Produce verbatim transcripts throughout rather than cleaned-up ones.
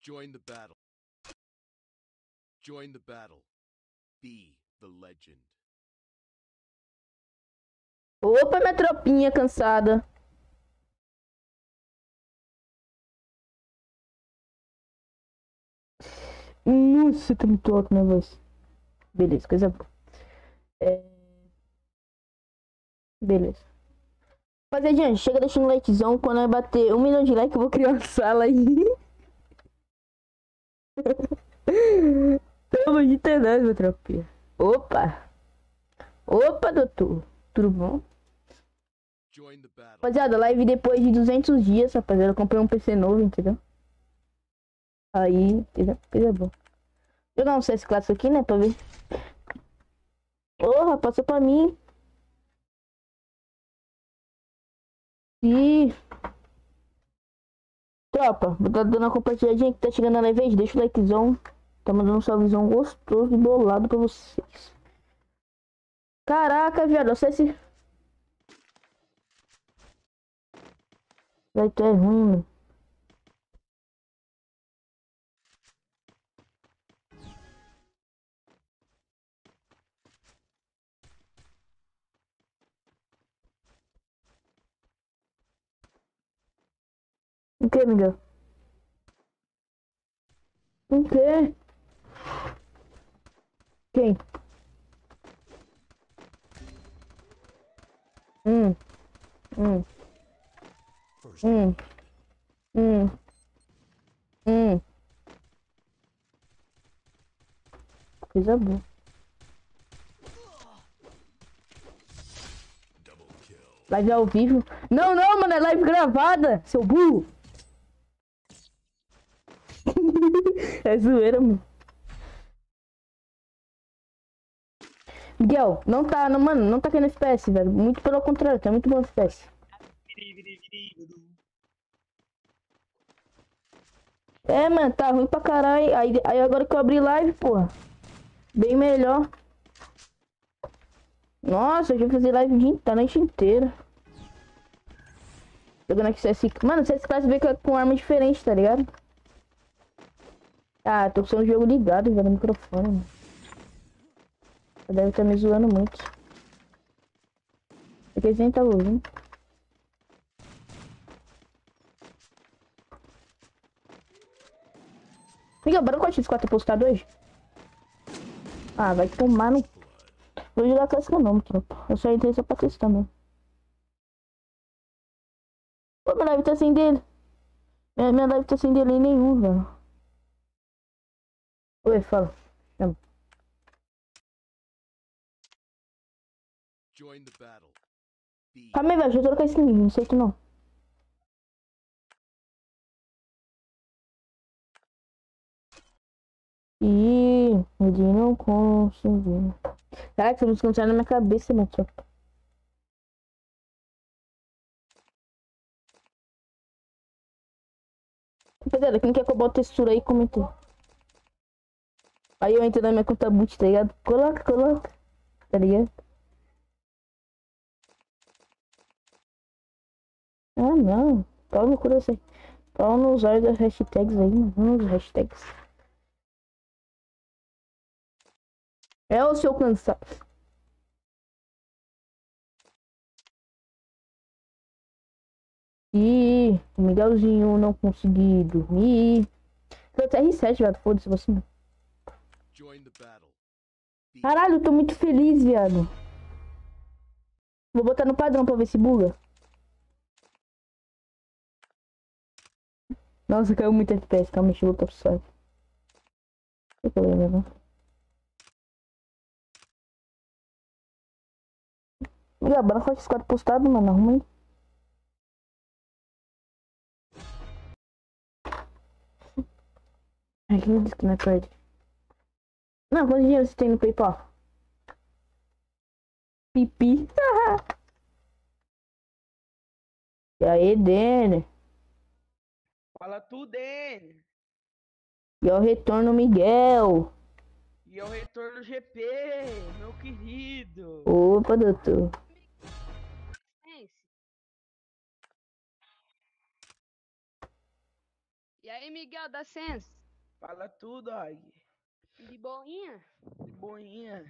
Join the battle. Join the battle. Be the legend. Opa, minha tropinha cansada. Nossa, tá muito alto minha voz. Beleza, coisa boa. É... Beleza. Rapaziada, chega deixando um likezão. Quando eu bater um milhão de likes, eu vou criar uma sala aí. Tamo de internet, meu tropinha. Opa! Opa, doutor. Tudo bom? Rapaziada, live depois de duzentos dias, rapaziada. Eu comprei um P C novo, entendeu? Aí, entendeu? Coisa boa. Vou jogar um C S clássico aqui, né? Pra ver. Porra, passa pra mim. E... Tropa, vou dar dando uma compartilhadinha que tá chegando na live aí. Deixa o likezão. Tá mandando um salvezão gostoso e bolado pra vocês. Caraca, viado. Não sei se... Vai ter ruim, mano. O que, Miguel? O que? Quem? Hum. Hum. Hum. Hum. Hum. Coisa boa. Live ao vivo. Não, não, mano. É live gravada, seu burro. É zoeira, mano. Miguel, não tá, não, mano, não tá caindo F P S, velho. Muito pelo contrário, tá muito bom F P S. É, mano, tá ruim pra caralho. Aí, aí agora que eu abri live, porra. Bem melhor. Nossa, eu já fazer live de a noite inteira. Jogando aqui C S. Mano, o C S Class veio com arma diferente, tá ligado? Ah, tô com o jogo ligado, velho, no microfone, mano. Deve estar me zoando muito. Porque eles nem tá ouvindo. Miguel, bora com o X quatro postado hoje? Ah, vai tomar no... Vou jogar clássica não, tropa. Eu só entrei só pra testar mesmo. Pô, minha live tá sem dele. Minha, minha live tá sem dele nenhum, velho. Oi, fala. Chama. Calma aí, velho. Deixa eu trocar esse nível. Não sei que não. Ih, ele não conseguiu. Caraca, essa música não sai na minha cabeça, meu tropa. Rapaziada, quem quer que eu bote textura aí, comenta aí. Aí eu entro na minha conta boot, tá ligado? Coloca, coloca. Tá ligado? Ah, não. Pau no coração. Pau no usar das hashtags aí, mano. Nos hashtags. É o seu cansado. Ih, o Miguelzinho não consegui dormir. Eu até R sete, viado. Foda-se você não. Caralho, eu tô muito feliz, viado. Vou botar no padrão pra ver se buga. Nossa, caiu muito F P S. Calma, deixa eu voltar pro site. Não tem problema, não. Miguel, bora com esses quatro postados, mano. Arruma aí. Ai, quem disse que não é card? Não, quanto dinheiro você tem no PayPal? Pipi. E aí, Dene? Fala tu, Dene. E ao retorno, Miguel. E ao retorno G P, meu querido. Opa, doutor. E aí, Aí, Miguel da Sense. Fala tudo, Og. De boinha? De boinha.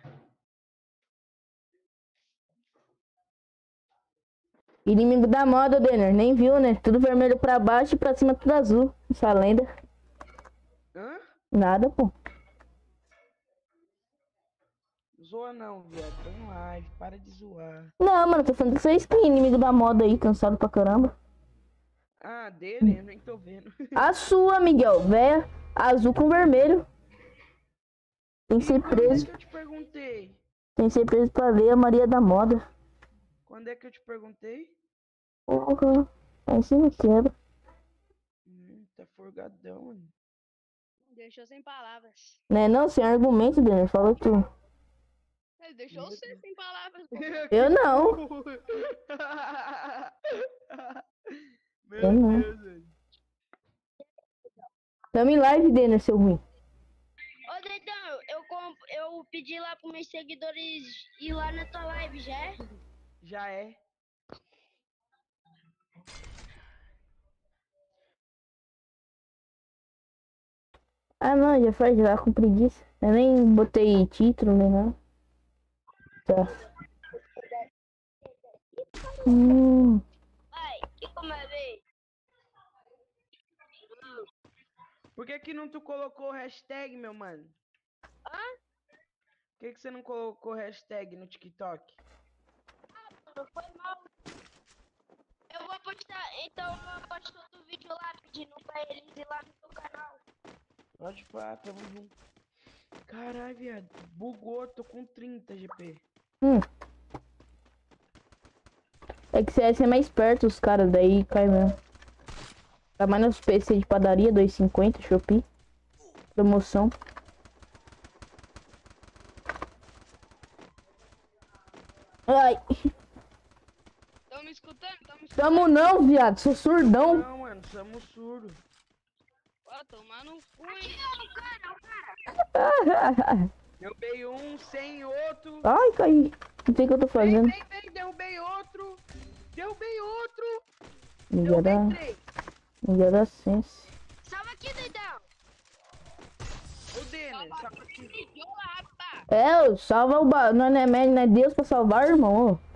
Inimigo da moda, Denner. Nem viu, né? Tudo vermelho pra baixo e pra cima tudo azul. Essa lenda. Hã? Nada, pô. Zoa não, viado. Tô em live. Para de zoar. Não, mano, tô falando que você é skin, inimigo da moda aí, cansado pra caramba. Ah, dele? Eu nem tô vendo. A sua, Miguel, véia, azul com vermelho. Tem que ser Quando é preso. que eu te perguntei? Tem que ser preso pra ver a Maria da Moda. Quando é que eu te perguntei? Porra, aí você me quebra. Hum, tá forgadão, mano. Deixou sem palavras. Né não, sem argumento, Denner, falou tu. Ele deixou você sem palavras, pô. Eu não. Meu Eu não. Deus, velho. Tamo em live, Denner, seu ruim. Ô, Dedão, eu, comp... eu pedi lá pros meus seguidores ir lá na tua live, já é? Já é. Ah, não, já faz lá com preguiça. Eu nem botei título, nem nada. Tá. Hum. Vai, e como é ver? Por que que não tu colocou hashtag, meu mano? Hã? Por que que você não colocou hashtag no TikTok? Não foi mal. Eu vou postar, então eu posto todo vídeo lá pedindo pra eles ir lá no teu canal. Pode falar, tamo junto. Caralho, viado. Bugou, tô com trinta G P. Hum. É que C S é mais perto, os caras, daí cai mesmo. Tá mais nos P C de padaria, dois e cinquenta, Shopee. Promoção. Ai, Tão me escutando? Tão me escutando? tamo não, viado, sou surdão. Não, mano, somos surdos. Ó, tomar no cu, hein? Derrubei um, sem outro. Ai, caí. Não sei o que eu tô Vem, fazendo. vem, vem, derrubei outro. Derrubei outro. Miguel Derrubei da, três. Miguel da Sense. Salva aqui, Dedão. O Denner, salva aqui. Idiota, rapaz. É, ô, salva o ba... Não é médio, não é Deus pra salvar, irmão. Ô.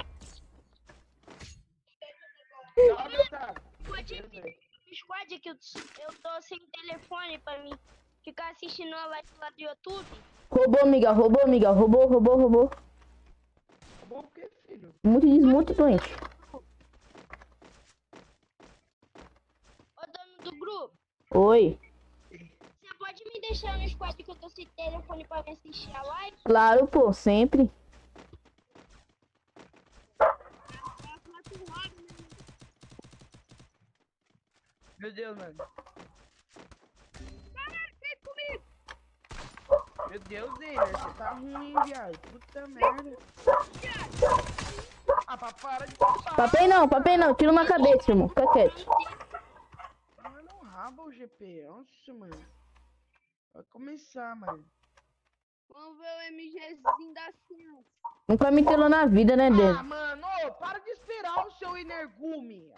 Salva, tá. Pode ir no squad aqui, eu, eu tô sem telefone pra mim ficar assistindo a live lá do YouTube. Roubou, Miguel, roubou, Miguel. Roubou, roubou, roubou. Bom o que, filho? Muito desmuto, doente. Ô, dono do grupo, Oi. você pode me deixar no squad que eu tô sem telefone pra me assistir a live? Claro, pô, sempre. Meu Deus, mano. Meu Deus, Denner, você tá ruim, viado. Puta merda. Ah, pra para de papar. Papel não, papel não. Tira uma cabeça, irmão. Fica quieto. Mano, um rabo o G P. Nossa, mano. Vai começar, mano. Vamos ver o MGzinho da Sense. Nunca me telou na vida, né, Ah, dele? mano, ô, para de esperar o seu energume.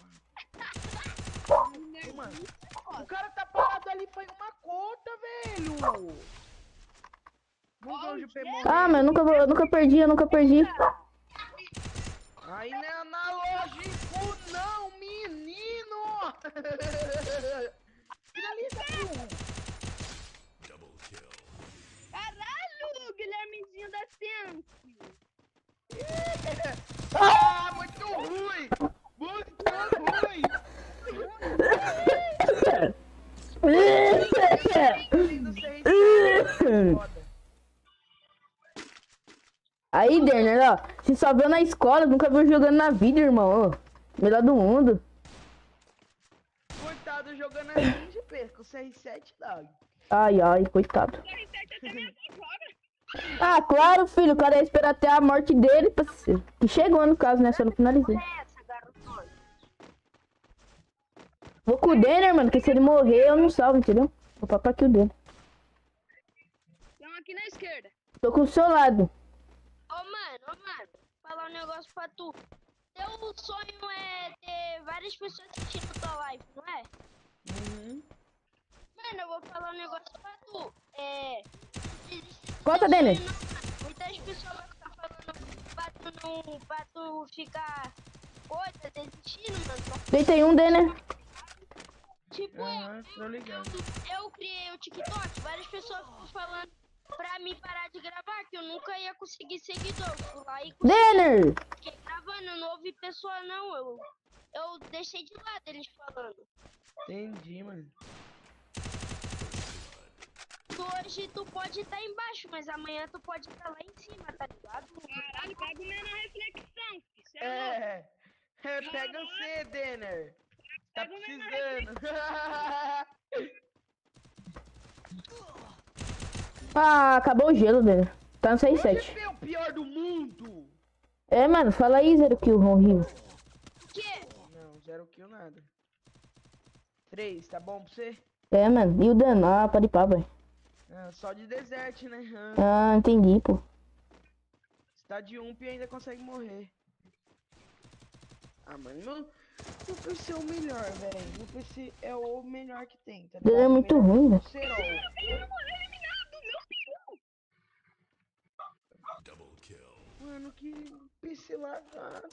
Mano, o cara tá parado ali foi uma conta, velho. Vamos ver o G P morrer. Ah, mas eu nunca, vou- eu nunca perdi, eu nunca perdi. Aí não é analógico, não, menino. Finaliza, pô. Caralho, Guilhermezinho da Sense. Ah, muito ruim. Muito ruim. Lindo ser foda. Aí, Derner, ó. Se só viu na escola, nunca viu jogando na vida, irmão. Ô, melhor do mundo. Coitado jogando assim, G P, com C R sete, dog. Ai, ai, coitado. Ah, claro, filho. O cara ia esperar até a morte dele. Pra... Que chegou, no caso, né? Só não finalizei. Essa, garotona. Vou com o Denner, mano, porque se ele morrer, eu não salvo, entendeu? Vou papar aqui o dele. Estão aqui na esquerda. Tô com o seu lado. Ô, mano, ô, mano, falar um negócio pra tu. Teu sonho é ter várias pessoas assistindo tua live, não é? Uhum. mano, eu vou falar um negócio pra tu. É. Conta, Denner. Muitas pessoas vão ficar falando pra tu não. pra tu ficar. Coisa, desistindo, mano. Deitei um, Denner. Tipo, Aham, tô ligado. eu, eu criei o TikTok, várias pessoas ficam falando pra mim parar de gravar, que eu nunca ia conseguir seguidor. Eu fui lá e consegui. Denner! Fiquei gravando, eu não ouvi pessoa não. Eu, eu deixei de lado eles falando. Entendi, mano. Tu hoje tu pode estar embaixo, mas amanhã tu pode estar lá em cima, tá ligado? Caralho, pega o menor reflexão, filho. Cê é louco. É. É, pega você, Denner. Tá Pega o menor precisando. Ah, acabou o gelo, Denner. Tá no seis O sete. G P é o pior do mundo. É, mano, fala aí, zero kill, horrível. O quê? Não, zero kill nada. Três, tá bom pra você? É, mano. E o dano? Ah, pode ir pá, velho. Ah, só de desert, né? Ah, Ah, entendi, pô. você tá de ump e ainda consegue morrer. Ah, mano, meu, meu P C é o melhor, velho. Meu P C é o melhor que tem, tá Dele é ligado? muito Melhor ruim, que o velho. Serol. Double kill. Mano, que P C largado.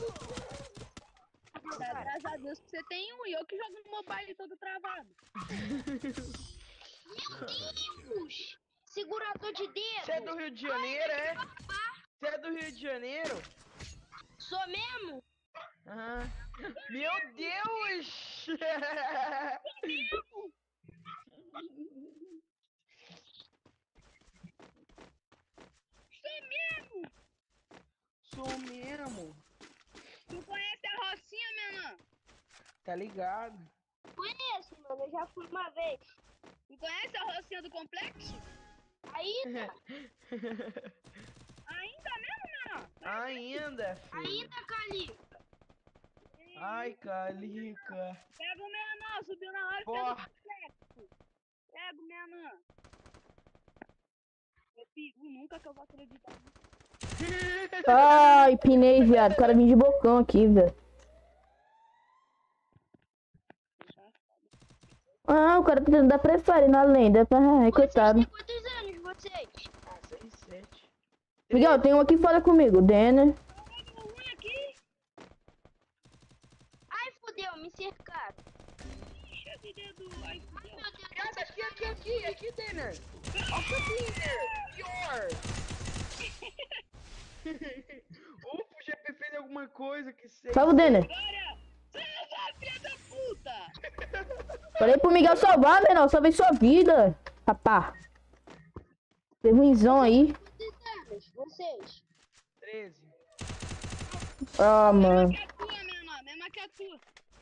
Graças a Deus que você tem um e eu que jogo no mobile todo travado. Deus! Segurador de dedo! Você é do Rio de Janeiro, é? Você é do Rio de Janeiro? Sou mesmo? Aham. Meu Deus! Sou mesmo. Tu conhece a Rocinha, menor? Tá ligado? Conheço, mano. Eu já fui uma vez. Tu conhece a Rocinha do Complexo? Ainda? Ainda mesmo, menor? Ainda, filho. Ainda, Cali? Ai, Calica. Pega o menor, subiu na hora, pega o Porra. Complexo. Pega o menor. Meu filho, nunca que eu vou acreditar nisso. Ai, pinei, viado. O cara vem de bocão aqui, velho. Ah, o cara tá tentando dar prefere na lenda. Ai, coitado. Vocês têm quantos anos, vocês? Ah, seis, sete. Miguel, tem um aqui fora comigo. Denner. Pega o ruim aqui. Ai, fodeu, me cercaram. Ixi, de dedo. Ai, Ai, fudeu. meu Deus. Cara, aqui, aqui, aqui, aqui, Denner. Nossa, Denner. Pior. Ufa, o G P fez alguma coisa que sei. Salva o Denner. Glória! Salva, filha da puta! Falei pro Miguel salvar, menor. Salvei sua vida. Rapá. Tem ruimzão aí. Quantos anos, vocês? treze. Ah, mano. Mesma que a tua, menor, mesma que a tua.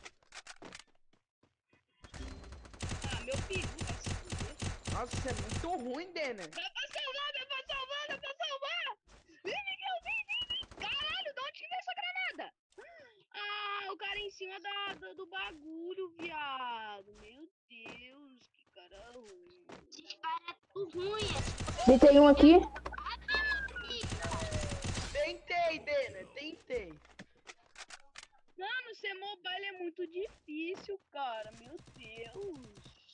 Ah, meu filho, vai se fuder. Nossa, isso é muito ruim, Denner. Dá pra salvar, dá pra salvar, dá pra salvar! Vem, Miguel, vem, vem, vem! Caralho, de onde que veio essa granada? Ah, o cara em cima da, do, do bagulho, viado. Meu Deus, que cara ruim. Esses caras é tudo ruim. Deitei um aqui. Tentei, Denner, tentei. Mano, ser mobile é muito difícil, cara. Meu Deus.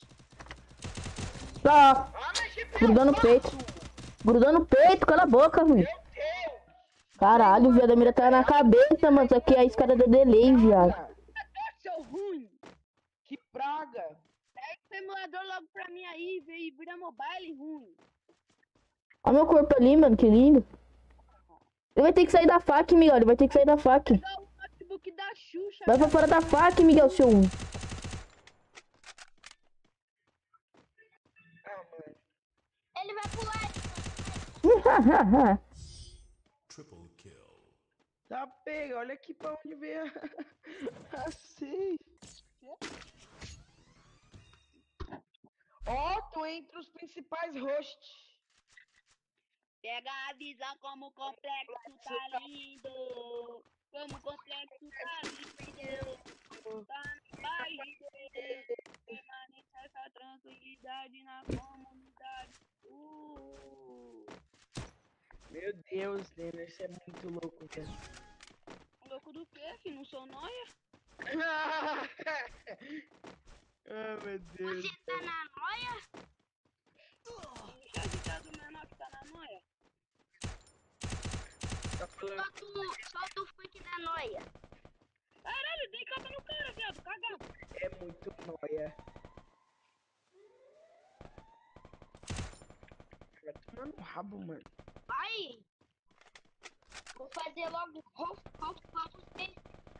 Tá. Ah, mas G P Grudou no peito. Grudou no peito, cala a boca, ruim. Meu Deus. Caralho, viado, a mira tá na cabeça, mano. Só que a escada deu delay, viado. Cadê seu ruim? Que praga. Pega o simulador logo pra mim aí, vem vira mobile ruim. Olha meu corpo ali, mano, que lindo. Ele vai ter que sair da faca, Miguel. Ele vai ter que sair da faca. Pegar o notebook da Xuxa. Vai pra fora da faca, Miguel, seu um. Ah, mano. Ele vai pular. Triple kill. Tá pega, olha aqui pra onde veio a, a seis. Ó, tô entre os principais hosts. Pega a visão como o complexo tá lindo. Como o complexo tá lindo. Tá na paz de Deus. Permanece essa tranquilidade na comunidade. Uh. Meu Deus, Denner, você é muito louco, cara. Louco do quê, filho? Não sou nóia? Ah, meu Deus. Você tá na noia? noia? Deixa a vida do menor que tá na noia. Tá falando Só tu, só tu funk da noia. Caralho, dei capa no cara, viado. Cagado. que é muito nóia. Vai tomar no rabo, mano. Vai. Vou fazer logo rof, rof pra você.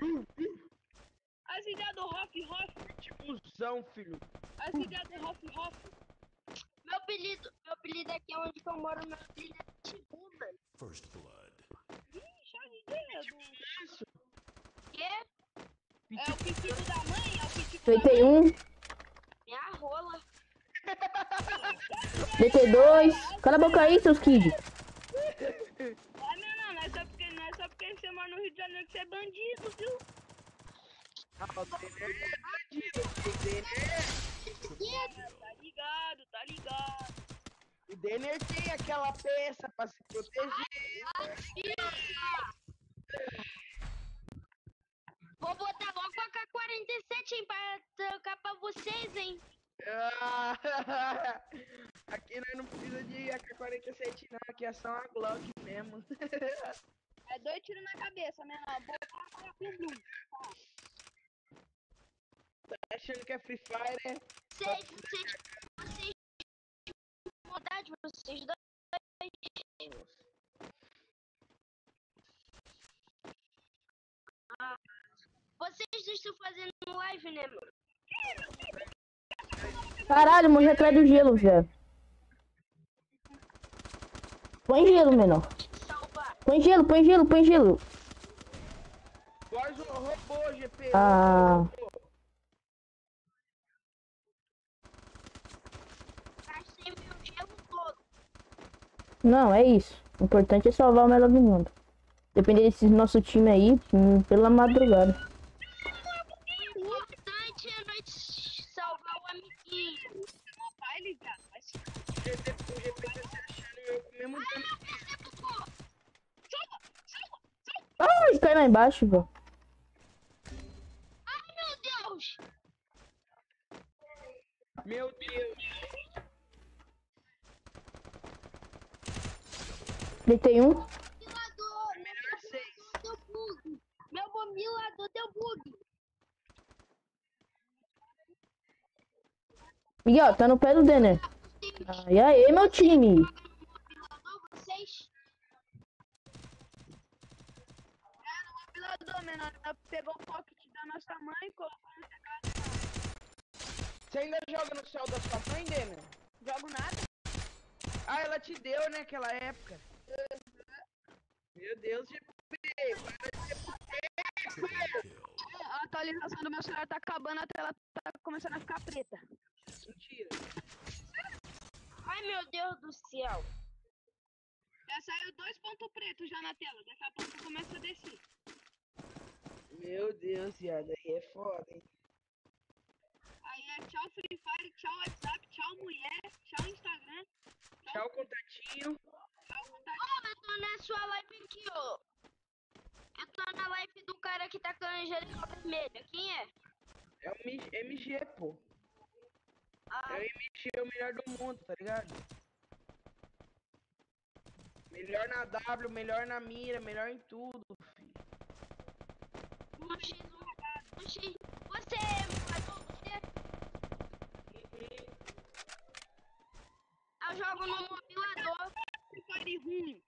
As ideias do Hoff Hoff. Tiozão, filho. As ideias do Hoff Hoff. Meu apelido, meu apelido aqui é onde que eu moro, meu apelido é Pitbull, mano. First blood. Ixi, as ideias do... Isso. Quê? É o pitbull da mãe? É o pitbull da Deitei mãe? um, Minha rola. deitei dois. Cala a boca aí, seus kids. Ah, não, não, não é só porque, não é só porque você mora no Rio de Janeiro que você é bandido, viu? Ah, o dele é bandido. O dele é... Tá ligado, tá ligado. O Denner tem aquela peça pra se proteger. Vou botar logo a K quarenta e sete, hein, pra tocar pra vocês, hein. Ah, aqui nós não precisa de A K quarenta e sete não, aqui é só uma Glock mesmo. É dois tiros na cabeça, menor. Botar a cara pro Blue. Tá achando que é Free Fire, é? Vocês, vocês, vocês, vontade, vocês dois. Ah, vocês estão fazendo live, né, mano? Caralho, morri atrás do gelo, velho. Põe gelo, menor. Salvar. Põe gelo, põe gelo, põe gelo. Voz robô, G P. Ah. Gastei meu gelo todo. Não, é isso. O importante é salvar o melhor do mundo. Depender desse nosso time aí, hum, pela madrugada. O importante é nós salvar o amiguinho. Não vai ligar. Vai se... O G P tá se achando eu com o mesmo Ai, tempo. meu P C bugou. Ai, cai lá embaixo, velho. Ai, meu Deus. Meu Deus. Deitei um. Mobilador. Melhor seis. Deu bug. Meu mobilador deu bug. Miguel, tá no pé do Denner. Ah, e aí, meu time? Mobilador, vocês. É, no mobilador, menor. Pegou o pocket da nossa mãe e colocou no teclado. Você ainda joga no céu da sua mãe, Denner? Jogo nada. Ah, ela te deu, né, aquela época. Meu Deus, G P. Triple kill. A atualização do meu celular tá acabando, a tela tá começando a ficar preta. Mentira. Ai, meu Deus do céu. Já saiu dois pontos pretos já na tela. Daqui a pouco começa a descer. Meu Deus, viado, aí é foda, hein? Aí é tchau Free Fire, tchau WhatsApp, tchau mulher, tchau Instagram, Tchau, contatinho. tchau contato. Ô, eu tô na sua live aqui, ó. Eu tô na live do cara que tá com a angelical vermelha. Quem é? É o M- MG, pô. Ah, É o M G, é o melhor do mundo, tá ligado? Melhor na W, melhor na mira, melhor em tudo, filho. um x um. um x. Você é emulador, você? Eu jogo no mobilador. Free Fire ruim.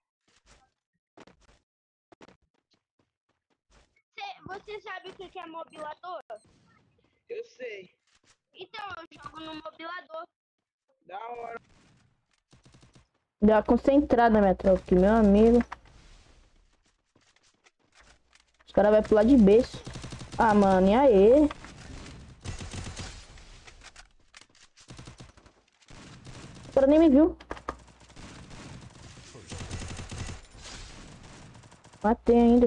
Você, você sabe o que que é mobilador? Eu sei. Então, eu jogo no mobilador. Da hora. Deu uma concentrada, minha tropa, aqui, meu amigo. Os caras vão pular de berço. Ah, mano, e aí? O cara nem me viu. Matei ainda.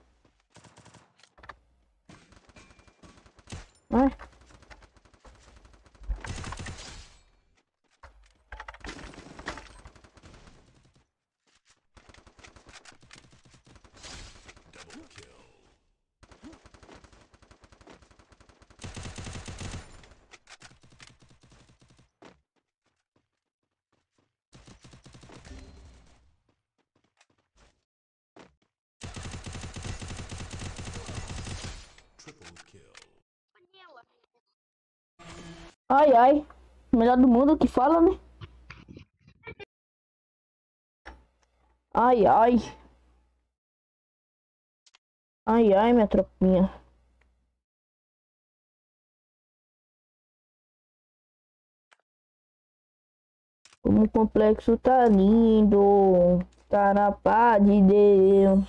Ai. Double kill. Ai, ai. Melhor do mundo que fala, né? Ai, ai. Ai, ai, minha tropinha. Como o complexo tá lindo. Tá na paz de Deus.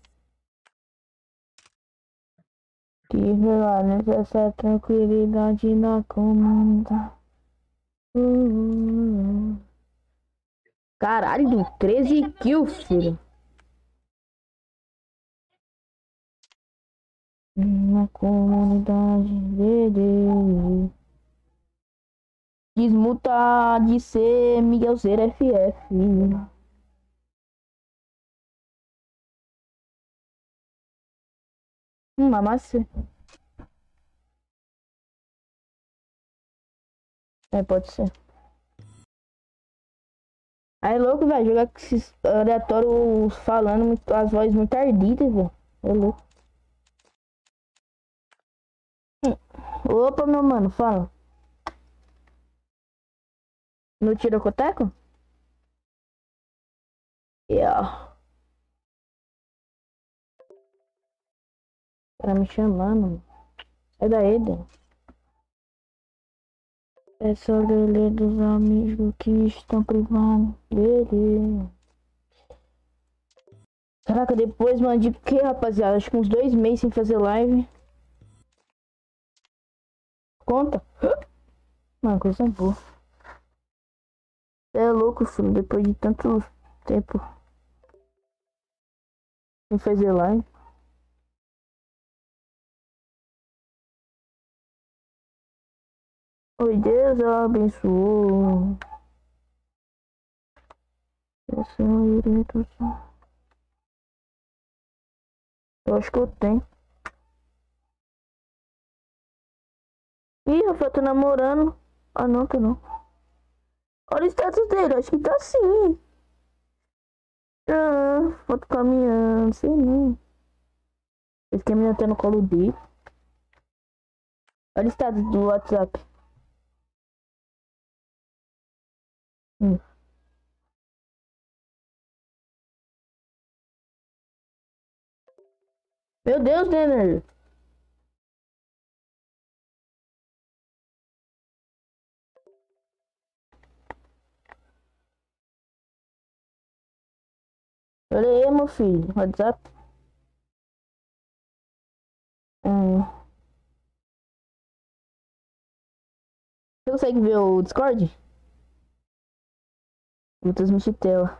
Que permanece essa tranquilidade na comunidade. Uh, Caralho, deu treze kills, filho. Na comunidade dele. Desmuta de ser Miguelzeira F F. Hum, mas é, pode ser. Aí é louco, velho, jogar com esses aleatórios falando muito, as vozes muito ardidas, velho. É louco. Hum. Opa, meu mano, fala. No tirocoteco? Yeah. Tá me chamando. Sai daí, Dan. É só ler dos amigos que estão privando dele. Caraca, depois, mano, de que, rapaziada? Acho que uns dois meses sem fazer live. Conta. Mano, coisa boa. É louco, filho. Depois de tanto tempo sem fazer live. Oi, Deus abençoou. Esse é o direito. Eu acho que eu tenho. Ih, Rafael tá namorando. Ah, não, tá não. Olha o status dele, acho que tá sim. Ah, foto caminhando, sei não. Esse que a menina tá no colo dele. Olha o status do WhatsApp. Hum. Meu Deus, Denner. Olha aí, meu filho. WhatsApp. Hum. Você consegue ver o Discord? Vou transmitir tela.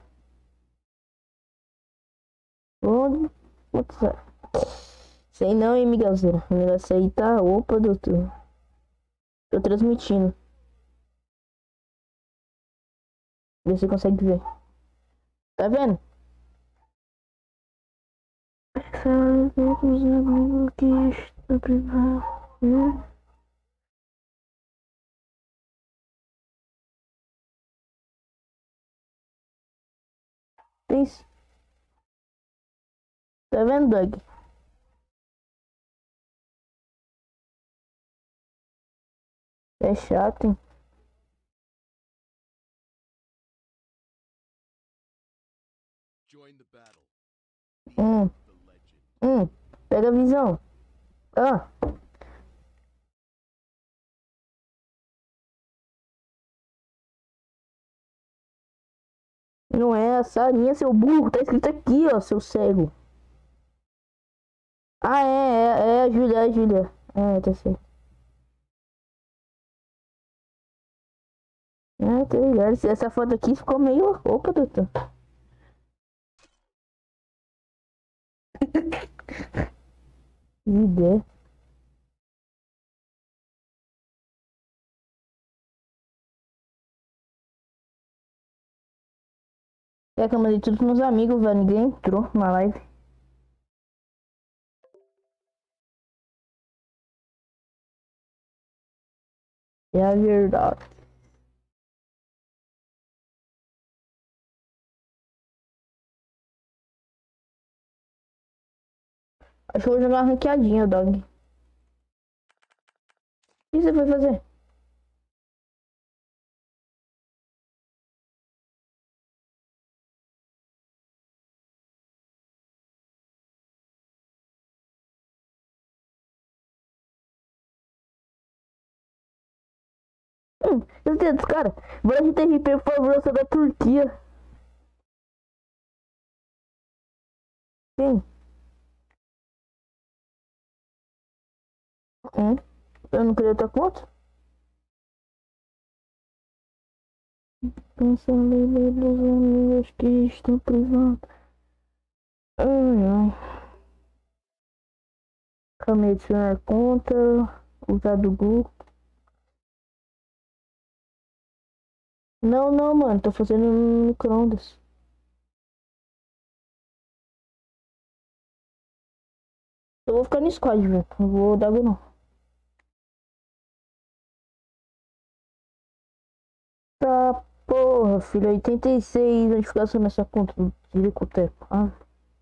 Onde? WhatsApp. Sei não, hein, Miguelzeira. O negócio aí tá. Opa, doutor. Tô transmitindo. Vê se você consegue ver. Tá vendo? Os amigos que estão privados. Isso. Tá vendo, Doug? É chato, hein? Join the battle. Hum. The legend. Hum. Pega a visão. Ah. Não é a Sarinha, seu burro. Tá escrito aqui, ó, seu cego. Ah, é, é, é a Júlia, é a Júlia. É, tá certo. É, tá ligado. Essa foto aqui ficou meio. Opa, doutor. Que ideia. É que eu mandei tudo pros meus amigos, velho. Ninguém entrou na live. É a verdade. Acho que eu vou jogar uma ranqueadinha, dog. O que você foi fazer? Hum, eu tenho, cara. Bora de T R P, por favor, eu sou da Turquia. Sim. Hum, eu não queria outra conta. Pensando dos amigos que estão privados. Ai, ai. Calma aí, adicionar conta. Usar do Google. Não, não, mano. Tô fazendo no micro-ondas. Eu vou ficar no squad, velho. Não vou dar água, não. Tá, porra, filho. oitenta e seis notificação nessa conta. Desliga o tempo. Ah.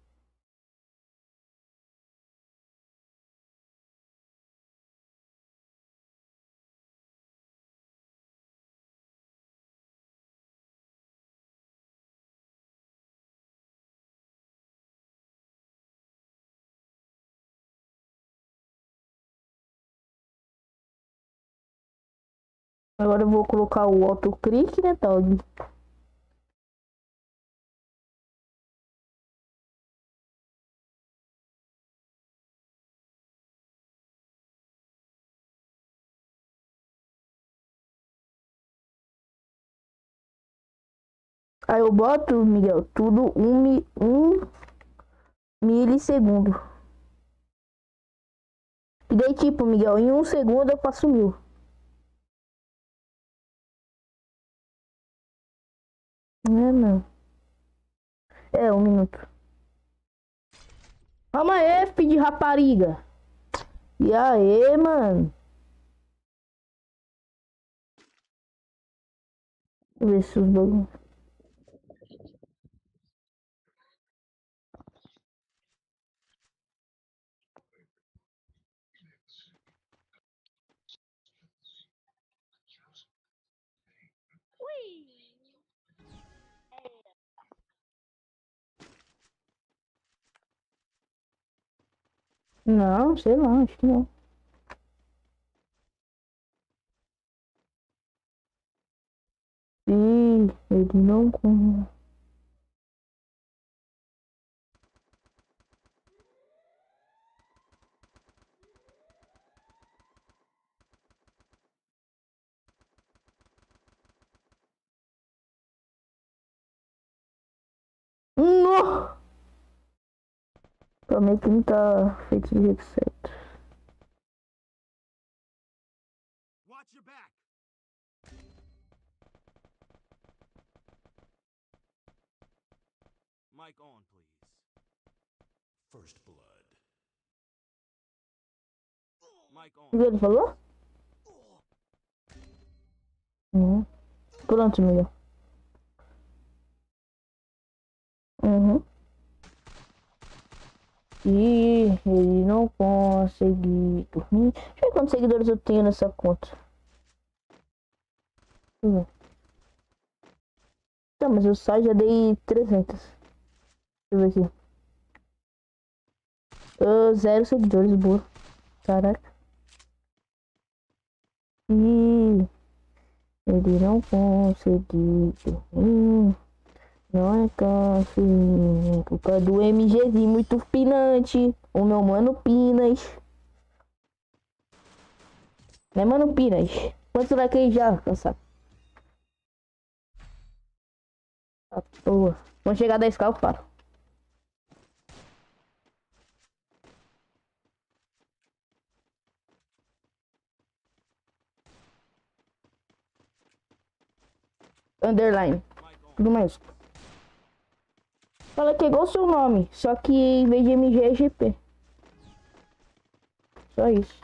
Agora eu vou colocar o autoclick, né, Todd? Aí eu boto, Miguel, tudo um, mi- um milissegundo. E daí, tipo, Miguel, em um segundo eu faço mil. Não é, não. É, um minuto. Calma aí, filho de rapariga. E aí, mano? Deixa eu ver se os bagulho. Ui! Não, sei lá, acho que não. Ih, ele não come. Não! Também que não tá feito do jeito certo. Watch your back. Mic on, please. First blood. Mic on. O que ele falou? Hum. Pronto, Miguel. Uhum. E ele não conseguiu dormir. Deixa eu ver quantos seguidores eu tenho nessa conta. Deixa eu ver. Tá, mas eu só já dei trezentos. Deixa eu ver aqui. Ah, zero seguidores, boa. Caraca. E ele não conseguiu dormir. Não é câncer. Por causa do MGzinho muito pinante. O meu mano Pinas. Né, mano Pinas? Quantos likes aí já, cansado? Ah, boa. Vamos chegar a dez k, eu paro. Underline. Tudo mais. Fala que é igual o seu nome, só que em vez de M G é G P. Só isso.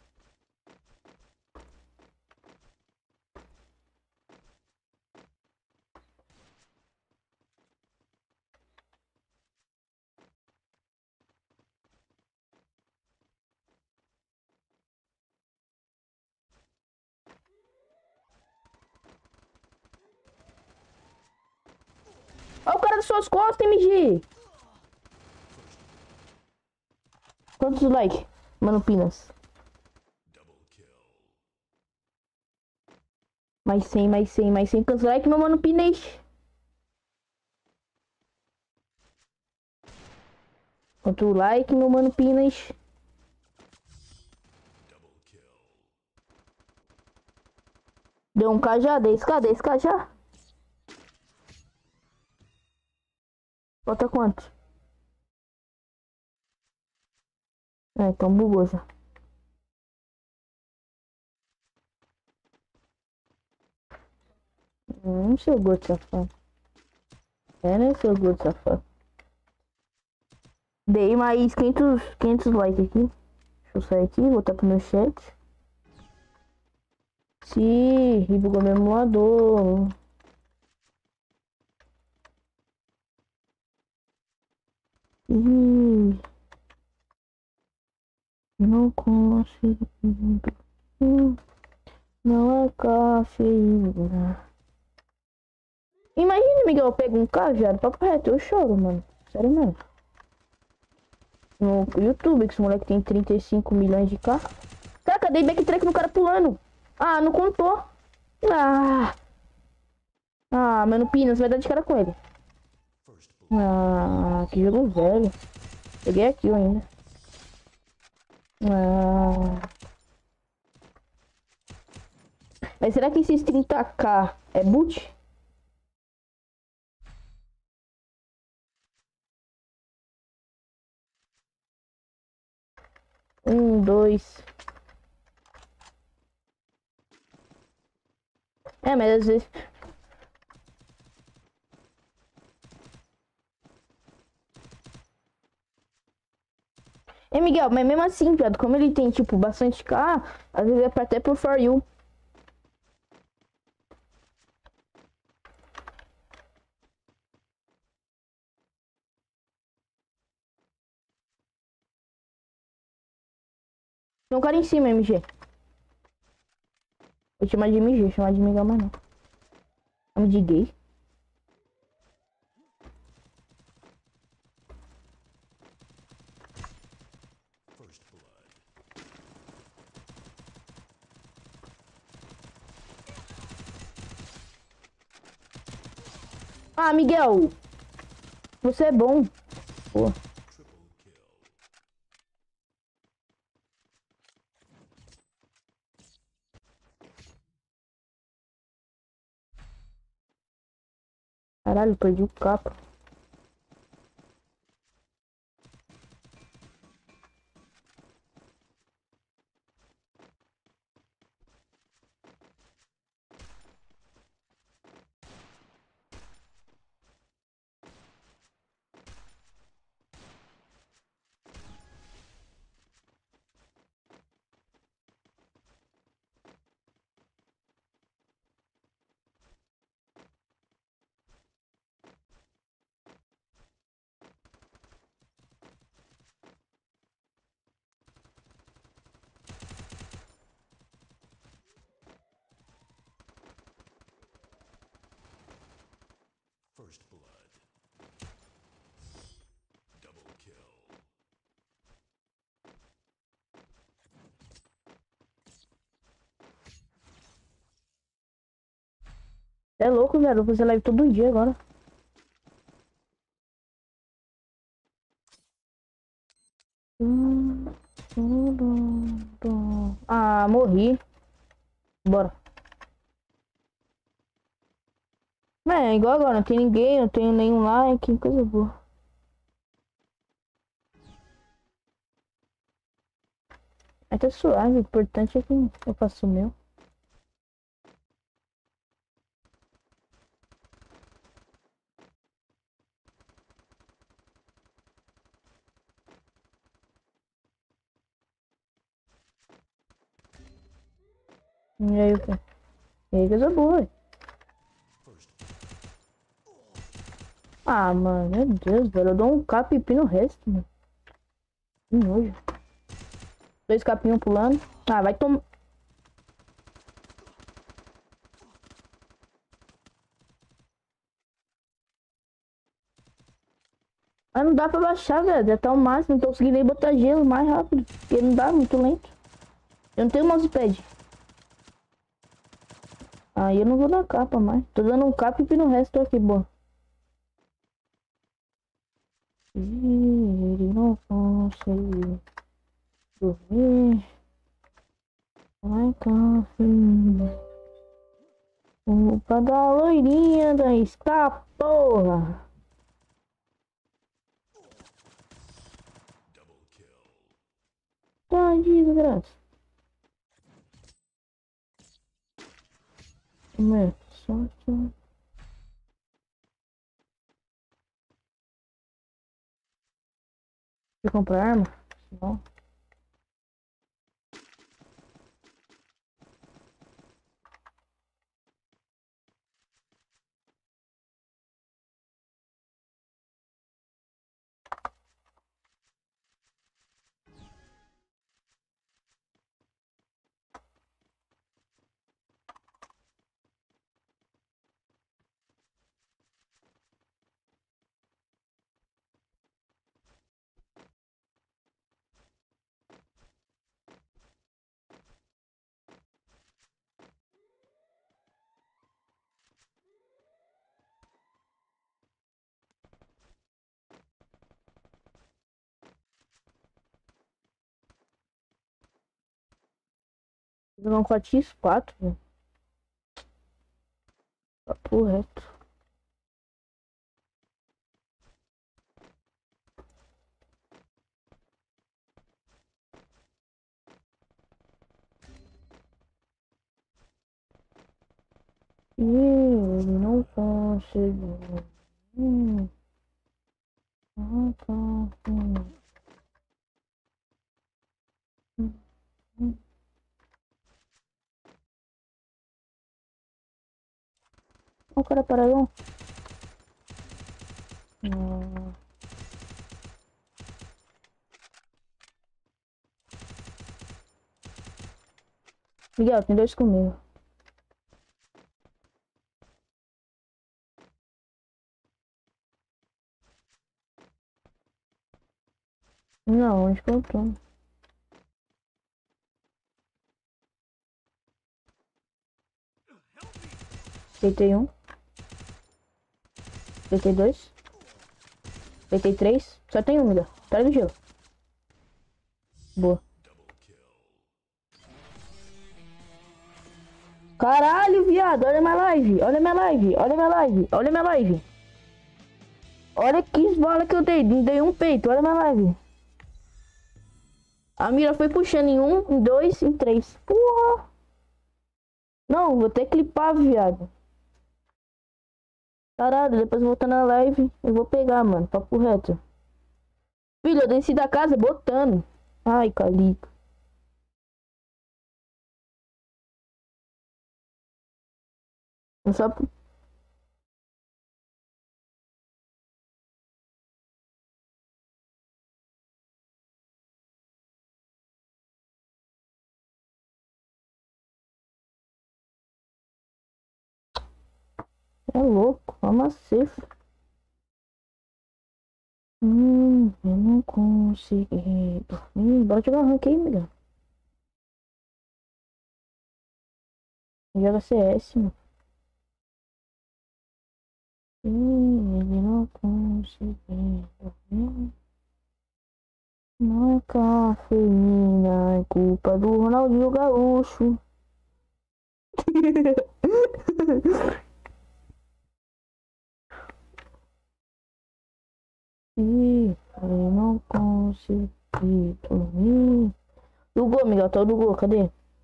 Olha o cara das suas costas, M G. Quantos likes, mano Pinas? Mais cem, mais cem, mais cem. Cancela like, meu mano Pinês. Outro like, meu mano Pinês. Deu um K já, dez K, dez K já. Falta quanto? É, então bugou já. Hum, seu gordo safado. É, né, seu gordo safado. Dei mais quinhentos, quinhentos likes aqui. Deixa eu sair aqui, voltar pro meu chat. Sim, e bugou meu emulador. Ih, não consigo. Não é cafeína. Imagina, Miguel, eu pego um cajado, papo reto, eu choro, mano. Sério mesmo. No YouTube, que esse moleque tem trinta e cinco milhões de K. Caraca, dei backtrack no cara pulando. Ah, não contou. Ah. Ah, mano, Pina, você vai dar de cara com ele. Ah, que jogo velho. Peguei aqui ainda. Ah. Mas será que esses trinta K é boot? Um, dois. É, mas às vezes... É, Miguel, mas mesmo assim, viado, como ele tem, tipo, bastante K, às vezes é pra até pro For You. Tem um cara em cima, M G. Vou chamar de M G, chamar de Miguel, mas não. Chama de gay. Ah, Miguel. Você é bom. Pô. Caralho, perdi o capa. First blood. Double kill. É louco, velho. Vou fazer live todo dia agora. Ah, morri. Bora. É, igual agora, não tem ninguém, não tenho nenhum like, coisa boa. Aí tá suave, o importante é que eu faço o meu. E aí, o que? E aí, coisa boa. Ah, mano, meu Deus, velho. Eu dou um cap e no resto, mano. Que nojo. Dois capinhos pulando. Ah, vai tomar. Mas não dá pra baixar, velho. Já tá o máximo. Não tô conseguindo nem botar gelo mais rápido. Porque não dá, muito lento. Eu não tenho mousepad. Aí eu não vou dar capa mais. Tô dando um cap e no resto tô aqui, boa. Ele não consegue dormir. Ai, café. Opa da loirinha da está, porra. Double kill. Tá desgraça. Meu, sorte. Quer comprar arma? Não. Vou jogar um quatro por quatro, velho. Papo reto. E ele não conseguiu. Hum. Ah, tá. Hum. Hum. Hum. O cara parou. Hum. Miguel, tem dois comigo. Não, onde que eu tô? Deitei um. Deitei dois. Deitei três. Só tem um, Miguel. Pega o gelo. Boa. Double kill. Caralho, viado. Olha minha live. Olha minha live. Olha minha live. Olha minha live. Olha que bola que eu dei. Dei um peito. Olha minha live. A mira foi puxando em um, em dois, em três. Porra. Não, vou até clipar, viado. Caralho, depois voltar na live, eu vou pegar, mano. Papo reto. Filho, eu desci da casa botando. Ai, Calico. Só... É louco, vamos ser. Hum, eu não consegui dormir. Bora jogar rank aí, amiga. Joga C S, mano. Hum, ele não consegui dormir. Não é cafeína, é culpa do Ronaldinho Gaúcho. E eu não consegui dormir. Do gol, Miguel, tá o do gol, cadê?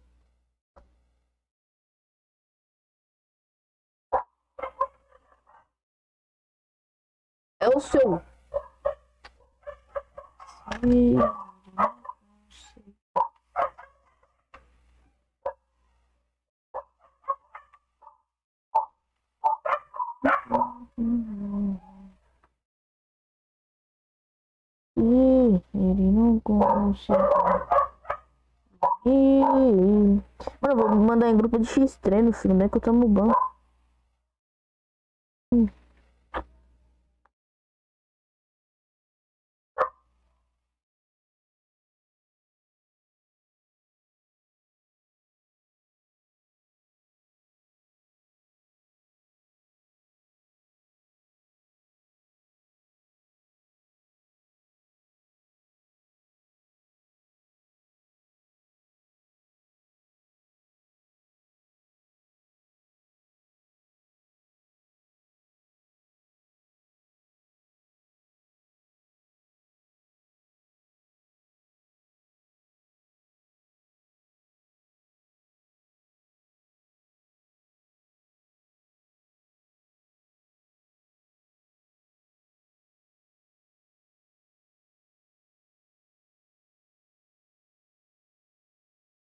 É o seu. E... E ele não conseguiu. E... Mano, eu vou mandar em grupo de X-treino, filho, não é que eu tô no banco.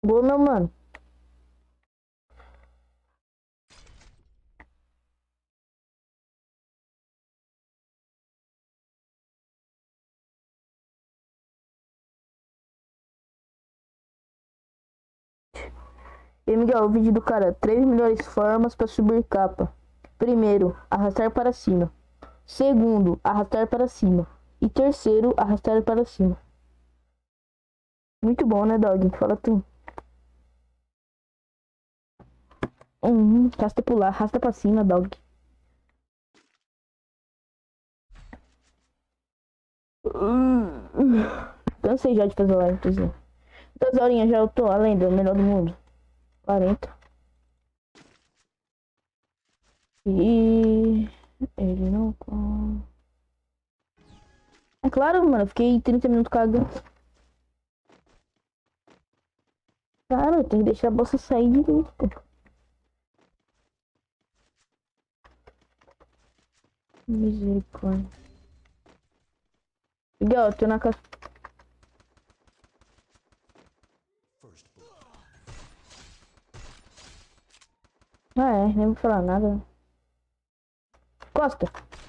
Boa, meu mano. E Miguel, o vídeo do cara. Três melhores formas para subir capa. Primeiro, arrastar para cima. Segundo, arrastar para cima. E terceiro, arrastar para cima. Muito bom, né, dog? Fala tu. Hum, arrasta pra lá, arrasta pra cima, dog. Hum, cansei já de fazer live, inclusive. Quantas horinhas já eu tô? A lenda, o melhor do mundo. quarenta. E... ele não... É claro, mano, eu fiquei trinta minutos cagando. Cara, tem que deixar a bolsa sair direito, pô. Misericórdia. Miguel, eu tô na casa. First blood. Ah, é, nem vou falar nada. Costa.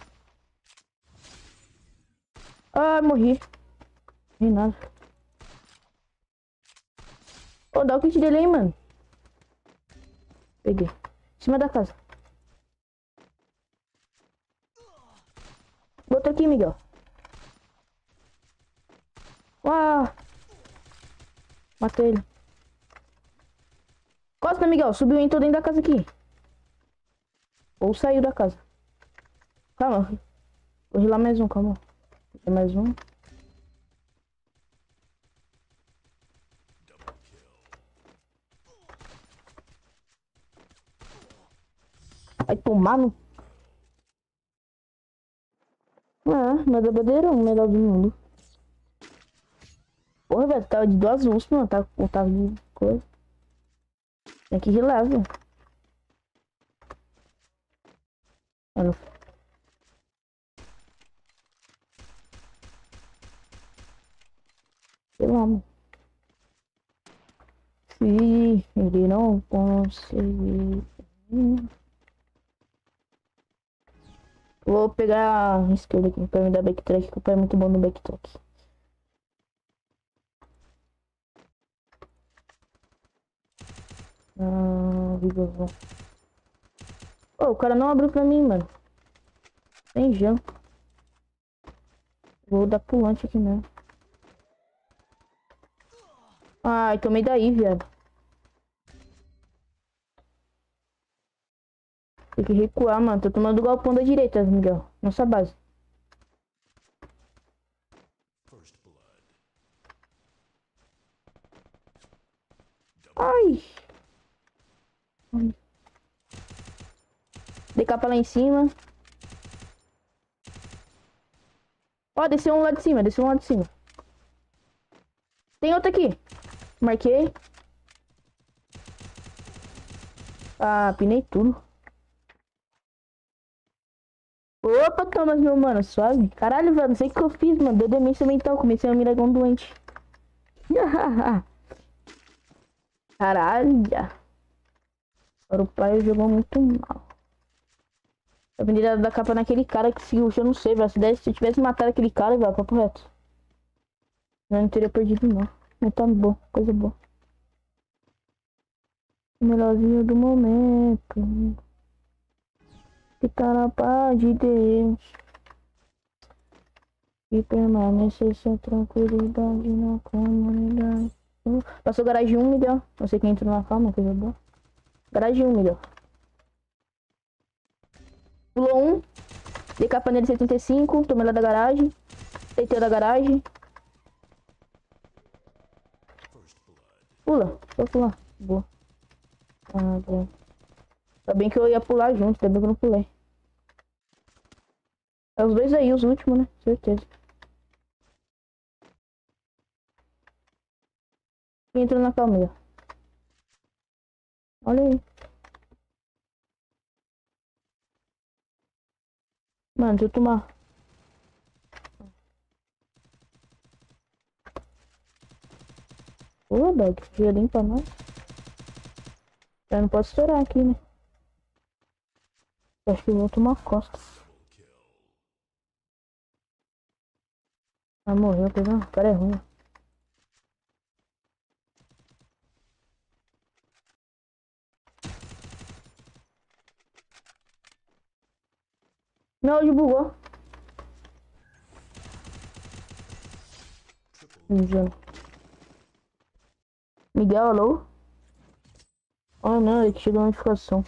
Ah, morri. Nem nada. Ô, dá o kit dele aí, mano. Peguei. Em cima da casa. Bota aqui, Miguel. Uau. Matei ele. Costa, Miguel. Subiu, entrou dentro da casa aqui. Ou saiu da casa. Calma. Vou rilar mais um, calma. Tem mais um. Vai tomar no... Ah, mas é bandeira, o melhor do mundo. Porra, velho, tava de duas luzes, mano. Tava com tava de coisa. Tem que rilar, velho. Mano. Sei lá, mano. Se ele não conseguir... Vou pegar a esquerda aqui pra me dar backtrack, que o pai é muito bom no backtrack. Ah, vigorão. Ô, o cara não abriu pra mim, mano. Tem gelo. Vou dar pulante aqui mesmo. Ai, tomei daí, viado. Tem que recuar, mano. Tô tomando o galpão da direita, Miguel. Nossa base. First blood. Ai. Dei capa lá em cima. Ó, desceu um lá de cima. Desceu um lá de cima. Tem outro aqui. Marquei. Ah, pinei tudo. Opa, Thomas, meu mano, suave. Caralho, velho, não sei o que eu fiz, mano. Deu demência mental, comecei a mirar igual um doente. Caralho. Agora o pai jogou muito mal. A avenida da capa naquele cara que se eu não sei, velho. Se, desse, se eu tivesse matado aquele cara, velho, papo reto. Eu não teria perdido, não. Mas tá bom, coisa boa. O melhorzinho do momento. Ficar na paz de Deus. E permanecer sem tranquilidade na comunidade. Uh, passou garagem um, Miguel. Não sei quem entrou na calma, coisa boa. Garagem um, Miguel. Pulou um. Dei capa nele setenta e cinco. Tomei lá da garagem. Deitei da garagem. First blood. Pula. Vou pular. Boa. Ah, bom. Ainda bem que eu ia pular junto. Ainda bem que eu não pulei. É os dois aí, os últimos, né? Certeza. Quem entrou na calma, Miguel? Olha aí. Mano, deixa eu tomar. Ô, dog, gelinho pra nós. Já não pode estourar aqui, né? Acho que eu vou tomar costa. Ah, morreu, pegou. O cara é ruim. Não, ele bugou. Ingênuo. Miguel, alô? Oh não, é que chegou a notificação.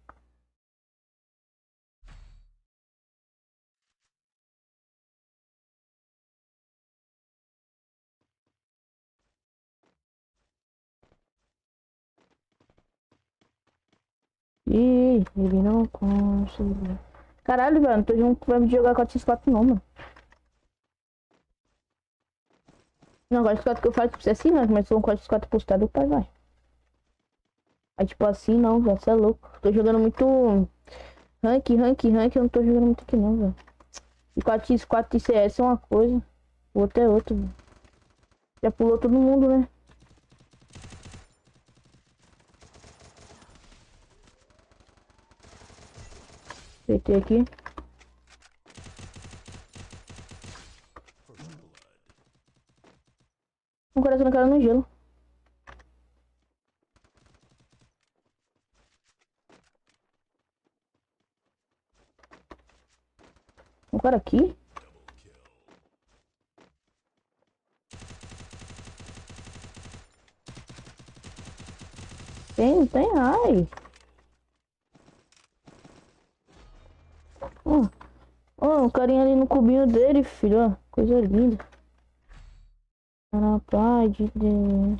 Ih, ele não conseguiu. Caralho, velho, não tô junto, vai me jogar quatro por quatro não, mano. Não, quatro por quatro que eu faço pra você assim, né? Mas se for um quatro por quatro postado, o pai vai. Aí tipo assim não, velho, você é louco. Tô jogando muito rank, rank, rank, eu não tô jogando muito aqui não, velho. E quatro por quatro de C S é uma coisa, o outro é outro, velho. Já pulou todo mundo, né? Acertei aqui. Um coração na cara no gelo. Um cara aqui? Tem, não tem, ai. Ó, ó, um carinha ali no cubinho dele, filho, ó. Coisa linda. Na paz de Deus.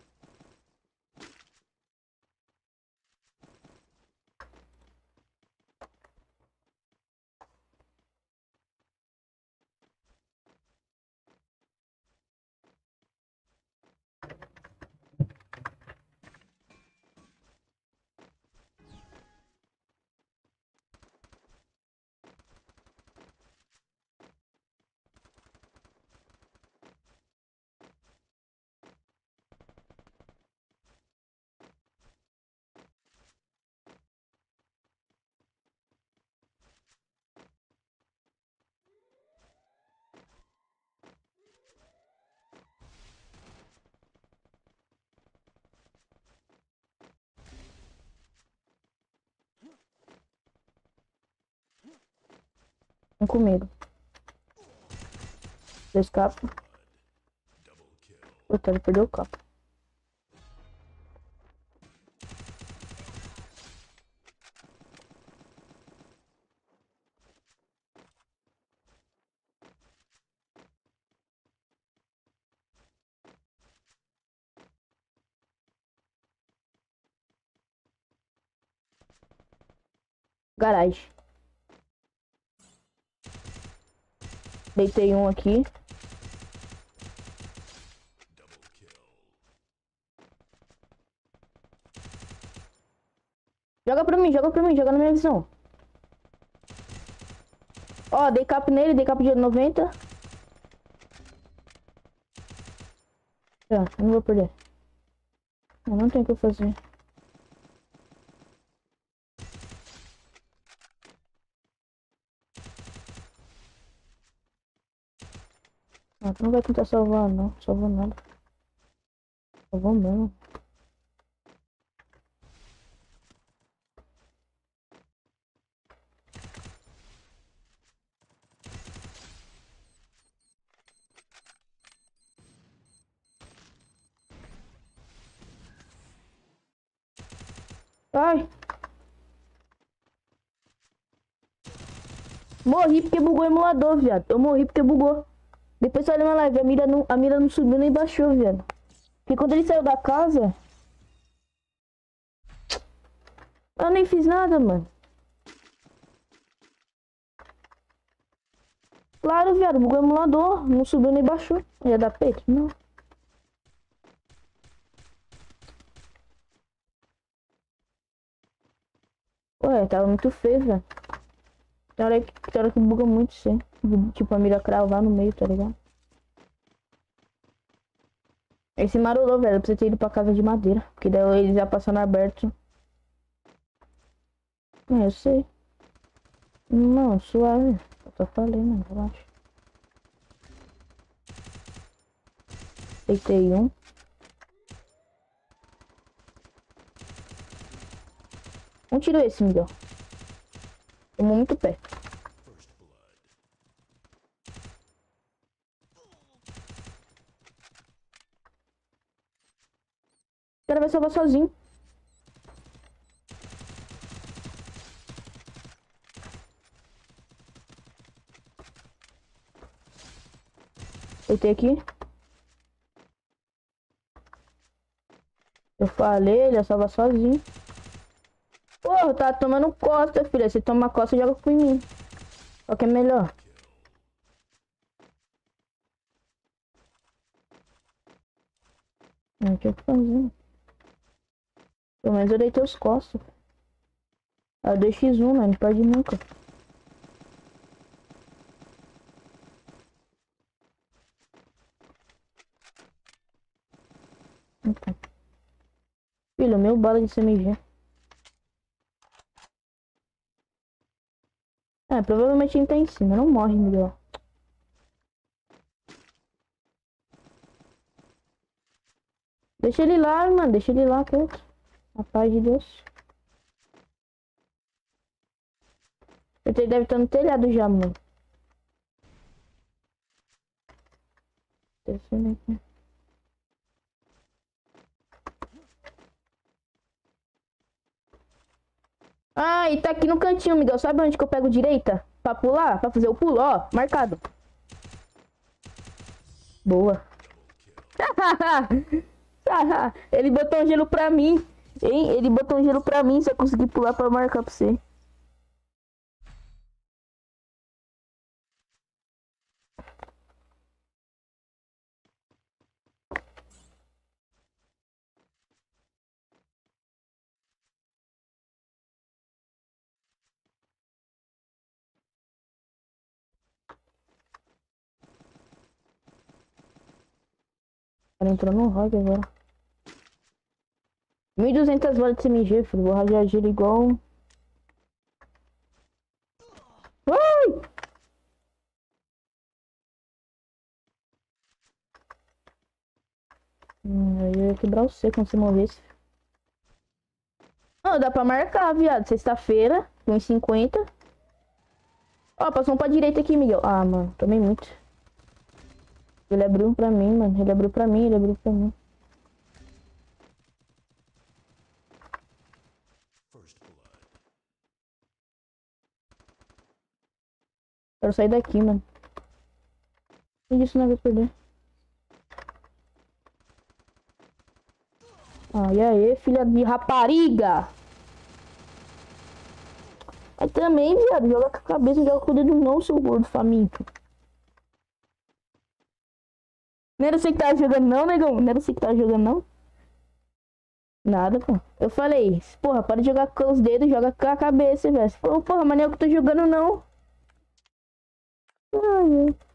Vem comigo. Dois capos. Puta, ele perdeu o capo. Garagem. Deitei um aqui. Joga pra mim, joga pra mim, joga na minha visão. Ó, dei cap nele, dei cap de noventa. Já, não vou perder. Eu não tem o que eu fazer. Ah, tu não vai tentar salvar, não. Salvou nada. Salvou mesmo. Ai! Morri porque bugou o emulador, viado. Eu morri porque bugou. Depois você olha na live, a mira não, a mira não subiu nem baixou, viado. Porque quando ele saiu da casa... Eu nem fiz nada, mano. Claro, viado, bugou o emulador. Não subiu nem baixou. Ia dar peito? Não. Ué, tava muito feio, velho. Tem hora que, tem hora que buga muito, sim. Tipo, a mira cravar no meio, tá ligado? Esse marolou, velho. Eu preciso ter ido pra casa de madeira. Porque daí eles já passando aberto. É, eu sei. Não, suave. Eu tô falando, mano. Relaxa. Deitei um. Um tiro esse, Miguel. Tomou muito pé. First blood. O cara vai salvar sozinho. Deitei aqui. Eu falei, ele ia salvar sozinho. Porra, tá tomando costa, filha. Se toma costa, joga com mim. Qual que é melhor? Não tinha o que fazer. Pelo menos eu deitei os costas. É o dois por um, né? Não perde nunca. Então. Filho, meu bala de C M G. É, provavelmente ele tá em cima. Não morre, Miguel. Deixa ele lá, mano. Deixa ele lá, quieto. A paz de Deus. Ele deve estar no telhado já, mano. Descendo aqui. Ah, e tá aqui no cantinho, Miguel. Sabe onde que eu pego direita? Pra pular? Pra fazer o pulo, ó. Marcado. Boa. Ele botou um gelo pra mim. Hein? Ele botou um gelo pra mim. Se eu conseguir pular pra marcar pra você. O cara entrou no rock agora. mil e duzentas balas de C M G, filho. Vou rajar gelo igual. Ai! Hum, aí eu ia quebrar o C quando você morresse. Não, dá pra marcar, viado. Sexta-feira, um e cinquenta. Ó, passou um pra direita aqui, Miguel. Ah, mano, tomei muito. Ele abriu pra mim, mano. Ele abriu pra mim, ele abriu pra mim. First blood. Quero sair daqui, mano. Que isso não vai perder. Ah, e aí, filha de rapariga? Mas também, viado, joga com a cabeça, joga com o dedo não, seu gordo faminto. Não era você que tava jogando não, negão? Não era você que tava jogando não? Nada, pô. Eu falei, porra, para de jogar com os dedos, joga com a cabeça, velho. Você falou, porra, mas não é eu que tô jogando não. Ai, ai.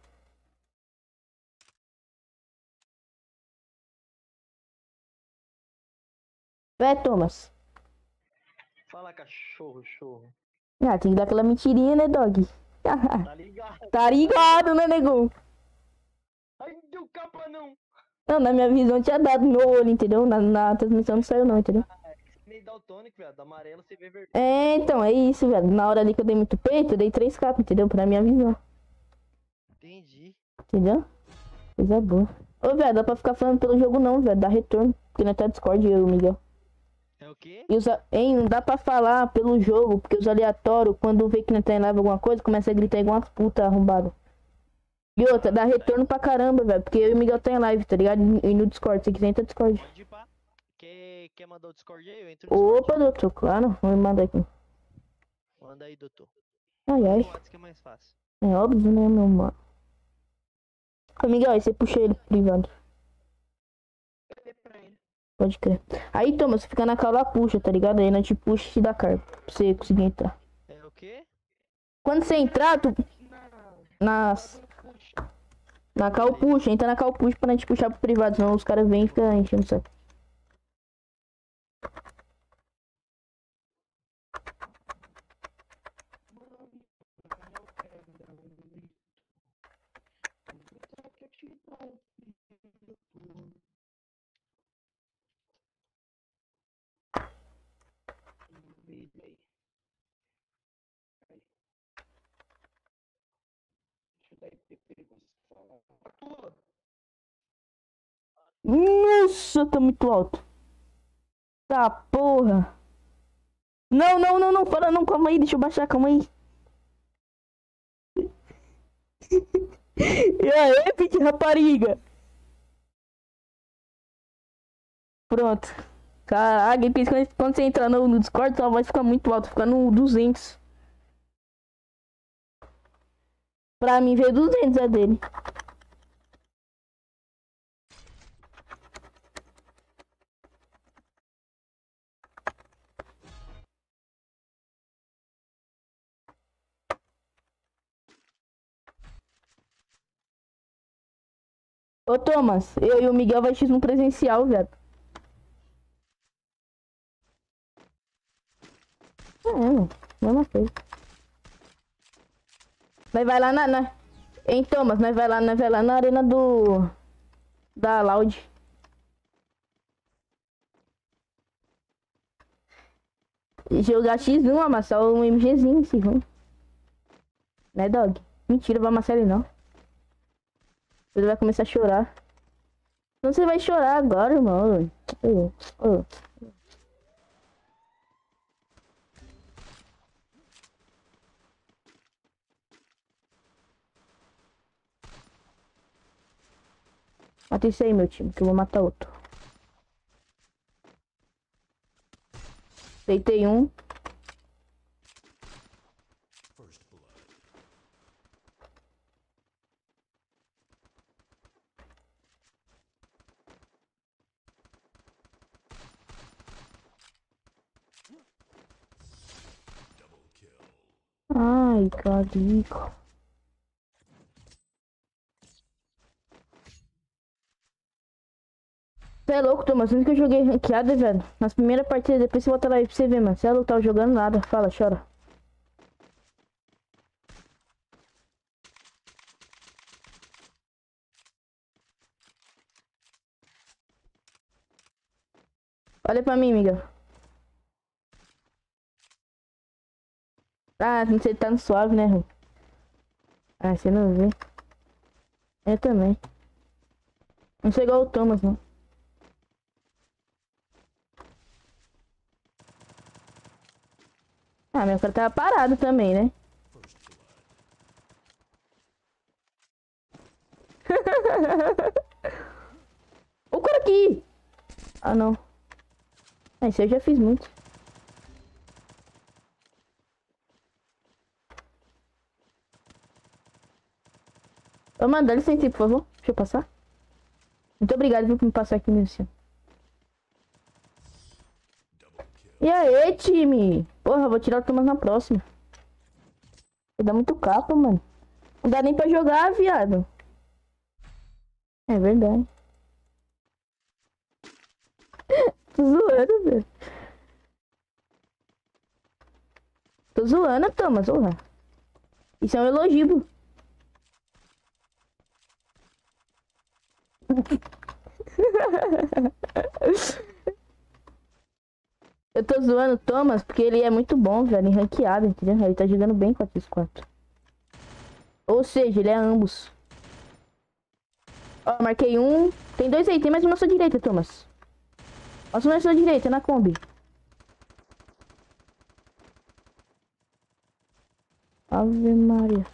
Vai, Thomas. Fala, cachorro, chorro. Ah, tem que dar aquela mentirinha, né, dog? Tá ligado? Tá ligado, né, negão? Ai, deu capa não. Não, na minha visão tinha dado no olho, entendeu? Na, na transmissão não saiu não, entendeu? Meio daltônico, velho. Do amarelo você vê verde. É, então, é isso, velho. Na hora ali que eu dei muito peito, eu dei três capas, entendeu? Pra minha visão. Entendi. Entendeu? Coisa boa. Ô, velho, dá pra ficar falando pelo jogo não, velho. Dá retorno. Porque não tá Discord, eu e o Miguel. É o quê? E os, a- hein, não dá pra falar pelo jogo, porque os aleatórios, quando vê que não tá em live alguma coisa, começa a gritar igual umas putas arrombadas. E outra, dá retorno pra caramba, velho. Porque eu e o Miguel tá em live, tá ligado? E no Discord, se quiser entra no Discord. Pode pá. Quer, quer mandar o Discord aí? Eu entro no Discord. Opa, doutor, claro. Vou me mandar aqui. Manda aí, doutor. Ai, ai. O WhatsApp que é mais fácil. É óbvio, né, meu mano? Ô, Miguel, aí você puxa ele pro privado. Pode crer. Aí, toma, você fica na cala, puxa, tá ligado? Aí nós te puxa e te dá carga. Pra você conseguir entrar. É o quê? Quando você entrar, tu... Nas... Na cal puxa, entra na cal puxa pra gente puxar pro privado, senão os caras vêm e ficam enchendo o saco. Nossa, tá muito alto. Tá, porra. Não, não, não, não, para não, calma aí, deixa eu baixar, calma aí. E aí, pit rapariga? Pronto. Caraca, quando quando você entrar no, no Discord, sua voz fica muito alta, fica no duzentos. Pra mim veio duzentos a dele. Ô Thomas, eu e o Miguel vai X no presencial, velho. É, mesma coisa. Nós vai lá na, na... Hein, Thomas, nós vai lá, nós vai lá na arena do... Da Loud. Jogar X um, amassar um MGzinho, esse ruim. Né, dog? Mentira, vai amassar ele não. Ele vai começar a chorar. Não, você vai chorar agora, irmão. Oh, oh. Mata isso aí, meu time, que eu vou matar outro. Deitei um. First blood. Double kill. Ai, carico. Você é louco, Thomas? Antes que eu joguei ranqueada, velho. Nas primeiras partidas, depois você volta lá aí pra você ver, mano. Você é louco, tava jogando nada. Fala, chora. Olha pra mim, Miguel. Ah, você tá no suave, né, Rui? Ah, você não vê. Eu também. Não sou igual o Thomas, não. Ah, meu cara tava parado também, né? First blood. O cara aqui! Ah, não. Ah, isso eu já fiz muito. Ô, mano, dá licença aí, por favor. Deixa eu passar. Muito obrigado, viu, por me passar aqui, meu senhor. Double kill. E aí, time? Porra, vou tirar o Thomas na próxima. Vai dar muito capa, mano. Não dá nem pra jogar, viado. É verdade. Tô zoando, velho. Tô zoando, Thomas, porra. Isso é um elogio. Eu tô zoando o Thomas porque ele é muito bom, velho, em ranqueada, entendeu? Ele tá jogando bem quatro por quatro. Ou seja, ele é ambos. Ó, marquei um. Tem dois aí, tem mais um na sua direita, Thomas. Nossa, na sua direita, na Kombi. Ave Maria.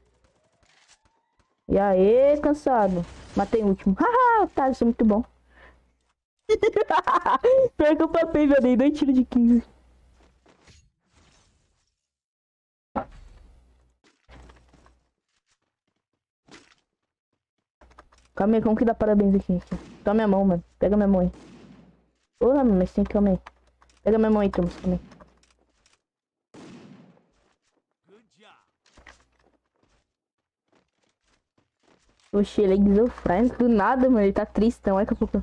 E aí, cansado. Matei o último. Haha, tá, isso é muito bom. Pior que eu passei, velho, dei dois tiros de quinze. Calma aí, como que dá parabéns aqui? aqui. Toma minha mão, mano. Pega minha mão aí. Porra, mano, mas tem que calma aí. Pega minha mão aí, Thomas, também. Good job. Oxi, ele é esquizofrênico do nada, mano. Ele tá tristão, daqui a pouco.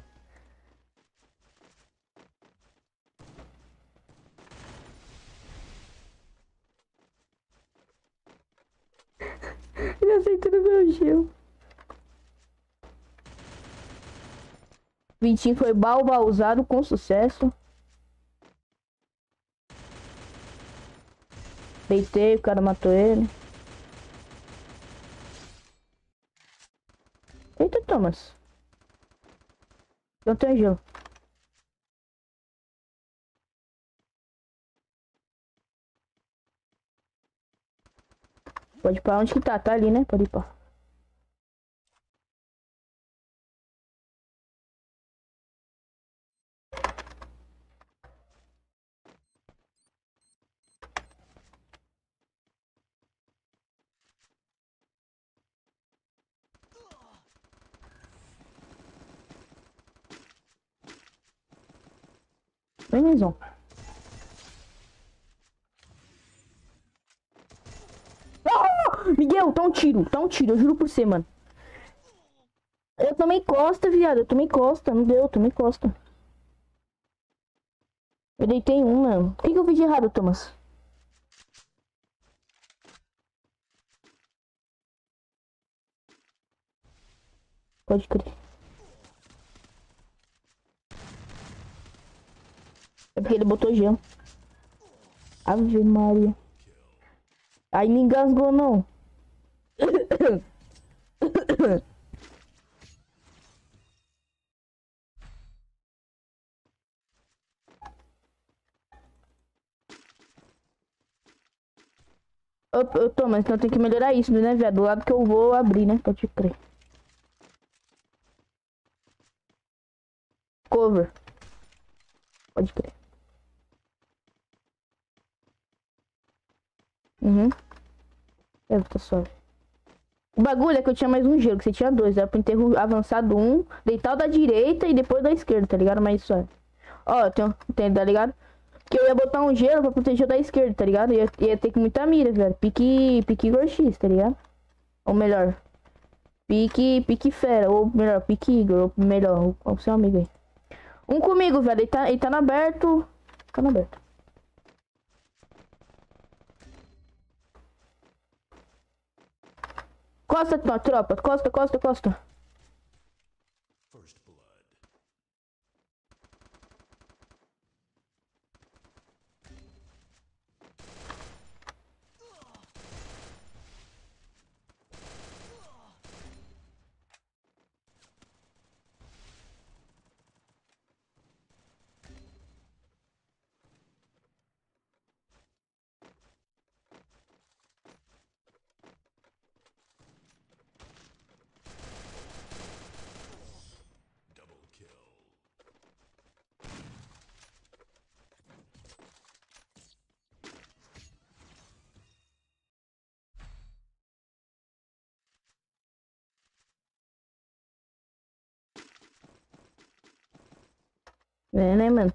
Ele aceitando meu gelo. Vitinho foi balbauzado com sucesso. Deitei, o cara matou ele. Eita, Thomas. Não tem gelo. Pode ir pra onde que tá? Tá ali, né? Pode ir pra. Vem, Nizão. Ah! Miguel, tá um tiro, tá um tiro, eu juro por você, mano. Eu tomei costa, viado, eu tomei costa, não deu, eu tomei costa. Eu deitei um, mano. O que, que eu fiz de errado, Thomas? Pode crer. É porque ele botou gelo. Ave Maria. Aí me engasgou, não. Ô, ô, Thomas, então tem que melhorar isso, né, velho? Do lado que eu vou abrir, né? Pode crer. Cover. Pode crer. Uhum. É, tá suave. O bagulho é que eu tinha mais um gelo, que você tinha dois. Era pro enterro avançado um, deitar o da direita e depois da esquerda, tá ligado? Mas isso é. Ó, tem, tem, tá ligado? Que eu ia botar um gelo pra proteger o da esquerda, tá ligado? Ia, ia ter que muita mira, velho. Pique, pique Igor X, tá ligado? Ou melhor, pique, pique fera. Ou melhor, pique Igor. Ou melhor, o seu amigo aí. Um comigo, velho. Ele tá, ele tá no aberto. Tá no aberto. Costa, tropa. Costa, costa, costa. First blood. Double kill. É, né, mano?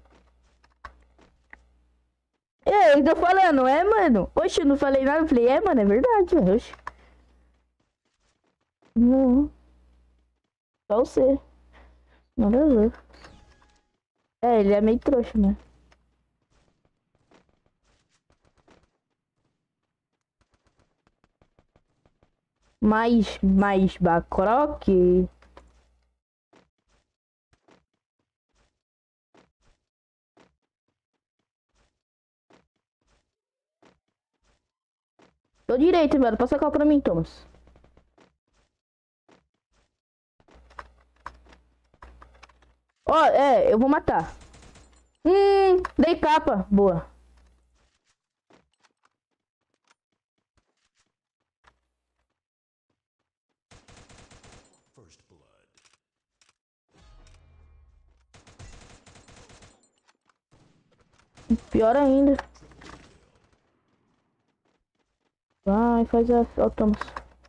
É, eu tô falando, é, mano? Oxe, eu não falei nada. Eu falei, é, mano, é verdade, velho. Oxe. Não. Só você. Nada a ver. É, ele é meio trouxa, né? Mais, mais bacroque. Tô direito, velho. Passa cá pra mim, Thomas. Ó, é, eu vou matar. Hum, dei capa. Boa. First blood. Pior ainda. Vai, faz a... Ó, Thomas.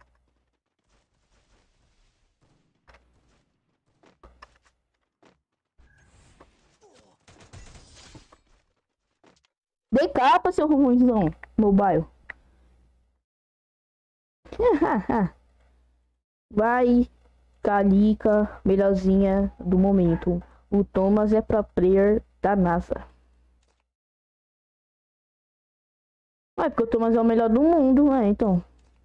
Dei capa, seu ruimzão. Mobile. Vai. Calica, melhorzinha do momento. O Thomas é pro player da NASA. Ah, porque o Thomas é o melhor do mundo, né? Então.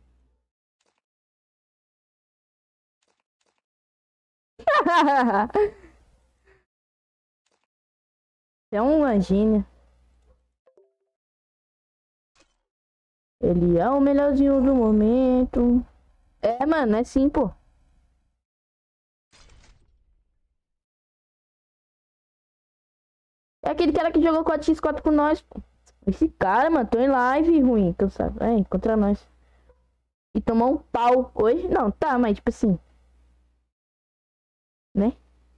É uma gênia. Ele é o melhorzinho do momento. É, mano, é sim, pô. É aquele cara que jogou quatro por quatro com nós, pô. Esse cara, mano, tô em live ruim, então sabe? É, contra nós. E tomou um pau hoje? Não, tá, mas tipo assim. Né?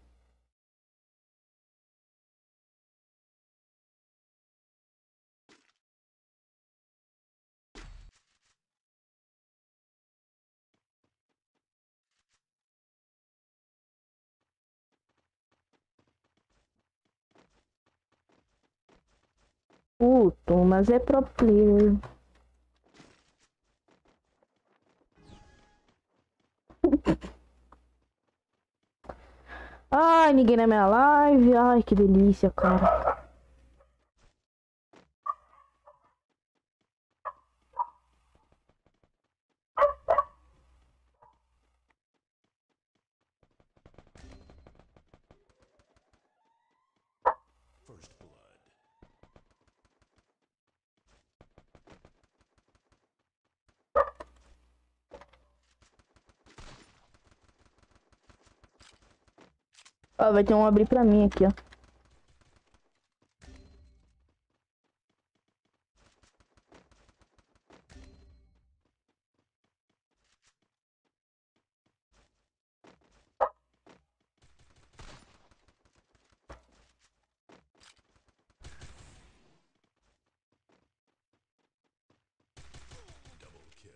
O Thomas é pro player. Ai, ninguém na minha live. Ai, que delícia, cara. First blood. Ó, vai ter um abrir pra mim aqui, ó. Double kill.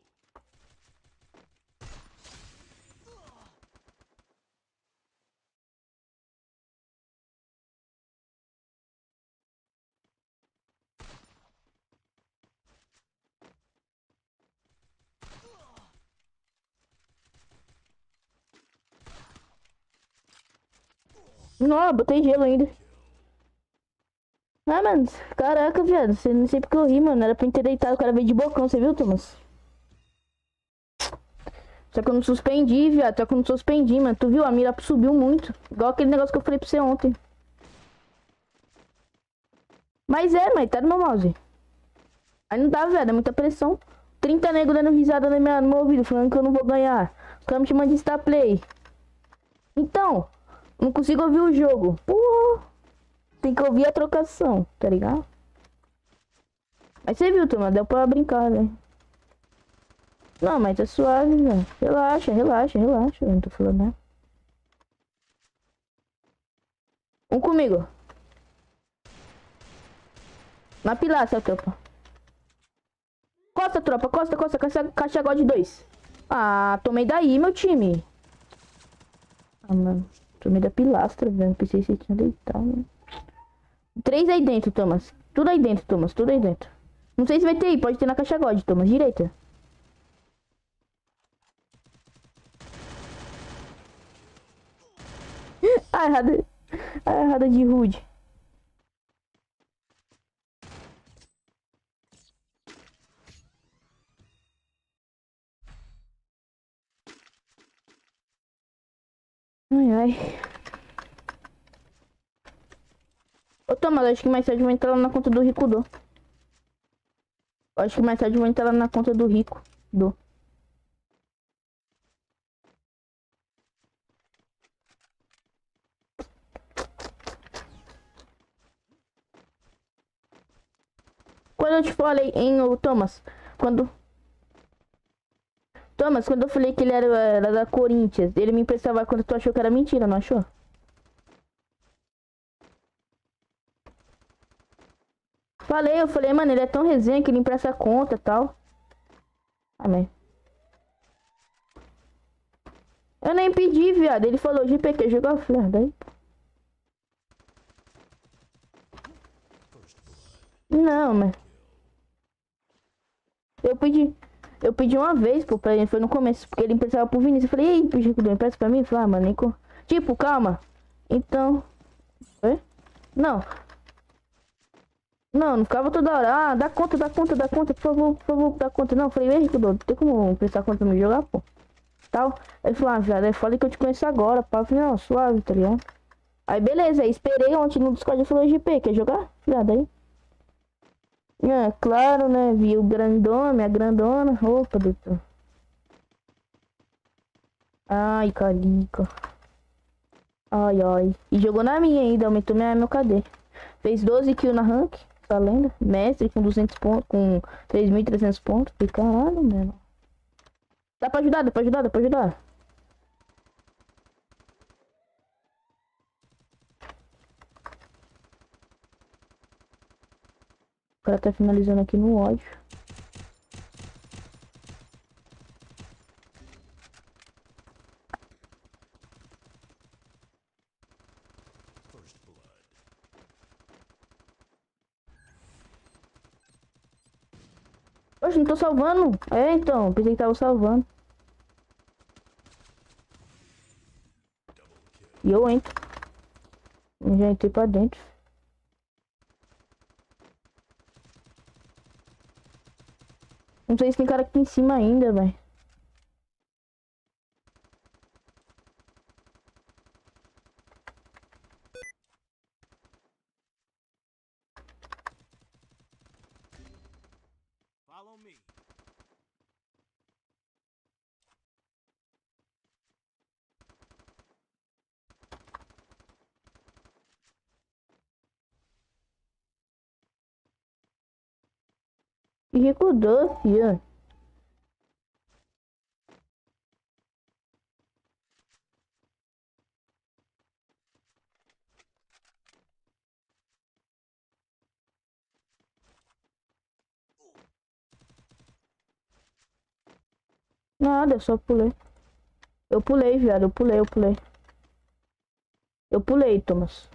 Não, botei gelo ainda. Ah, mano, caraca, viado. Você não sei porque eu ri, mano. Era pra eu ter deitado, o cara veio de bocão, você viu, Thomas? Só que eu não suspendi, viado. Só que eu não suspendi, mano. Tu viu? A mira subiu muito. Igual aquele negócio que eu falei pra você ontem. Mas é, mas tá no meu mouse. Aí não dá, velho. É muita pressão. trinta negros dando risada no meu, no meu ouvido, falando que eu não vou ganhar. Os caras me chamando de star play. Então, não consigo ouvir o jogo. Porra. Tem que ouvir a trocação, tá ligado? Mas você viu, turma, deu pra brincar, né? Não, mas tá suave, velho. Relaxa, relaxa, relaxa. Eu não tô falando nada. Um comigo. Na pilastra, tropa. Costa, tropa, costa, costa, caixa, caixa God dois. Ah, tomei daí, meu time. Ah, mano. Tomei da pilastra, velho. Pensei que você tinha deitado, né? Três aí dentro, Thomas. Tudo aí dentro, Thomas. Tudo aí dentro. Não sei se vai ter aí. Pode ter na caixa God, Thomas. Direita. Ah, errada. Ah, errada de rude. Ai, ai. Ô, Thomas, acho que mais tarde eu vou entrar lá na conta do Rico do. Acho que mais tarde eu vou entrar lá na conta do Rico do. Quando eu te falei, hein, ô Thomas, quando... Thomas, quando eu falei que ele era, era da Corinthians, ele me emprestava quando tu achou que era mentira, não achou? Falei, eu falei, mano, ele é tão resenha que ele empresta a conta e tal. Amém. Eu nem pedi, viado. Ele falou, G P Q, jogou a flor, daí. Não, mas... Eu pedi... Eu pedi uma vez, pô, pra ele, foi no começo, porque ele emprestava pro Vinícius. Eu falei, ei, Rico, empresta pra mim? Ele falou, ah, mano, nem com... Tipo, calma. Então... Oi? Não. Não, não ficava toda hora. Ah, dá conta, dá conta, dá conta, por favor, por favor, dá conta. Não, eu falei, ei, Rico, não tem como emprestar conta pra me jogar, pô. Tal. Aí ele falou, ah, viado, eu falei que eu te conheço agora, pá. Eu falei, não, suave, tá ligado? Aí beleza, aí esperei ontem no Discord e falou, G P, quer jogar? Viado, aí. É, claro, né? Vi o grandona, minha grandona. Opa, doutor. Ai, calica. Ai, ai. E jogou na minha ainda, aumentou minha, meu K D. Fez doze kills na rank, tá lendo? Mestre com duzentos pontos, com três mil e trezentos pontos. Falei, caralho, mano. Dá pra ajudar, dá pra ajudar, dá pra ajudar. O cara tá finalizando aqui no ódio. First blood. Oxe, não tô salvando. É, então, pensei que tava salvando. E eu entro. Eu já entrei pra dentro. Não sei se tem cara aqui em cima ainda, velho. Follow me. E recordou, filho. Nada, eu só pulei. Eu pulei, viado. Eu pulei, eu pulei. Eu pulei, Thomas.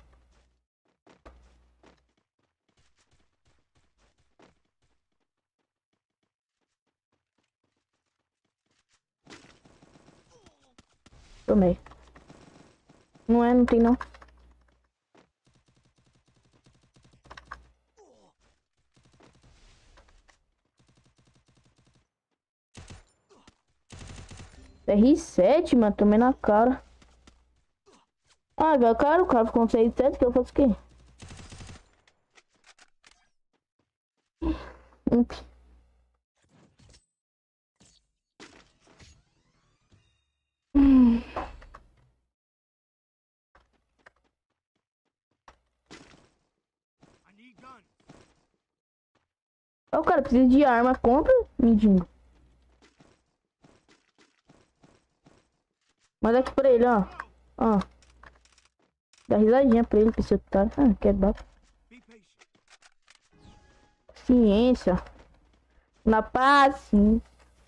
Tomei. Não é, não tem não. R sete, mano. Tomei na cara. Ah, meu cara, o cara ficou com R sete, que eu faço o quê? Ump. Hum. I need guns. Ó, o cara precisa de arma, compra, mendigo. Manda aqui pra ele, ó. Ó. Dá risadinha pra ele, pra esse otário. Ah, quer dar. Be patient. Ciência. Na paz, sim.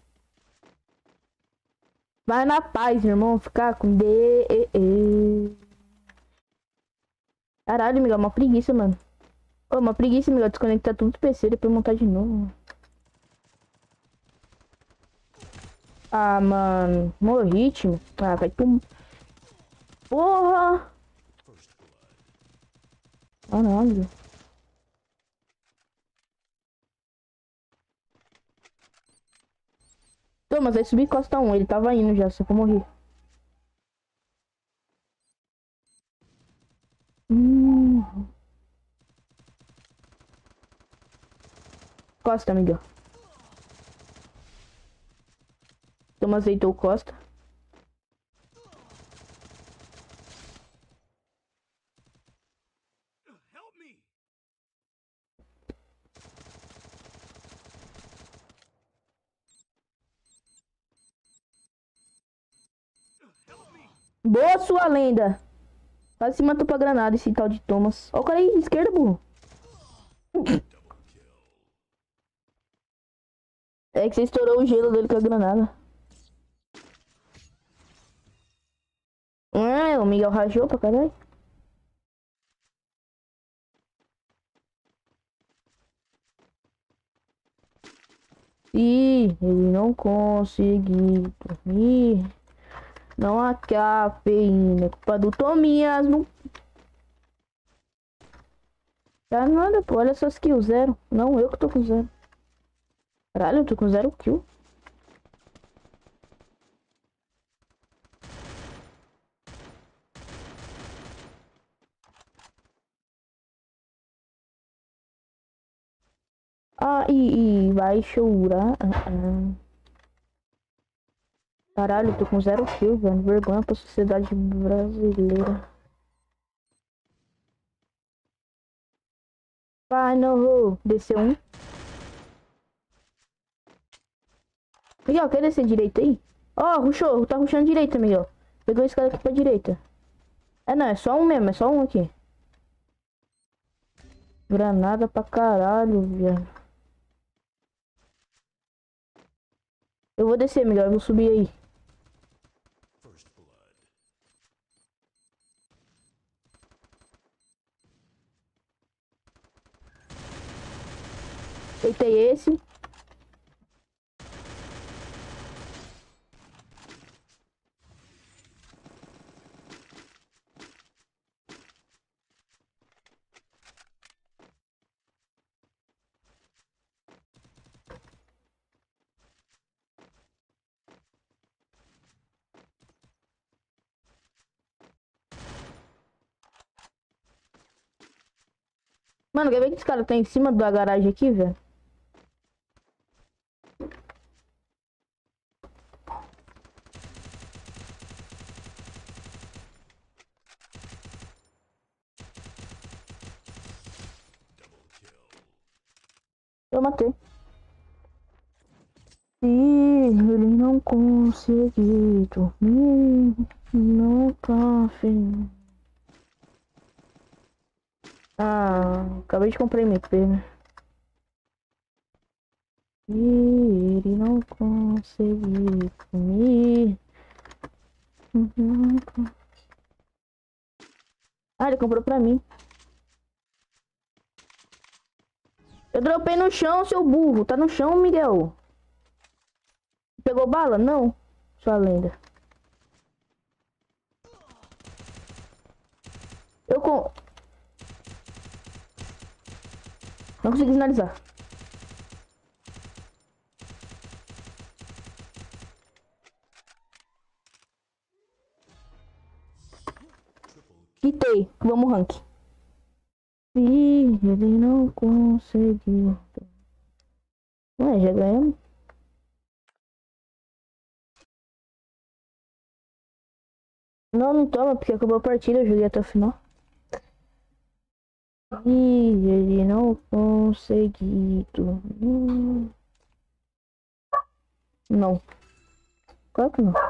Vai na paz, irmão. Ficar com D. E, E. Caralho, Miguel, uma preguiça, mano. Ô, uma preguiça, Miguel. Desconectar tudo do P C, depois montar de novo. Ah, mano. Morri, time. Ah, vai tu. Porra! First blood. Caralho. Thomas, vai subir costa um. Ele tava indo já, só que eu morri. Hum. Costa, Miguel. Thomas deitou o Costa. Help me. Help me. Boa, sua lenda. Quase se matou pra granada esse tal de Thomas. Ó o cara aí, esquerda, burro. Double kill. É que você estourou o gelo dele com a granada. É, o Miguel rajou pra caralho. E ele não conseguir dormir. Não há cafeína. É culpa do Tominhas. Não dá nada, pô. Olha só as kills, zero. Não, eu que tô com zero. Caralho, eu tô com zero kill. Ah, e, e vai chorar. Ah, ah. Caralho, eu tô com zero kill, velho. Vergonha pra sociedade brasileira. Vai, não. Desceu um. Miguel, quer descer direita aí? Ó, oh, rushou. Tá rushando direita, Miguel. Pegou esse cara aqui pra direita. É, não. É só um mesmo. É só um aqui. Granada pra caralho, velho. Eu vou descer, Miguel. Eu vou subir aí. First blood. Deitei esse. Mano, quer ver que esse cara tá em cima da garagem aqui, velho? Eu matei. Se ele não conseguir dormir, não tá afim. Ah, acabei de comprar M P, né? Se ele não conseguir dormir. Ah, ele comprou pra mim. Eu dropei no chão, seu burro. Tá no chão, Miguel. Pegou bala? Não. Sua lenda. Eu com... Não consegui finalizar. Quitei. Vamos rank. Se ele não conseguir... Ué, já ganhamos. Não, não toma, porque acabou a partida, eu joguei até o final. Se ele não conseguir dormir... Não. Claro que não.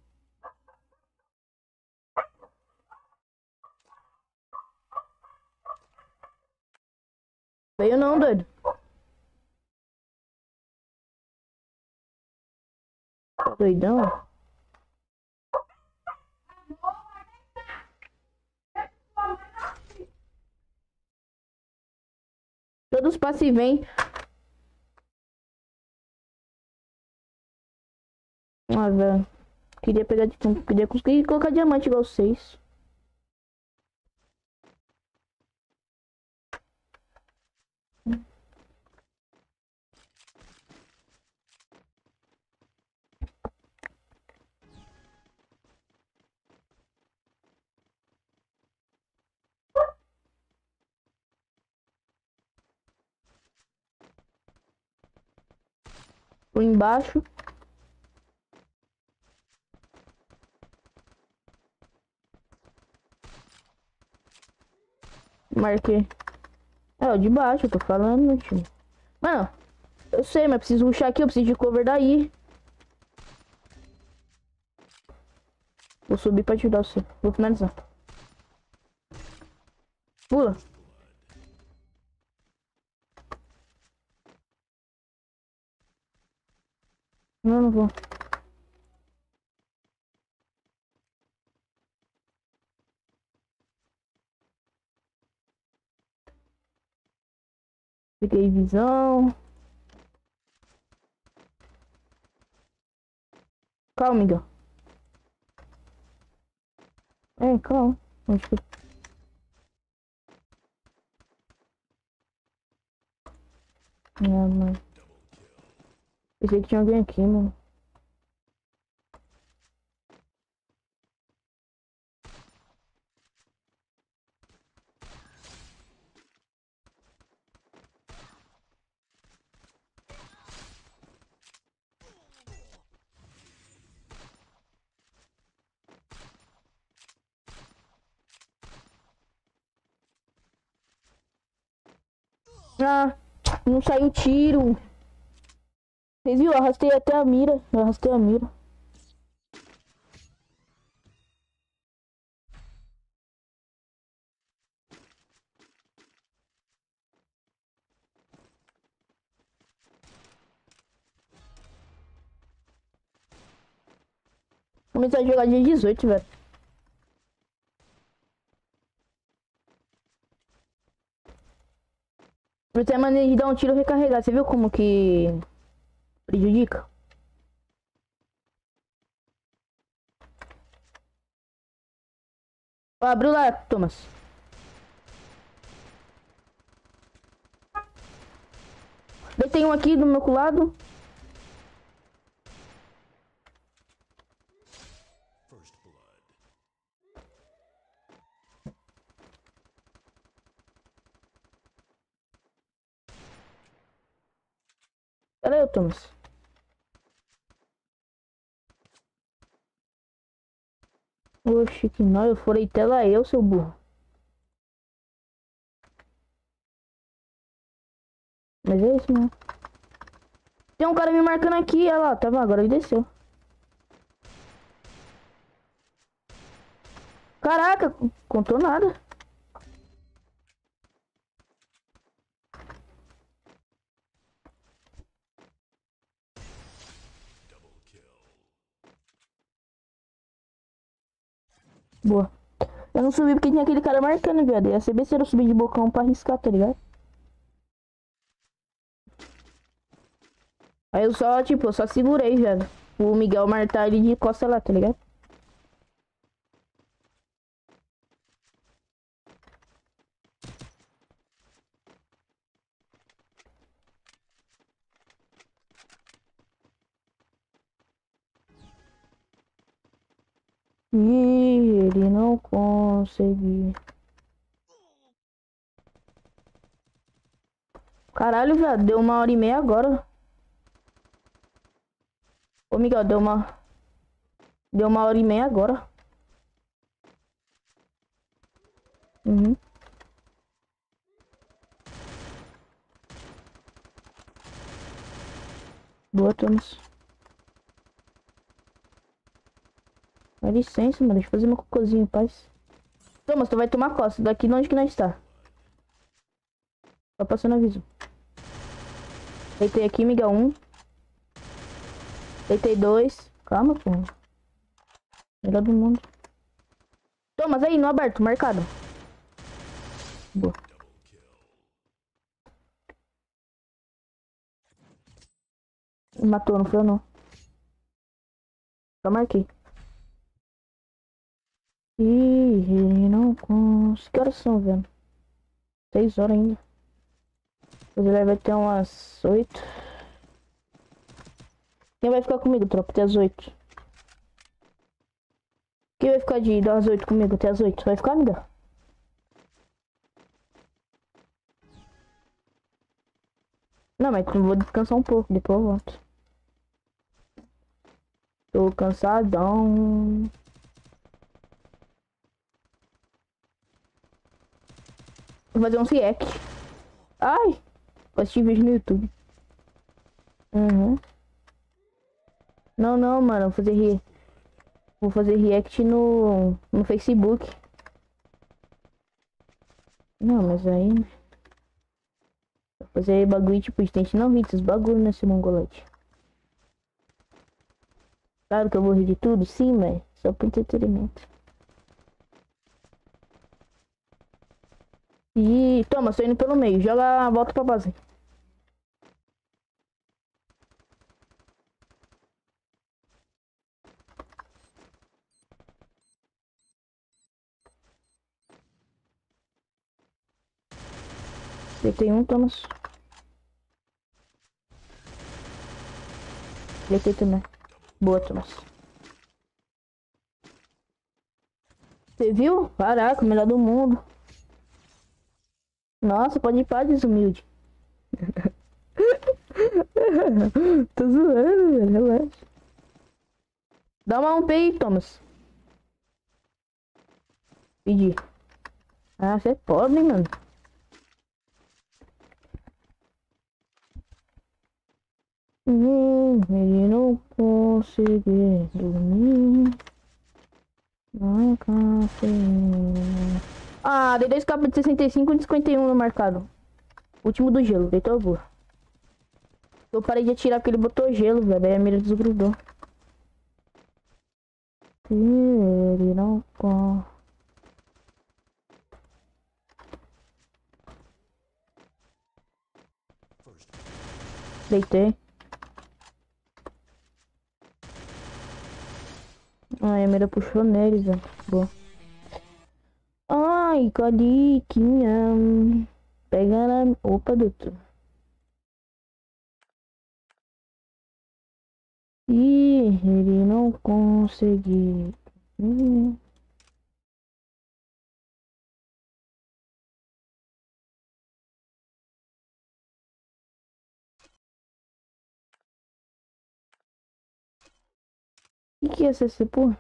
Veio não, doido. Tá doidão? Todos passivos, hein? Ah, velho. Queria pegar de tudo. Queria conseguir colocar diamante igual vocês. Por embaixo. Marquei. É, o de baixo, eu tô falando, meu time. Mano, eu sei, mas preciso rushar aqui, eu preciso de cover daí. Vou subir pra ajudar você. Vou finalizar. Pula. Não, não vou. Peguei visão. Calma, Miguel. É, calma. Onde que... Ah, mano. Pensei que tinha alguém aqui, mano. Ah, não saiu tiro. Vocês viram? Eu arrastei até a mira. Eu arrastei a mira. Começar a jogar dia dezoito, velho. Não tem maneira de dar um tiro e recarregar. Você viu como que prejudica? Ó, abriu lá, Thomas. Daí tem um aqui do meu lado. First blood. Cadê o Thomas? Oxi, que não, eu furei tela eu, seu burro. Mas é isso, né? Tem um cara me marcando aqui, olha lá, tá vendo? Agora ele desceu. Caraca, contou nada. Double kill. Boa. Eu não subi porque tinha aquele cara marcando, viado. Ia ser besteira eu subir de bocão pra arriscar, tá ligado? Aí eu só, tipo, eu só segurei, velho. O Miguel martar ele de costa lá, tá ligado? E ele não conseguiu. Caralho, velho, deu uma hora e meia agora. Ô, Miguel, deu uma... Deu uma hora e meia agora. Uhum. Boa, Thomas. Dá licença, mano. Deixa eu fazer uma cocôzinha em paz. Thomas, tu vai tomar costa. Daqui longe que nós está. Só passando aviso. Deitei aqui, Miguel. Um. Deitei dois. Calma, pô. Melhor do mundo. Thomas, aí, no aberto, marcado. Boa. Matou, não foi eu, não. Só marquei. Ih, ele não consegue. Que horas são, velho? Seis horas ainda. Depois ele vai ter umas oito. Quem vai ficar comigo, tropa? Até as oito. Quem vai ficar de das oito comigo até as oito? Vai ficar, amiga? Não, mas eu vou descansar um pouco, depois eu volto. Tô cansadão. Vou fazer um react. Ai! Eu assisti vídeo no YouTube. Uhum. Não, não, mano. Vou fazer re... Vou fazer react no... no Facebook. Não, mas aí... Vou fazer bagulho tipo, gente não ri desses bagulho nesse mongolete. Claro que eu vou rir de tudo, sim, mas só pro entretenimento. E toma, tô indo pelo meio. Joga a volta pra base. Deitei um, Thomas. Deitei também. Boa, Thomas. Você viu? Caraca, o melhor do mundo. Nossa, pode ir pra desumilde. Tô zoando, velho. Relaxa. Dá uma um P aí, Thomas. Pedi. Ah, você é pobre, hein, mano. Hum, ele não conseguiu dormir. Não conseguiu. Ah, dei dois capas de sessenta e cinco e de cinquenta e um no mercado. Último do gelo, deitou voo. Eu parei de atirar porque ele botou gelo, velho. Aí a mira desgrudou. Ele não consegue. Deitei. Ai, a mira puxou nele, velho. Boa. Ai, codiquinha. Pega na... Opa, doutor. Ih, ele não conseguiu. Hum. O que, que é C C, porra?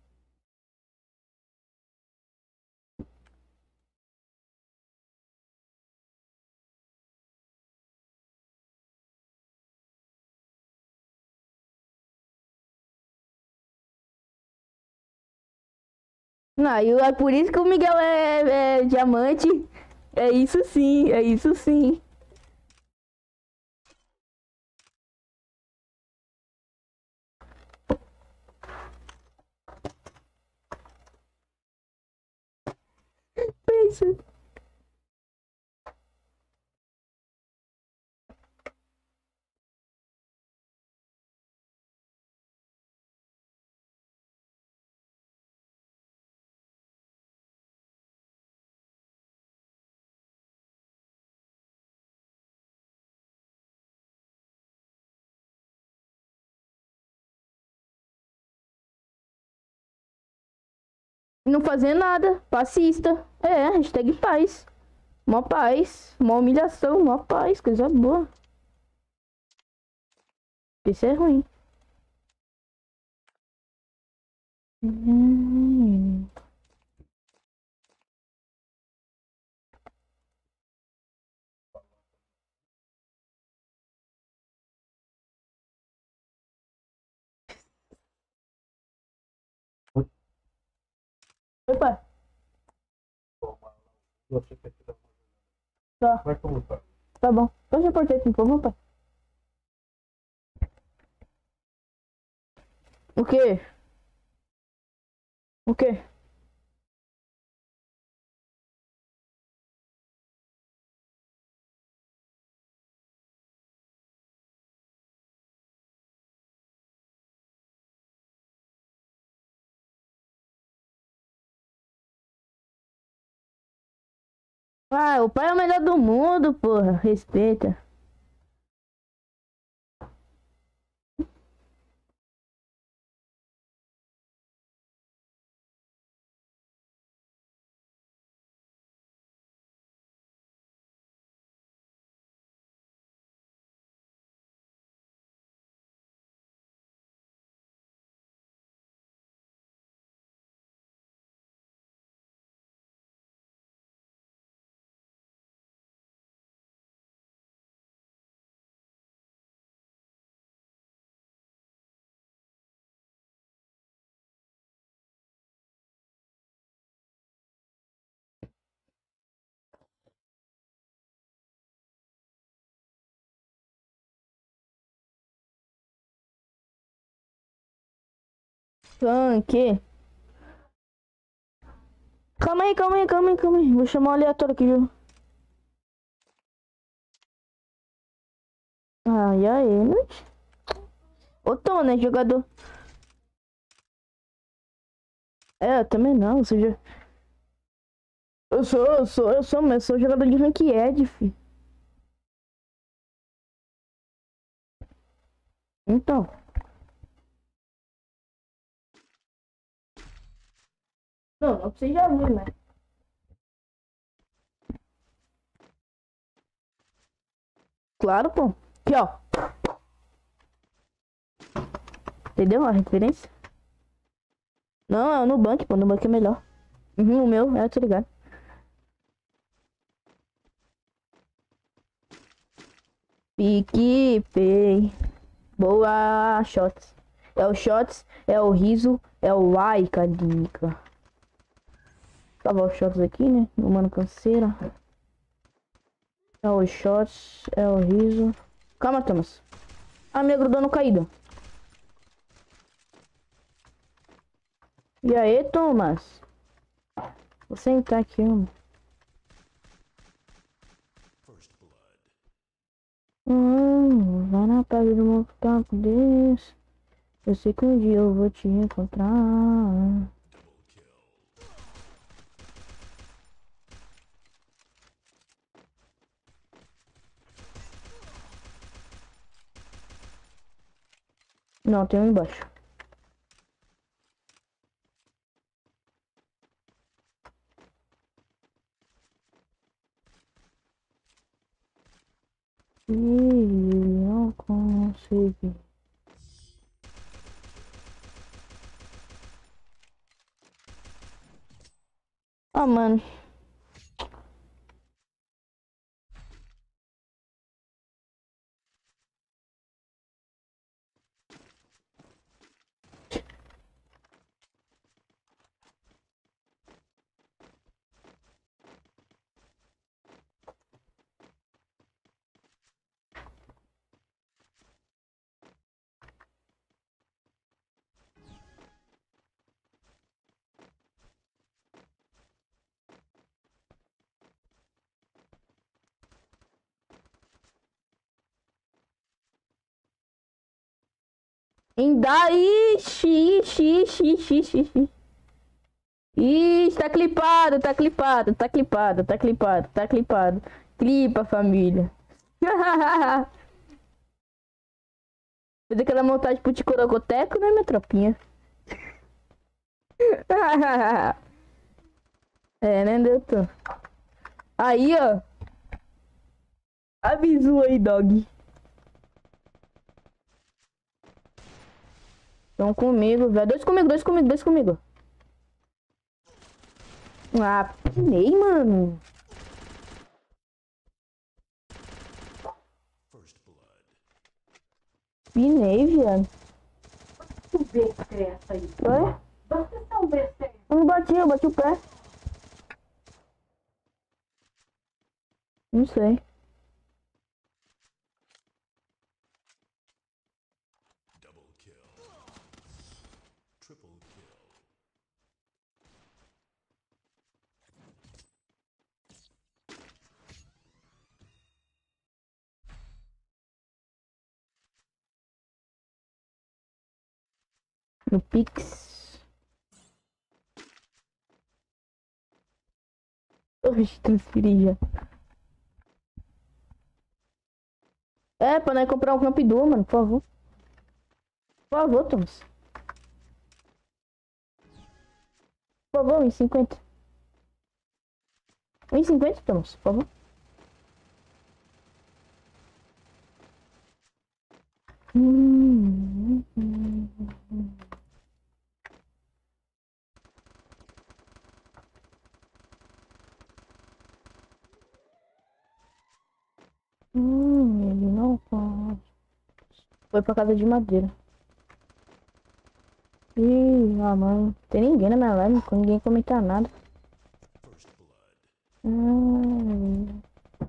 Não, e é por isso que o Miguel é, é diamante. É isso sim, é isso sim. Pensa. Não fazer nada. Passista. É, hashtag paz. Mó paz. Mó humilhação, mó paz. Coisa boa. Isso é ruim. Hum. Opa. Tá. Vai como tá? Tá bom. Fecha a porta aí, por favor, pai. O quê? O quê? Ah, o pai é o melhor do mundo, porra. Respeita. Funk. Calma aí, calma aí, calma aí, calma aí. Vou chamar um aleatório aqui, viu? Ai, ai, noite. Ô, Tom, né, jogador? É, eu também não, eu sou... jo- Eu sou, eu sou, eu sou, mas eu sou jogador de ranked, fi. Então. Não, não precisa já vir, né? Claro, pô. Aqui, ó. Entendeu a referência? Não, é o Nubank, pô. O Nubank é melhor. Uhum, o meu, é, tô ligado. PicPay. Boa, Shots. É o Shots, é o Riso, é o Ai, Cadica. Salvar os Shots aqui, né? O mano canseira. É o Shots, é o Riso. Calma, Thomas. Ah, me grudou no caído. E aí, Thomas? Vou sentar aqui, mano. First blood. Hum, vai na paz do meu campo desse. Eu sei que um dia eu vou te encontrar. Double kill. Não, tem um embaixo. E não consegui. Ah, mano. Ainda. Ixi, ixi, ixi, ixi, ixi, ixi. Ixi, tá clipado, tá clipado, tá clipado, tá clipado, tá clipado. Clipa, família. Fez aquela montagem pro Ticorocoteco, né, minha tropinha? É, né, doutor? Aí, ó. Avisou aí, dog. Estão comigo, velho. Dois comigo, dois comigo, dois comigo. Ah, pinei, mano. First blood. Pinei, viado. Tu besteira aí. Oi? Vocês são besteira. Eu não bati, eu bati o pé. Não sei. Double kill. Triple kill. No Pix. Oxe, transferi já. É, pra nós comprar um Camp Duo, mano, por favor. Por favor, Thomas. Por favor, um e cinquenta. um e cinquenta, Thomas, por favor. Hum, hum, hum. Hum, ele não pode. Foi pra casa de madeira. Ih, ah, mano. Tem ninguém na minha live, com ninguém comentar nada. First blood. Hum.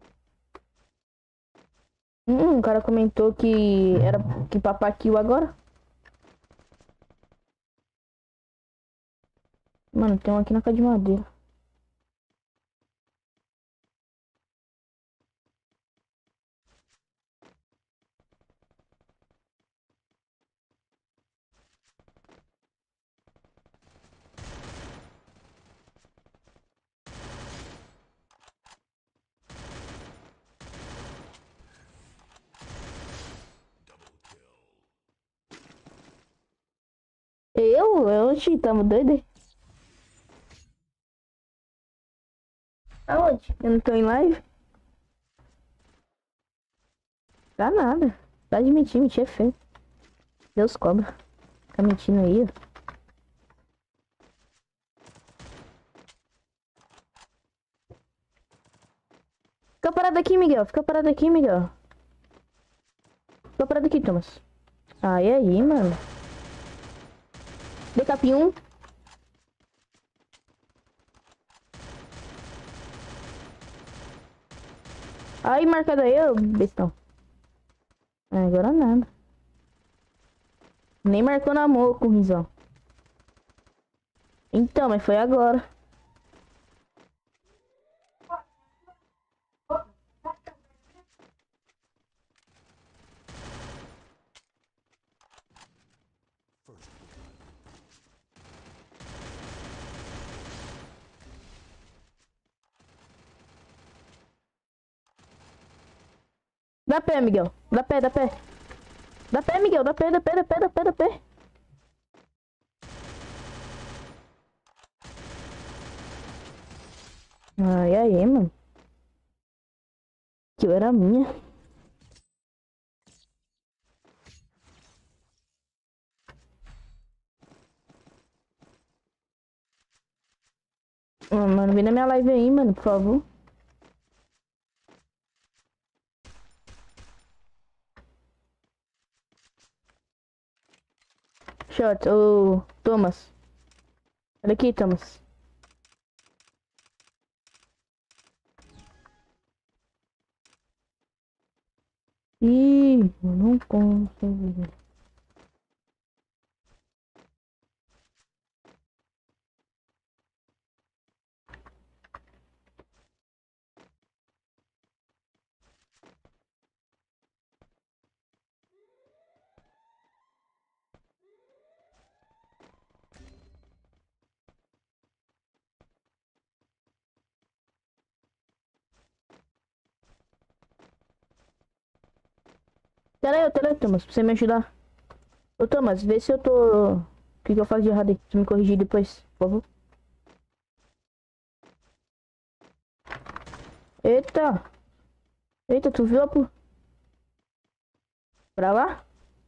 Hum, o cara comentou que era que papai kill agora. Mano, tem um aqui na casa de madeira. Double kill. Eu? Eu, oxi, tamo doido? Hein? Aonde? Eu não tô em live? Tá nada. Tá de mentir, mentir é feio. Deus cobra. Tá mentindo aí, ó. Fica parado aqui, Miguel. Fica parado aqui, Miguel. Fica parado aqui, Thomas. Ah, e aí, mano? Decap um. Aí, marcado aí, ô bestão. Ah, agora nada. Nem marcou na mão com o risão. Então, mas foi agora. First blood. Dá pé, Miguel. Dá pé, dá pé. Dá pé, Miguel. Dá pé, dá pé, dá pé, dá pé, dá pé. Ai, aí, mano. Que era minha. Ah, mano, vem na minha live aí, mano, por favor. Shot, ô Thomas. Olha aqui, Thomas. Ih, eu não consigo. Pera aí, pera aí, Thomas, pra você me ajudar. Ô, Thomas, vê se eu tô... O que que eu faço de errado aí? Você me corrigir depois, por favor. Eita. Eita, tu viu, pô? Pra lá?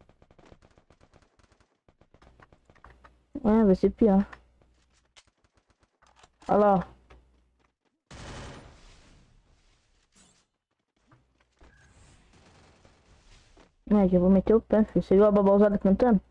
É, vai ser pior. Olha lá, ó. É, já vou meter o pé, filho. Você viu a babalzada cantando?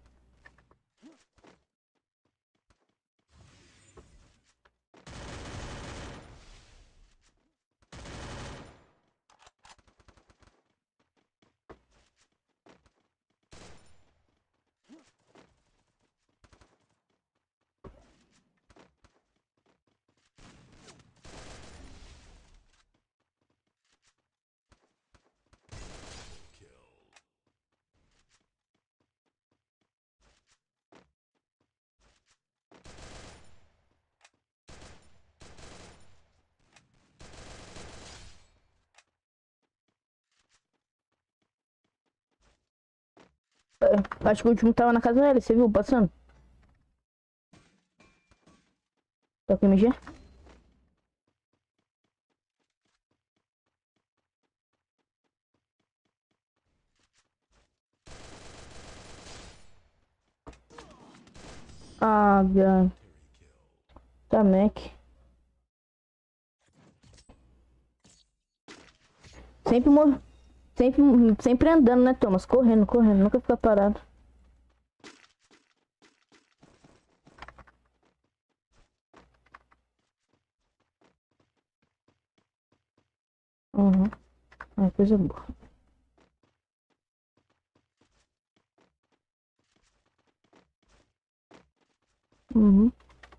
É, acho que o último tava na casa dele, você viu, passando? Tá com M G? Ah, velho. Tá, Mac. Sempre mor... Sempre, sempre andando, né, Thomas? Correndo, correndo, nunca fica parado. Uhum. É coisa boa. Uhum.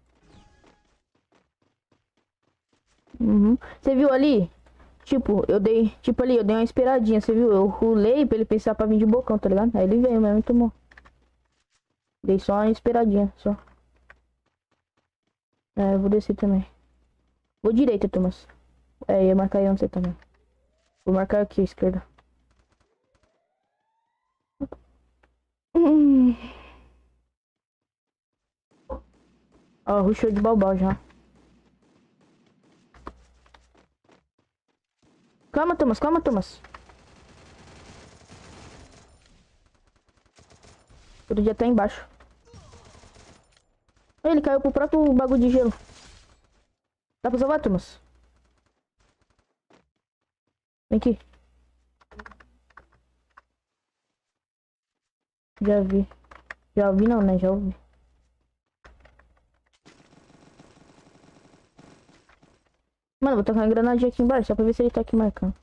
Uhum. Você viu ali? Tipo, eu dei. Tipo ali, eu dei uma esperadinha, você viu? Eu rolei pra ele pensar pra vir de bocão, tá ligado? Aí ele veio mesmo e tomou. Dei só uma esperadinha, só. É, eu vou descer também. Vou direita, Thomas. É, ia marcar aí onde você também. Vou marcar aqui, esquerda. Hum. Ó, rushou de balbal já. Calma, Thomas, calma, Thomas. Ele já tá embaixo. Ele caiu pro próprio bagulho de gelo. Dá pra salvar, Thomas? Vem aqui. Já vi. Já ouvi não, né? Já ouvi. Mano, vou tacar uma granadinha aqui embaixo, só pra ver se ele tá aqui marcando.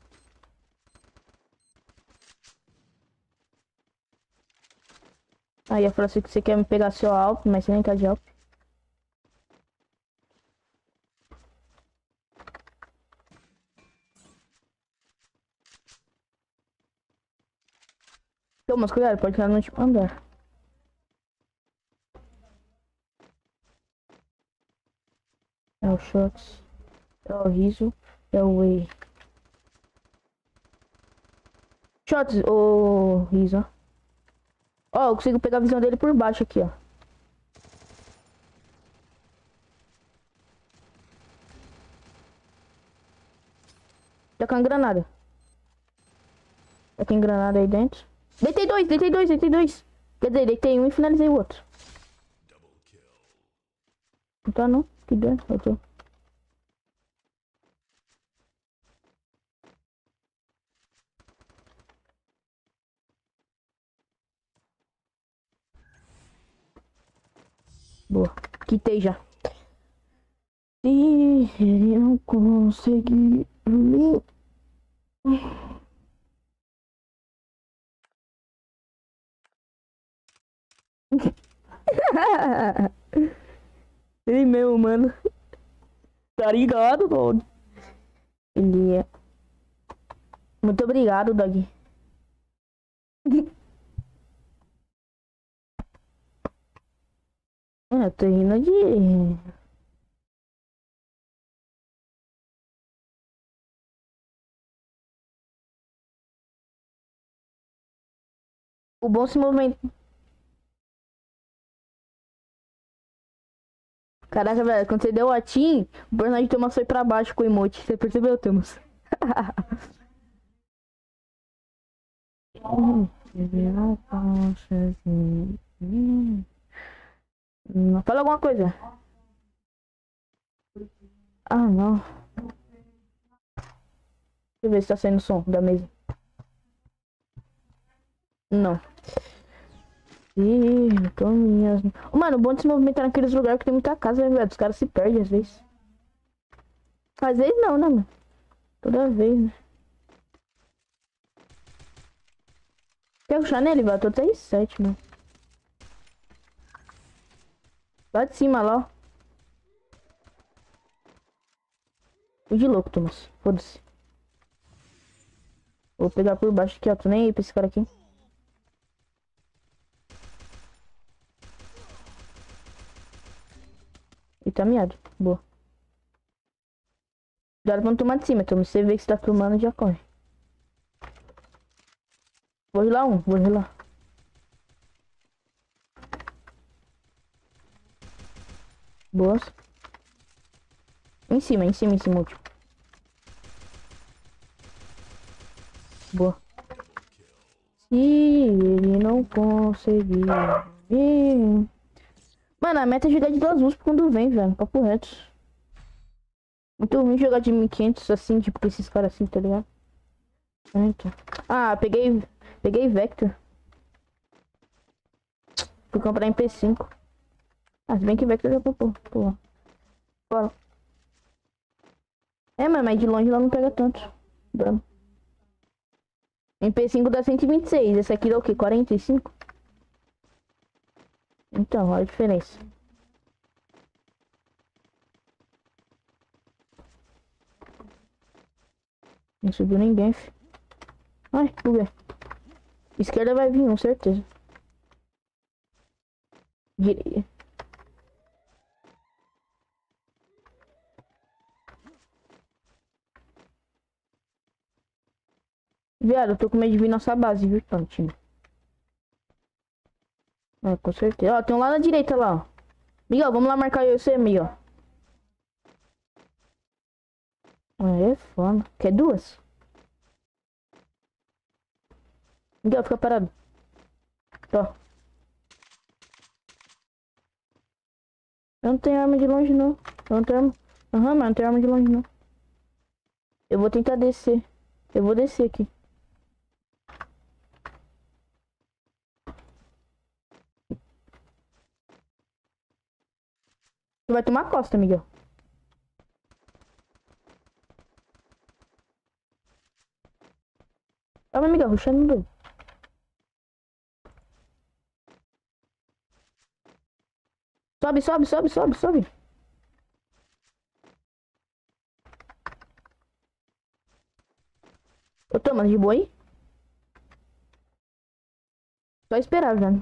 Aí eu falei assim que você quer me pegar seu Alp, mas você nem tá de Alp. Thomas, cuidado, pode cair no último andar. É o Shots. É o Riso. É o Way. Shots, o Riso. Ó, eu consigo pegar a visão dele por baixo aqui, ó. Tá com a granada. Tá com a granada aí dentro. Deitei dois, deitei dois, deitei dois. Quer dizer, deitei um e finalizei o outro. Não tá não? Que dentro, eu tô. Boa, quitei já. Se ele não conseguir me... Ele meu, mano. Tá ligado, Dog? Ele é... Muito obrigado, Dog. É, tô rindo de... O bom se movimento. Caraca, velho, quando você deu o atim, o personagem de Thomas foi pra baixo com o emote. Você percebeu, Thomas? Fala alguma coisa. Ah, não. Deixa eu ver se tá saindo som da mesa. Não. Ih, tô minhas... Mano, o bom de se movimentar naqueles lugares que tem muita casa, né, velho? Os caras se perdem às vezes. Às vezes não, né, mano? Toda vez, né? Quer puxar nele, velho? Eu tô três sete, mano. Lá de cima, lá, ó. Fui de louco, Thomas. Foda-se. Vou pegar por baixo aqui, ó. Tô nem aí pra esse cara aqui. Ele tá miado. Boa. Cuidado pra não tomar de cima, Thomas. Você vê que você tá tomando, já corre. Vou rilar um, vou rilar. Boas. Em cima, em cima, em cima, último. Boa. Se ele não conseguir... Mano, a meta é jogar de duas luzes quando vem, velho. Papo reto. Muito ruim jogar de mil e quinhentos assim, tipo, com esses caras assim, tá ligado? Então. Ah, peguei... Peguei Vector. Fui comprar em P cinco. Ah, se bem que Vector já popou. Pô. Bora. É, mas de longe ela não pega tanto dano. Em P cinco dá cento e vinte e seis. Essa aqui dá o quê? quarenta e cinco? Então, olha a diferença. Não subiu ninguém, filho. Ai, buguei. Esquerda vai vir um, certeza. Direita. Viado, eu tô com medo de vir nossa base, viu, então, time? É, com certeza. Ó, tem um lá na direita lá, ó. Miguel, vamos lá marcar eu e você, Miguel. É foda. Quer duas? Miguel, fica parado. Tó. Eu não tenho arma de longe, não. Eu não tenho arma. Aham, mas não tenho arma de longe, não. Eu vou tentar descer. Eu vou descer aqui. Tu vai tomar costa, Miguel. Calma, Miguel, rushando doido. Sobe, sobe, sobe, sobe, sobe. Ô, Thomas, de boa aí? Só esperar, velho.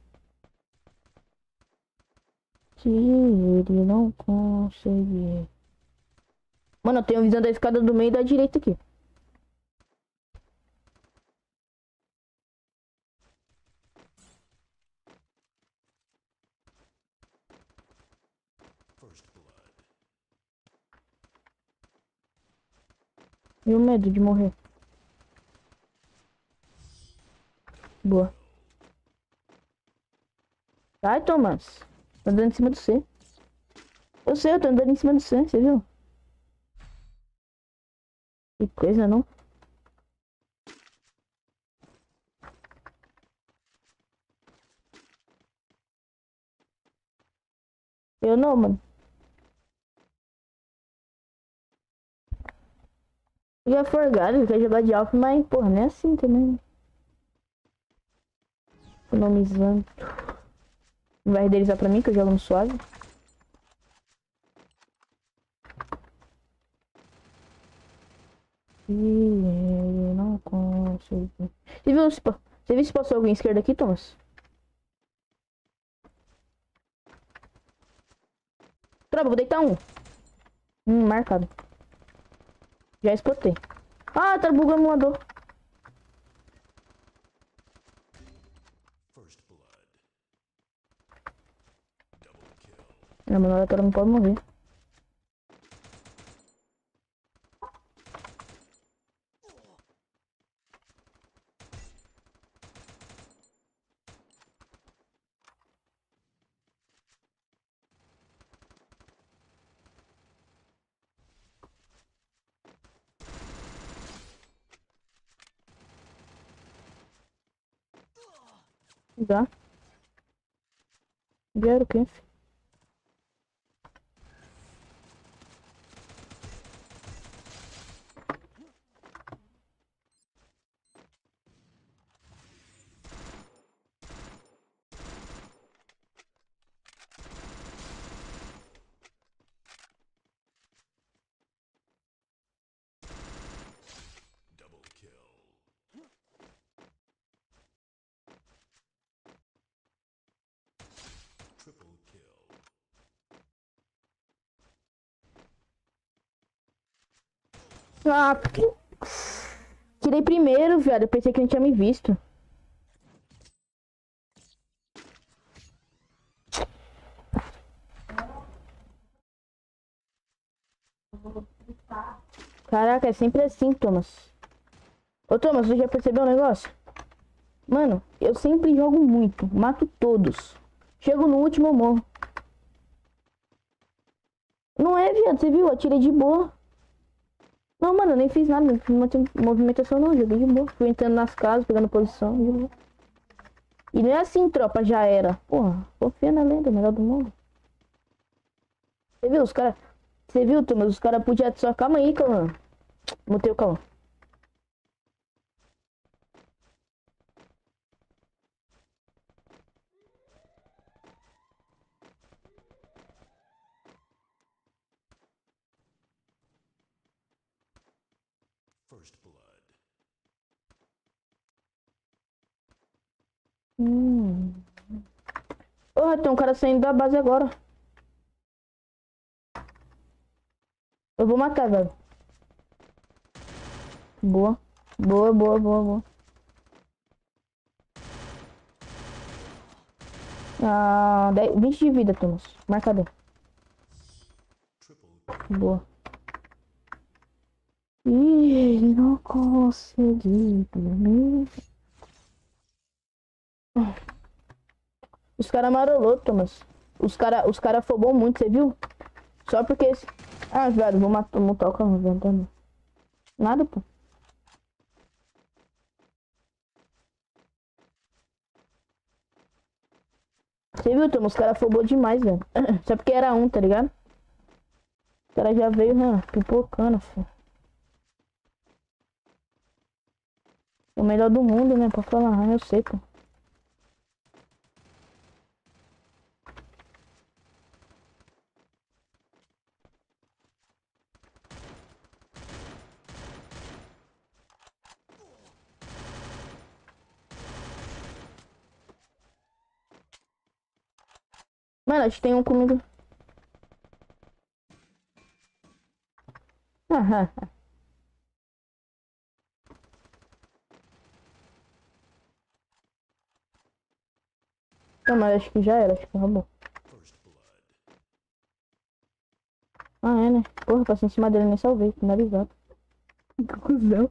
Se ele não conseguir... Mano, eu tenho visão da escada do meio e da direita aqui. First blood. E o medo de morrer. Boa. Vai, Thomas. Tô andando em cima do C. Eu sei, eu tô andando em cima do C, você viu? Que coisa, não? Eu não, mano. Já forgado, ele quer jogar de alfa, mas, porra, não é assim também. Economizando. Vai renderizar pra mim, que eu jogo no suave. E ele não consegue. Você viu se, pa- você viu se passou alguém à esquerda aqui, Thomas? Tropa, vou deitar um. Hum, marcado. Já spotei. Ah, tá bugando o emulador. First blood. Double kill. Não, mas na hora não pode morrer. Dá. Vieram o quê? Double kill. Triple kill. Ah, porque... Tirei primeiro, velho. Eu pensei que não tinha me visto. Caraca, é sempre assim, Thomas. Ô, Thomas, você já percebeu um negócio? Mano, eu sempre jogo muito. Mato todos. Chego no último, eu morro. Não é, viado. Você viu? Eu atirei de boa. Não, mano, eu nem fiz nada. Não fiz movimentação, não. Joguei de boa. Fui entrando nas casas, pegando posição. De boa. E não é assim, tropa. Já era. Porra, confia na lenda. Melhor do mundo. Você viu? Os caras... Você viu, Thomas? Os caras podiam só... Calma aí, calma. Mutei o calma. First blood. Hum. Porra, tem um cara saindo da base agora. Eu vou matar, velho. Boa. Boa, boa, boa, boa. Ah, dez, vinte de vida, Thomas. Marcador. Triple. Boa. Ih, ele não conseguiu dormir. Os caras marolou, Thomas. Os caras os cara afobou muito, você viu? Só porque esse... Ah, velho, vou matar, montar o carro, velho. Tá bom. Nada, pô. Você viu, Thomas? Os caras afobou demais, velho. Só porque era um, tá ligado? O cara já veio, né, pipocando, filho. O melhor do mundo, né? Pra falar, ah, eu sei, pô. Mano, acho que tem um comigo. Aham. Não, mas acho que já era, acho que acabou. First blood. Ah, é, né? Porra, passei em cima dele, nem salvei, finalizado. Que cuzão.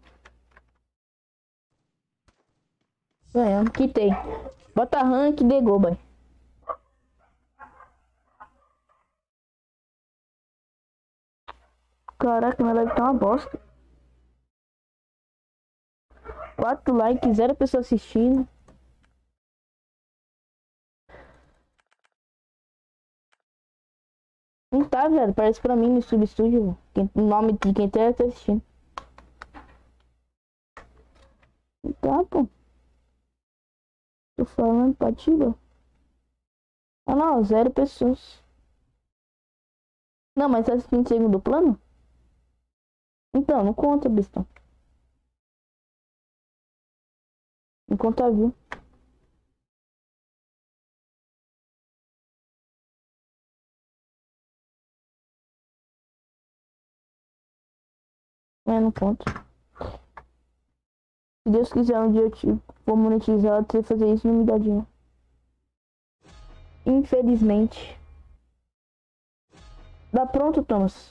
Ganhamos, quitei. Bota rank de gol, boy. Caraca, minha live tá uma bosta. quatro likes, zero pessoa assistindo. Não tá, velho. Parece pra mim no Substudio. O nome de quem tá assistindo. Não tá, pô. Tô falando, pode tirar. Ah, não, zero pessoas. Não, mas tá assistindo em segundo plano? Então, não conta, bestão. Não conta, viu? É, não conta. Se Deus quiser, um dia eu te vou monetizar, você fazer isso, não me dá dinheiro. Infelizmente. Dá pronto, Thomas.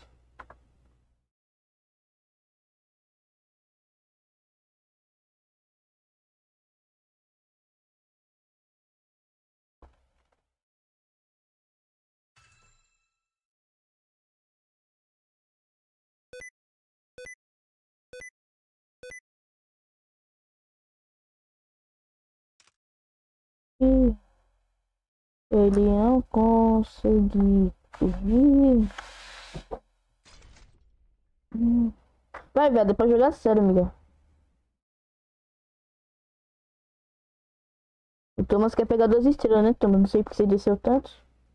Ih, ele não conseguiu dormir. Hum. Vai, velho, dá pra jogar sério, amiga. O Thomas quer pegar duas estrelas, né, Thomas? Não sei porque você desceu tanto.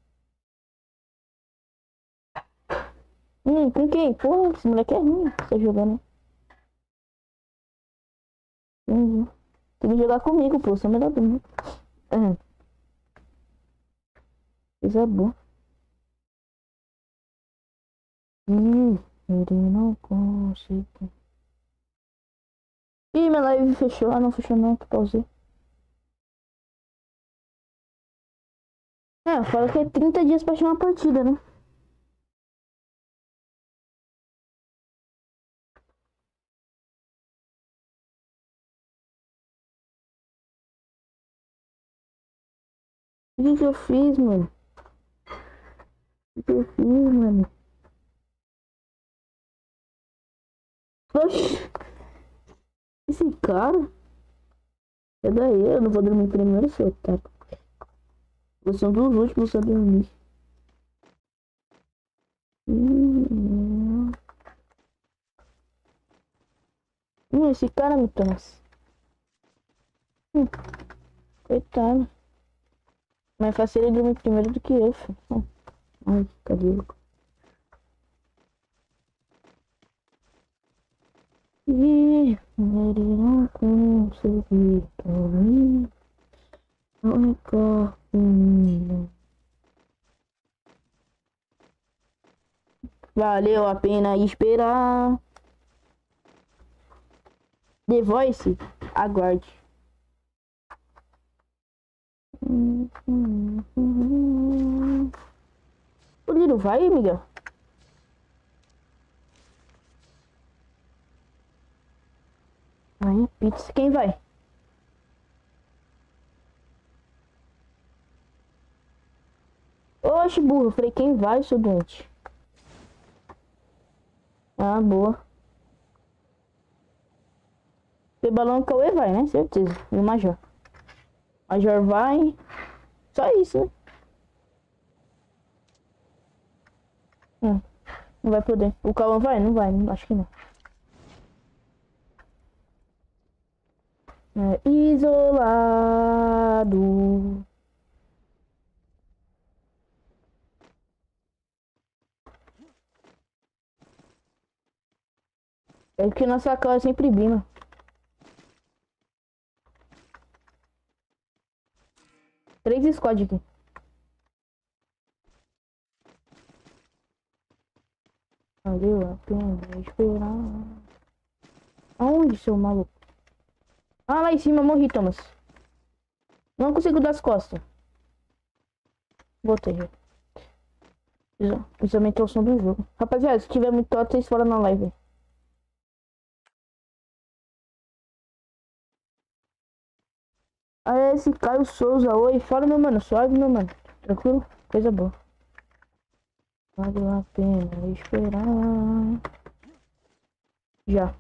Hum, com quem? Porra, esse moleque é ruim. Tá jogando. Uhum. Tem que jogar comigo, pô. Sou o melhor do mundo. Uhum. Coisa boa. Ih, ele não conseguiu. Ih, minha live fechou. Ah, não fechou não, que pausei. É, fala que é trinta dias pra achar uma partida, né? O que que eu fiz, mano? O que que eu fiz, mano? Oxi! Esse cara? É daí, eu não vou dormir primeiro, seu otário. Você é um dos últimos a dormir. Hum, hum esse cara me trouxe. Hum, coitado. Mas fácil ele dormir primeiro do que eu, filho. Hum. Ai, cabelo. Ih, ele não conseguiu dormir. Não é menina. Valeu a pena esperar. The Voice, aguarde. O Liro vai, amiga? Aí, pizza. Quem vai? Oxe, burro. Eu falei, quem vai, seu doente? Ah, boa. O balão Cauê vai, né? Certeza. E o Major. Major vai. Só isso, né? Hum, não vai poder. O Cauã vai? Não vai. Acho que não. É isolado. É que nossa cara sempre bima. Três squad aqui. Valeu a pena esperar. Aonde, seu maluco? Ah, lá em cima, morri, Thomas. Não consigo dar as costas. Voltei já. Isso aumentou o som do jogo. Rapaziada, se tiver muito alto, vocês fora na live. Ah, esse Caio Souza, oi. Fala, meu mano. Suave, meu mano. Tranquilo? Coisa boa. Vale a pena esperar. Já.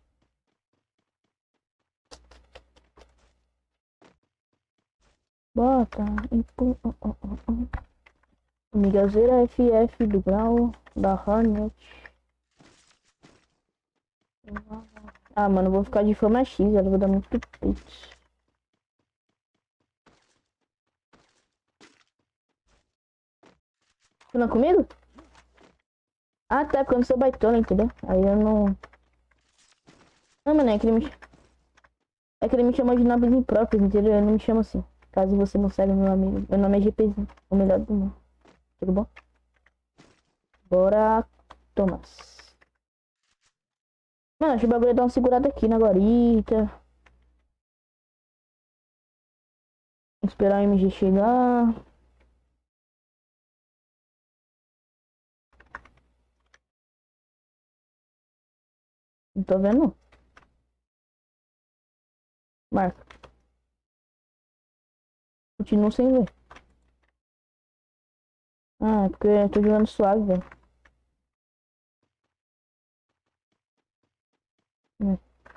Bota e pô, oh, oh, oh, oh. Miguelzeira F F do grau da Hornet. Ah, mano, vou ficar de fama X, ela vai dar muito putz. Não comigo? Ah, tá, porque eu não sou baitola, entendeu? Aí eu não... Não, mano, é que ele me... É que ele me chamou de nomes impróprios, entendeu? Eu não me chamo assim. Caso você não saiba, meu amigo. Meu nome é GPzinho, o melhor do mundo. Tudo bom? Bora, Thomas. Mano, acho que o bagulho é dar uma segurada aqui na guarita. Esperar o M G chegar. Não tô vendo. Marca. Continuo sem ver. Ah, é porque eu tô jogando suave, velho. É.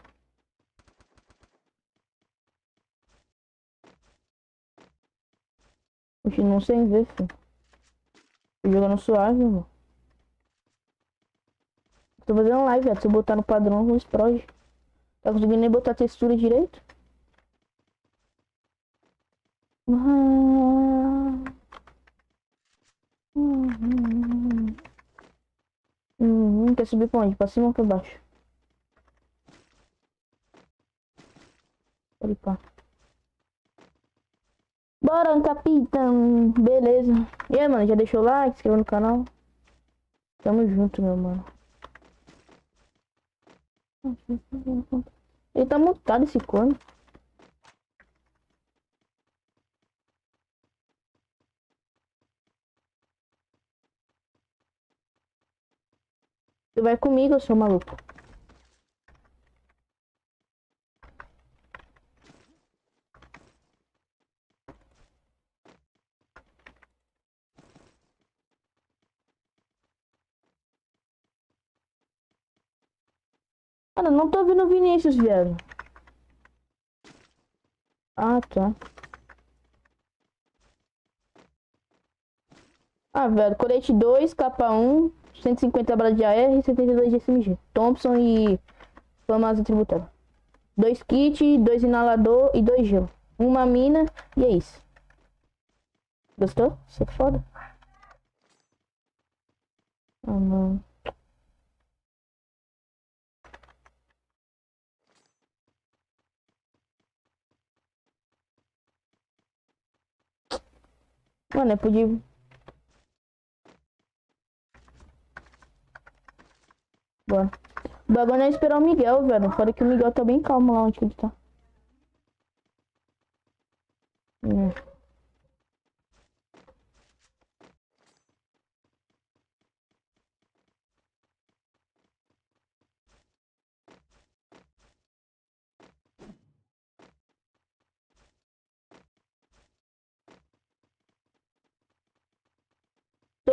Continuo sem ver, filho. Tô jogando suave, mano. Tô fazendo live, velho. Se eu botar no padrão, não explode. Tá conseguindo nem botar textura direito? Uhum. Uhum. Uhum. Quer subir pra onde? Pra cima ou pra baixo? Pode pá. Bora, capitão. Beleza. E aí, mano, já deixou o like, se inscreveu no canal? Tamo junto, meu mano. Ele tá mutado, esse corno. Você vai comigo, seu maluco. Cara, não tô vendo o Vinícius, viado. Ah, tá. Ah, velho, colete dois, capa um, cento e cinquenta balas de A R e setenta e dois de S M G. Thompson e famas atributável. Dois kits, dois inalador e dois gel. Uma mina e é isso. Gostou? Isso é foda. Ah, não. Mano, eu podia... Bora. O bagulho é esperar o Miguel, velho. Fora que o Miguel tá bem calmo lá onde que ele tá. Hum.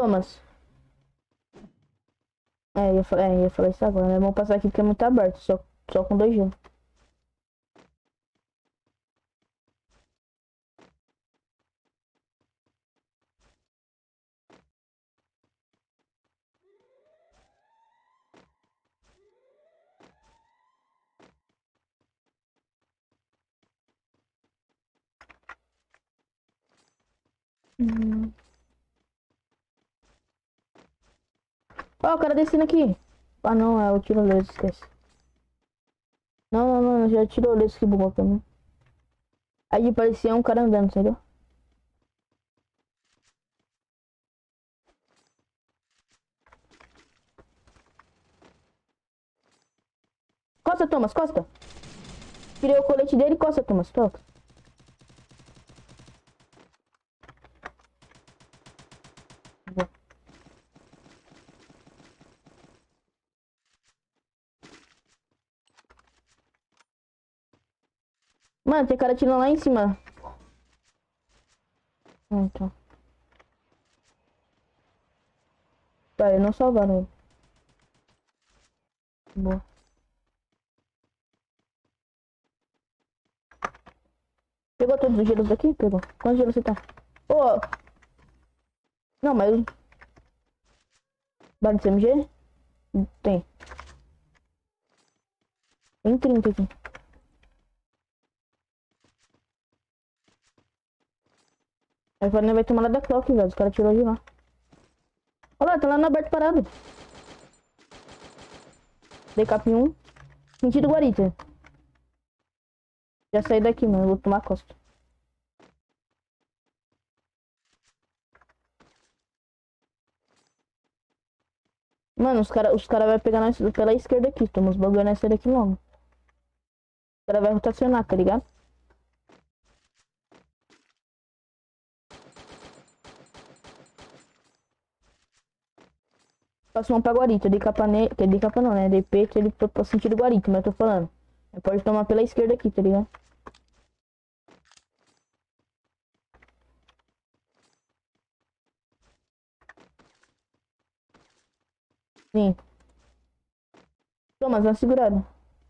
Thomas. É, eu ia, fa- é, eu ia falar isso agora, né? Vamos passar aqui porque é muito aberto, só, só com dois gelos. Hum. Ó, o cara descendo aqui. Ah, não, é o tirolesa, esquece. Não, não, não, já tirolesa que bugou pra mim. Aí parecia um cara andando, entendeu? Costa, Thomas, costa. Tirei o colete dele, costa, Thomas, toca. Boa. Mano, tem cara atirando lá em cima. Ah, então. Tá, eu não salvaram ele. Boa. Pegou todos os gelos daqui? Pegou. Quantos gelos você tá? Ô! Não, mas... Bala de C M G? Tem. Tem trinta aqui. Aí agora não vai tomar lá da clock, velho. Os caras tirou de lá. Olha lá, tá lá no aberto parado. Dei cap em um. Sentido guarita. Já saí daqui, mano. Eu vou tomar costa. Mano, os caras os cara vai pegar nós pela esquerda aqui. Estamos bagulho nessa daqui logo. Os caras vai rotacionar, tá ligado? Passou um pra guarita. Dei capa nele. Dei capa não, né? Dei peito ele pra sentido guarita, mas eu tô falando. Pode tomar pela esquerda aqui, tá ligado? Sim. Toma, dá uma segurada.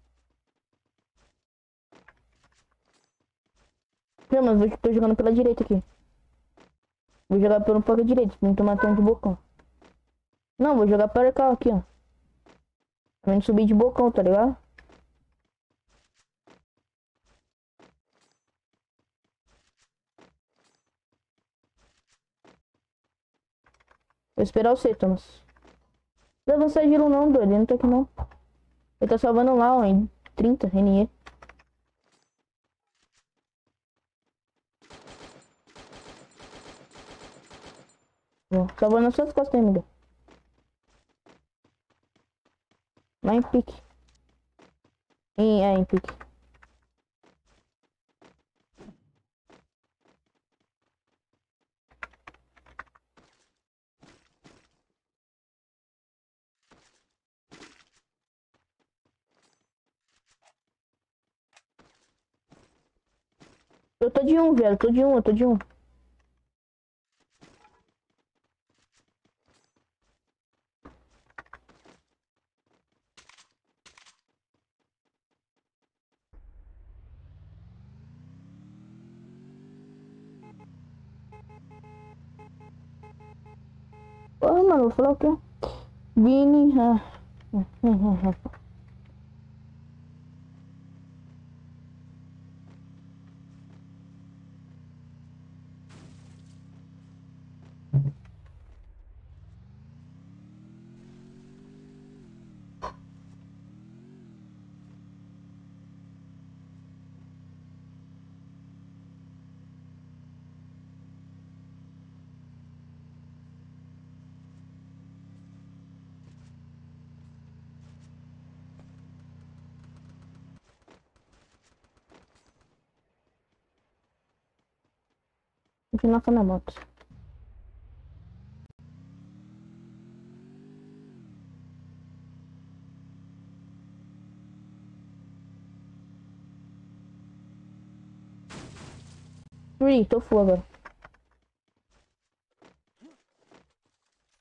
Não, mas eu tô jogando pela direita aqui. Vou jogar pelo pouco direito, pra não tomar tanto de bocão. Não, vou jogar para cá, aqui, ó. Pra não subir de bocão, tá ligado? Vou esperar você, Thomas. Não vai avançar giro não, doido. Ele não tá aqui não. Ele tá salvando lá, ó, em trinta, N E. Ó, salvando nas suas costas, amiga. Lá em pique. Em, é, em pique. Eu tô de um, velho. Eu tô de um, eu tô de um. Porra, mano, vou falar o quê? Vini, ah. Continuar com a minha moto. Free, tô full agora.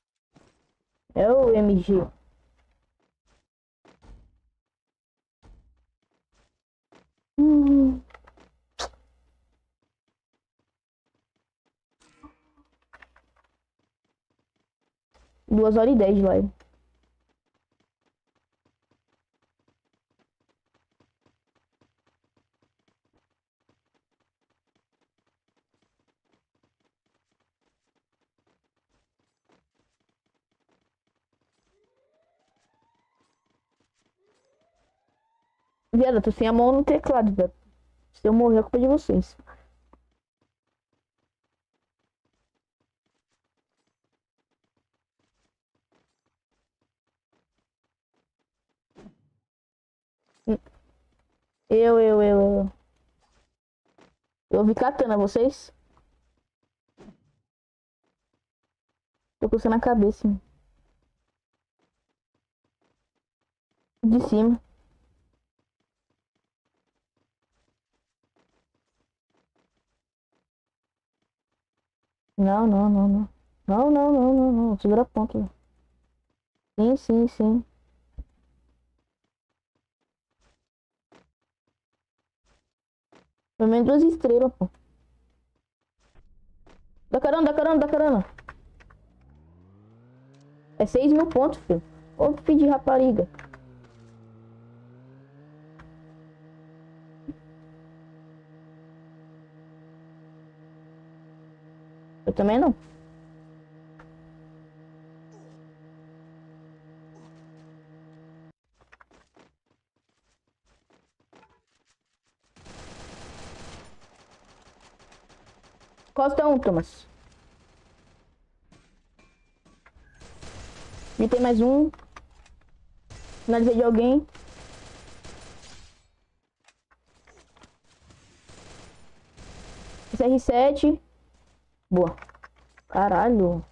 M G. Hum. Duas horas e dez de live. Viado, eu tô sem a mão no teclado, velho. Se eu morrer, é culpa de vocês. Eu, eu, eu, eu. Eu vi katana, vocês? Tô coçando a cabeça. Hein? De cima. Não, não, não, não. Não, não, não, não, não. Segura a ponta. Sim, sim, sim. Pelo menos duas estrelas, pô. Dá caramba, dá caramba, dá caramba. É seis mil pontos, filho. Ô, filho de rapariga. Eu também não. Costa um, Thomas. E tem mais um. Finalizei de alguém. R sete. Boa. Caralho.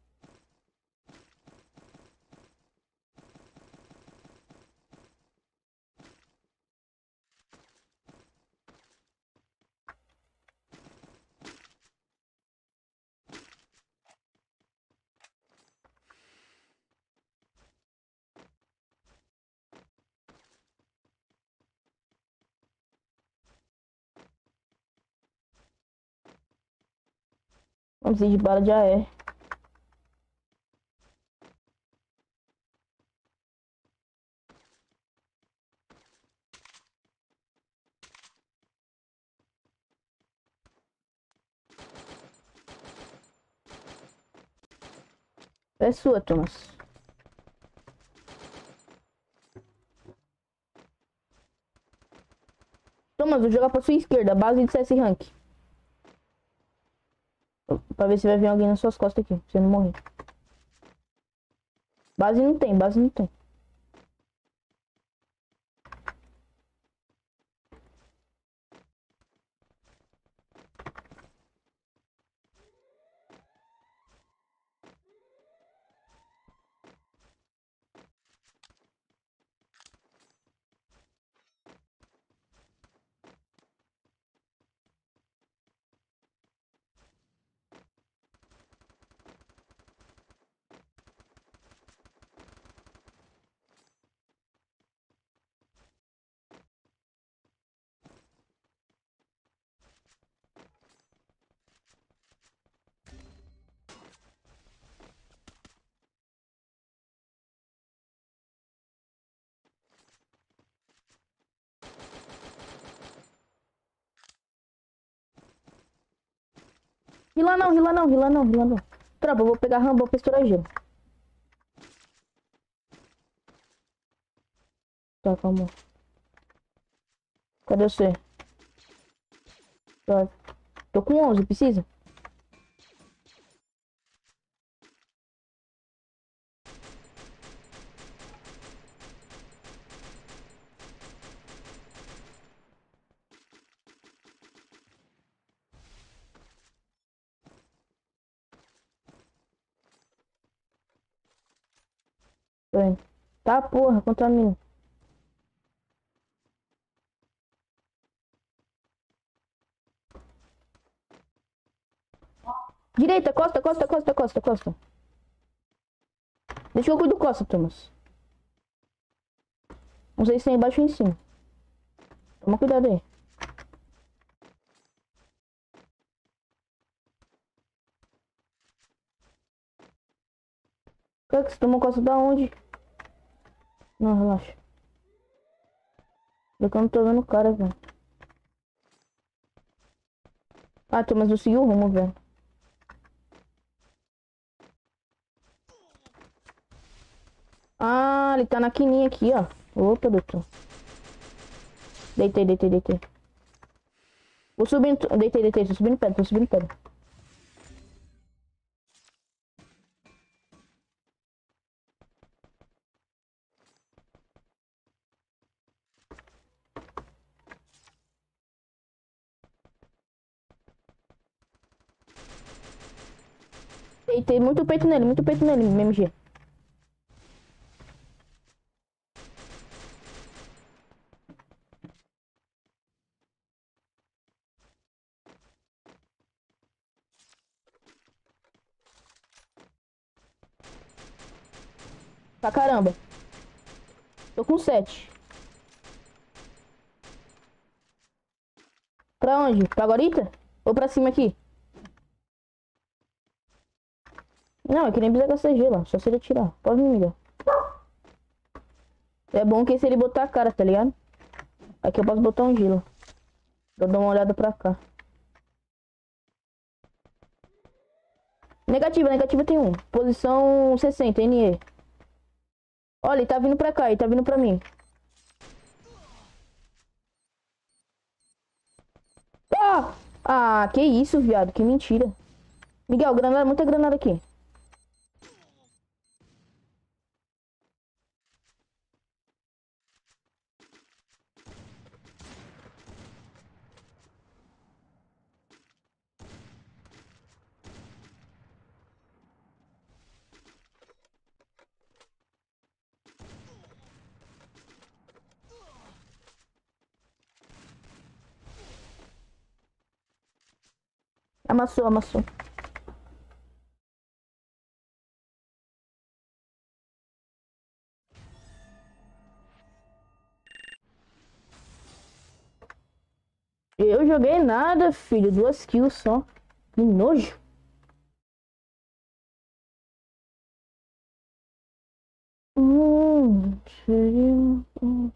Vamos ir de bala de A R. É sua, Thomas. Thomas, vou jogar pra sua esquerda. Base de C S Rank. Pra ver se vai vir alguém nas suas costas aqui. Pra você não morrer. Base não tem, base não tem. Rila não, rila não, rila não, rila não. Tropa, eu vou pegar Rambo pra estourar gelo. Tá, calma. Cadê você? Tá. Tô com onze, precisa? Tô indo. Tá, porra, contamina. Direita, costa, costa, costa, costa, costa. Deixa eu cuidar do Costa, Thomas. Não sei se tem embaixo ou em cima. Toma cuidado aí. Cara, que você tomou Costa da onde? Não, relaxa. Eu não tô vendo o cara, velho. Ah, Thomas, eu segui o rumo, velho. Ah, ele tá na quininha aqui, ó. Opa, doutor. Deitei, deitei, deitei. Vou subindo. Deitei, deitei. Tô subindo pedra, tô subindo pedra. Deitei muito peito nele, muito peito nele, M M G. Pra caramba. Tô com sete. Pra onde? Pra Guarita? Ou pra cima aqui? Não, é que nem precisa gastar gelo, só se ele atirar. Pode me ligar. É bom que se ele botar a cara, tá ligado? Aqui eu posso botar um gelo. Vou dar uma olhada pra cá. Negativa, negativa tem um. Posição sessenta, N E. Olha, ele tá vindo pra cá, ele tá vindo pra mim. Ah! Ah, que isso, viado, que mentira. Miguel, granada, muita granada aqui. Amassou, amassou. Eu joguei nada, filho. Duas kills só. Que nojo. Hum, seria... hum.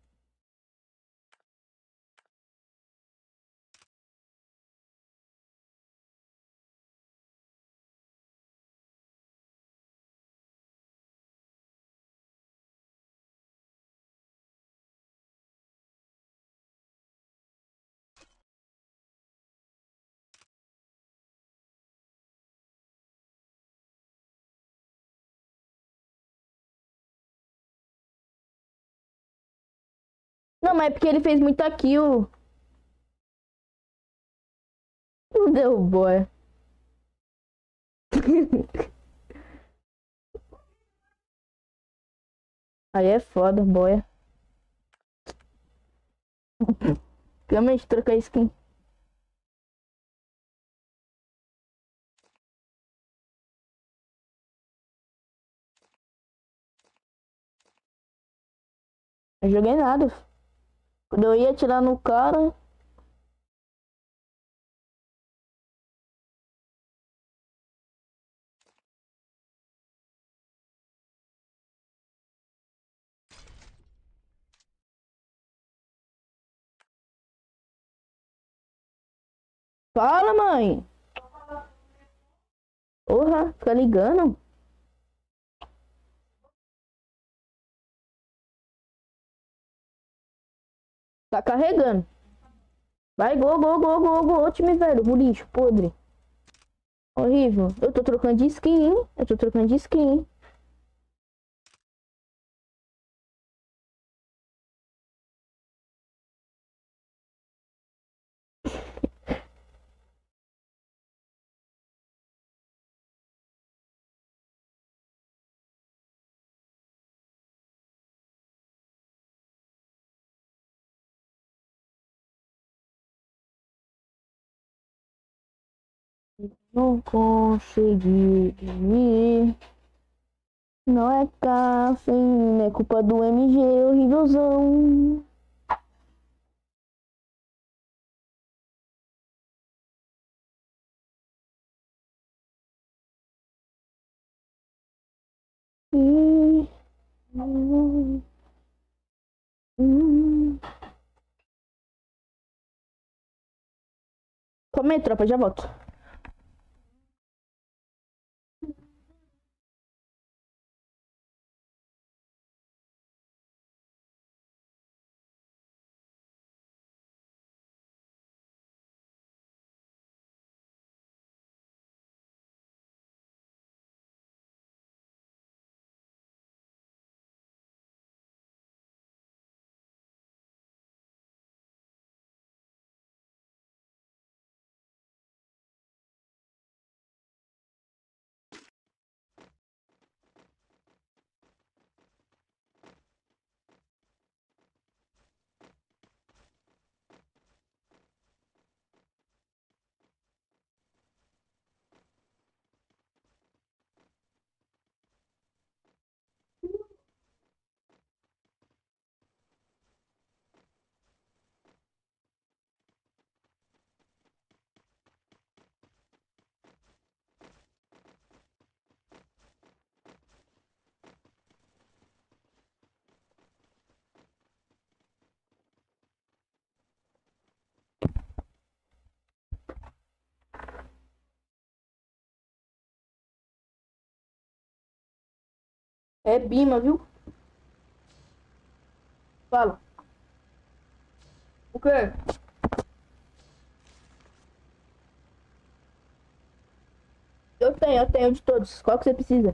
Não, mas é porque ele fez muita kill. Não deu boa. Aí é foda, boia. Realmente trocar skin. Não joguei nada. Quando eu ia atirar no cara. Fala, mãe. Porra, fica ligando. Tá carregando. Vai, gol, gol, gol, gol, gol, time velho. O lixo, podre. Horrível. Eu tô trocando de skin, hein? Eu tô trocando de skin, hein? Não consegui. Não é cafeína, é culpa do M G horrívelzão. Hum, hum, hum. Calma aí, tropa, já volto. É Bima, viu? Fala. O quê? Eu tenho, eu tenho de todos. Qual que você precisa?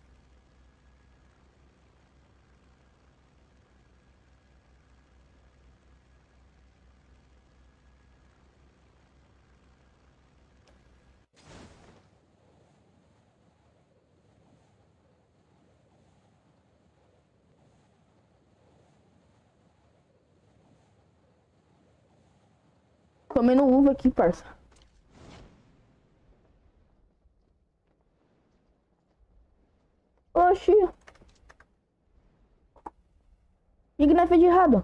Comendo uva aqui, parça. Oxi. O que nós fez de errado?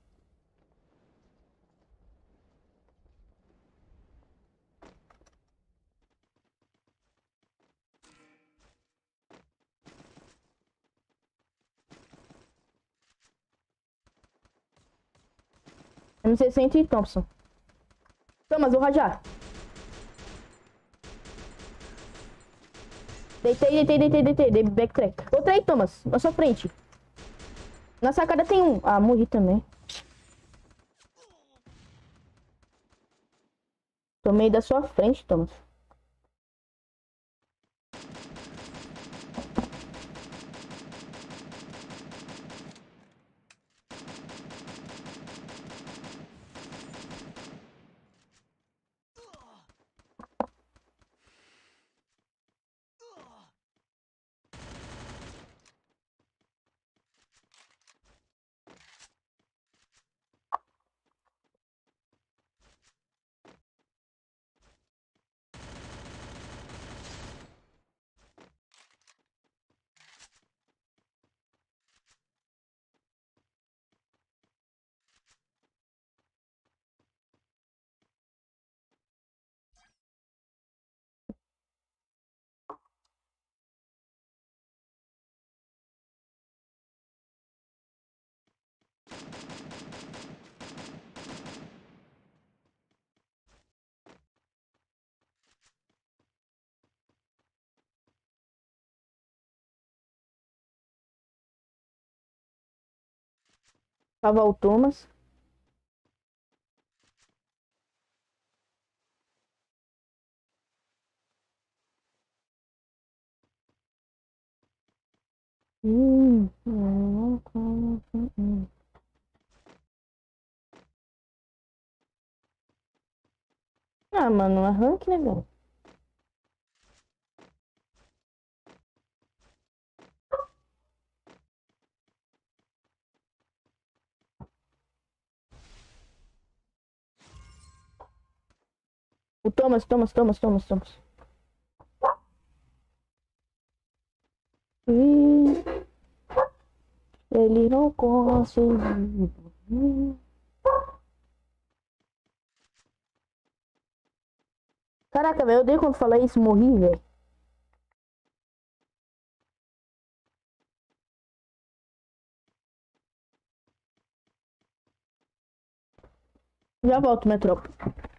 M sessenta e Thompson. Thomas, vou rajar. Deitei, deitei, deitei, deitei. Dei backtrack. Outra aí, Thomas. Na sua frente. Na sacada tem um. Ah, morri também. Tomei da sua frente, Thomas. Salvar o Thomas. Hum, hum, hum, hum, hum. Ah, mano, arranque, né, velho? O Thomas, Thomas, Thomas, Thomas, Thomas. Ih. Ele não conseguiu. Caraca, velho, eu odeio quando fala isso, morri, velho. Já volto, minha tropa.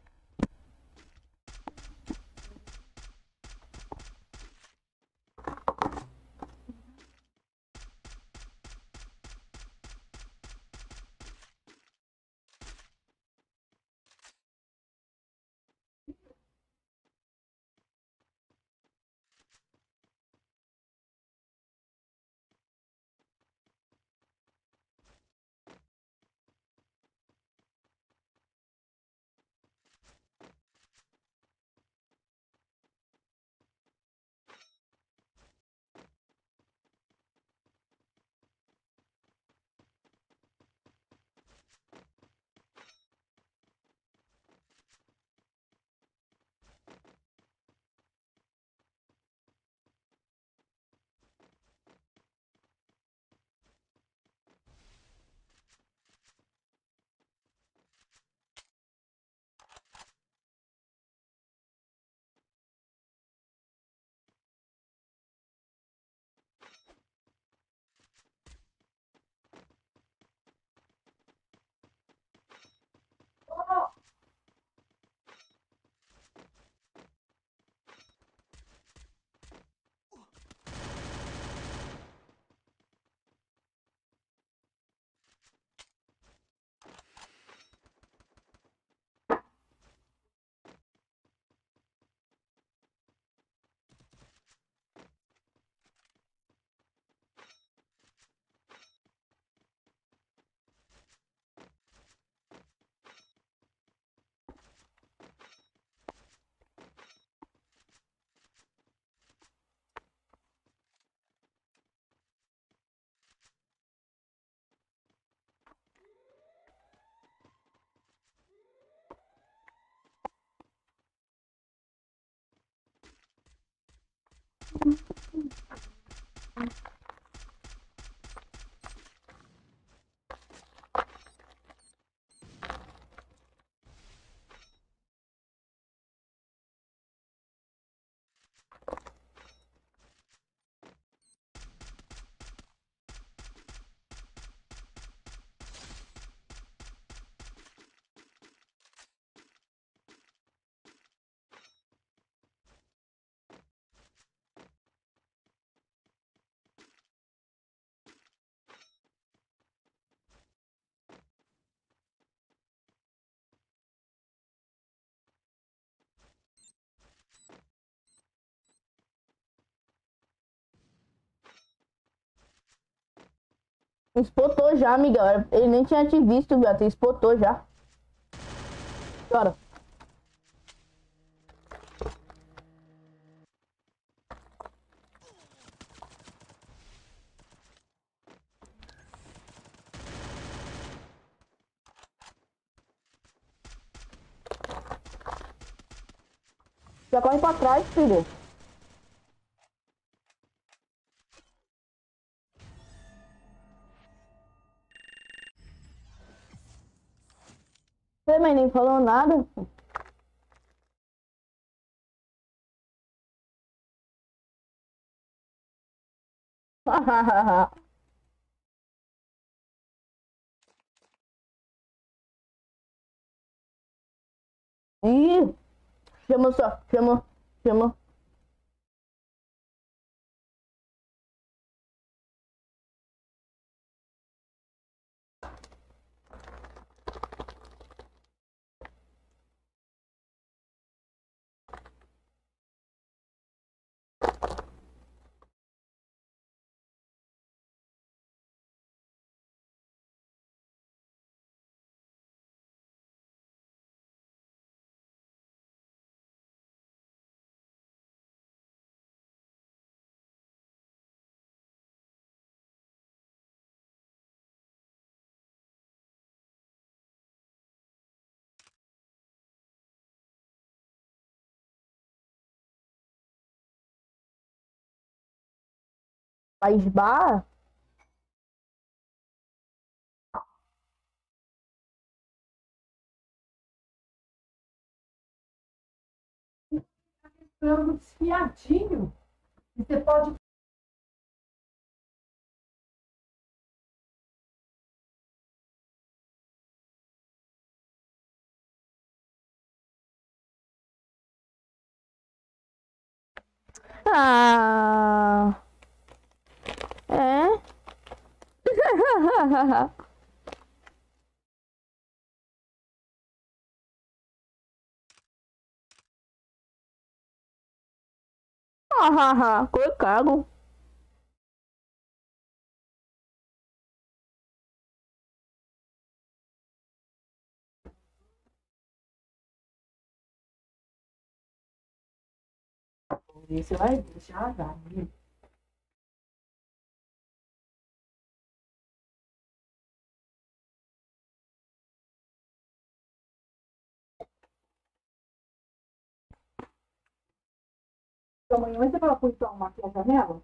Espotou já, Miguel. Ele nem tinha te visto, gato. Espotou já. Bora. Já corre pra trás, filho. Você, mas nem falou nada. Ih, chamou só, chamou, chamou. País Bar? frango desfiadinho. E você pode. Ah, é? Hahaha, que cago. Você vai deixar dar. Amanhã você vai pôr então uma aqui na janela?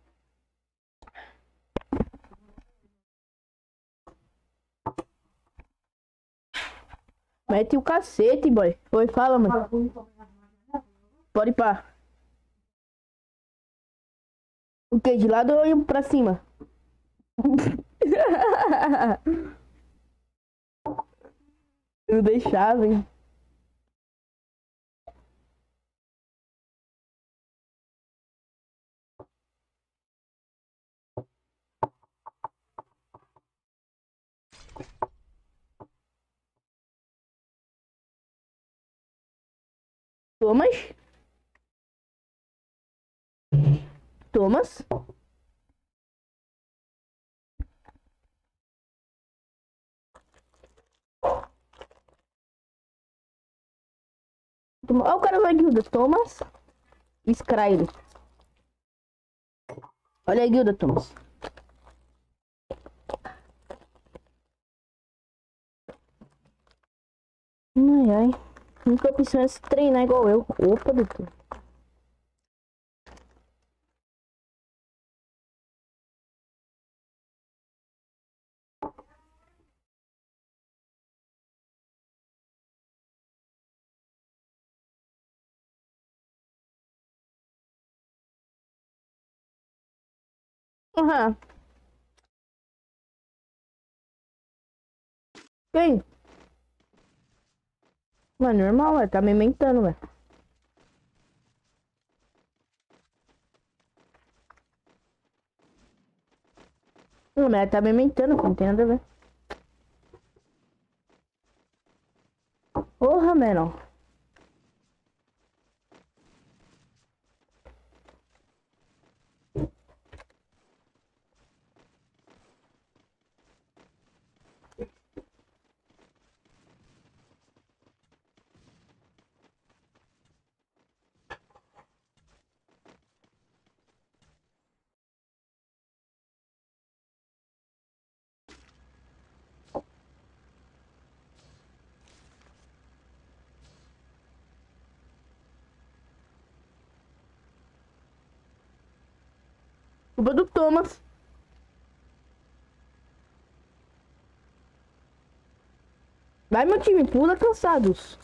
Mete o cacete, boy. Oi, fala, mano. Fala, põe então na janela. Pode ir pá. O que? De lado ou pra cima? Não deixava, hein? Thomas? Thomas? Olha o cara vai guilda. Thomas? Scryler. Olha a guilda, Thomas. Ai, ai. A única opção é se treinar igual eu. Opa, doutor. Aham. Quem? Mano, normal, ué. Tá me mentando, ué. Não, mas ela tá me mentando, não tem nada a ver. Porra, mano. Culpa do Thomas. Vai, meu time, pula cansados.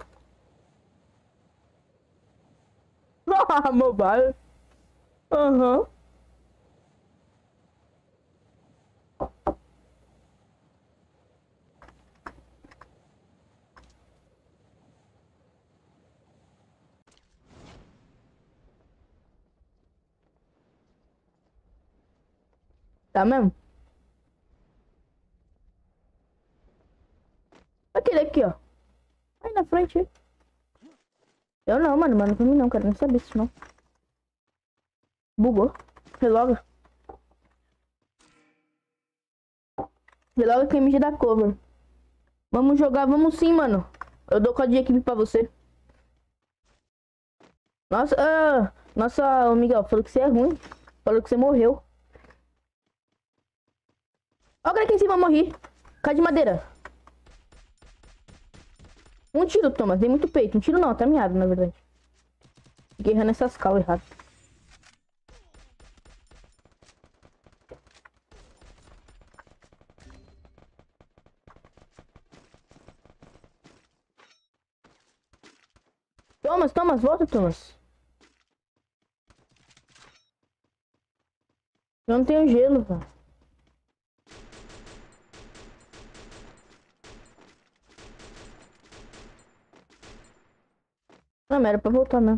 Ah, mobile. Aham. Tá mesmo? Aquele aqui, ó. Aí na frente. Eu não, mano. Mano, pra mim não. Quero nem saber disso, não. Bugou. Reloga. Reloga que M G da cover. Vamos jogar, vamos sim, mano. Eu dou código de equipe pra você. Nossa, ah, nossa, o Miguel falou que você é ruim. Falou que você morreu. Ó, o cara aqui em cima, morri. Cai de madeira. Um tiro, Thomas. Dei muito peito. Um tiro não, tá miado, na verdade. Fiquei errando essas cal errado. Thomas, Thomas, volta, Thomas. Eu não tenho gelo, velho. Não, mas era pra voltar mesmo.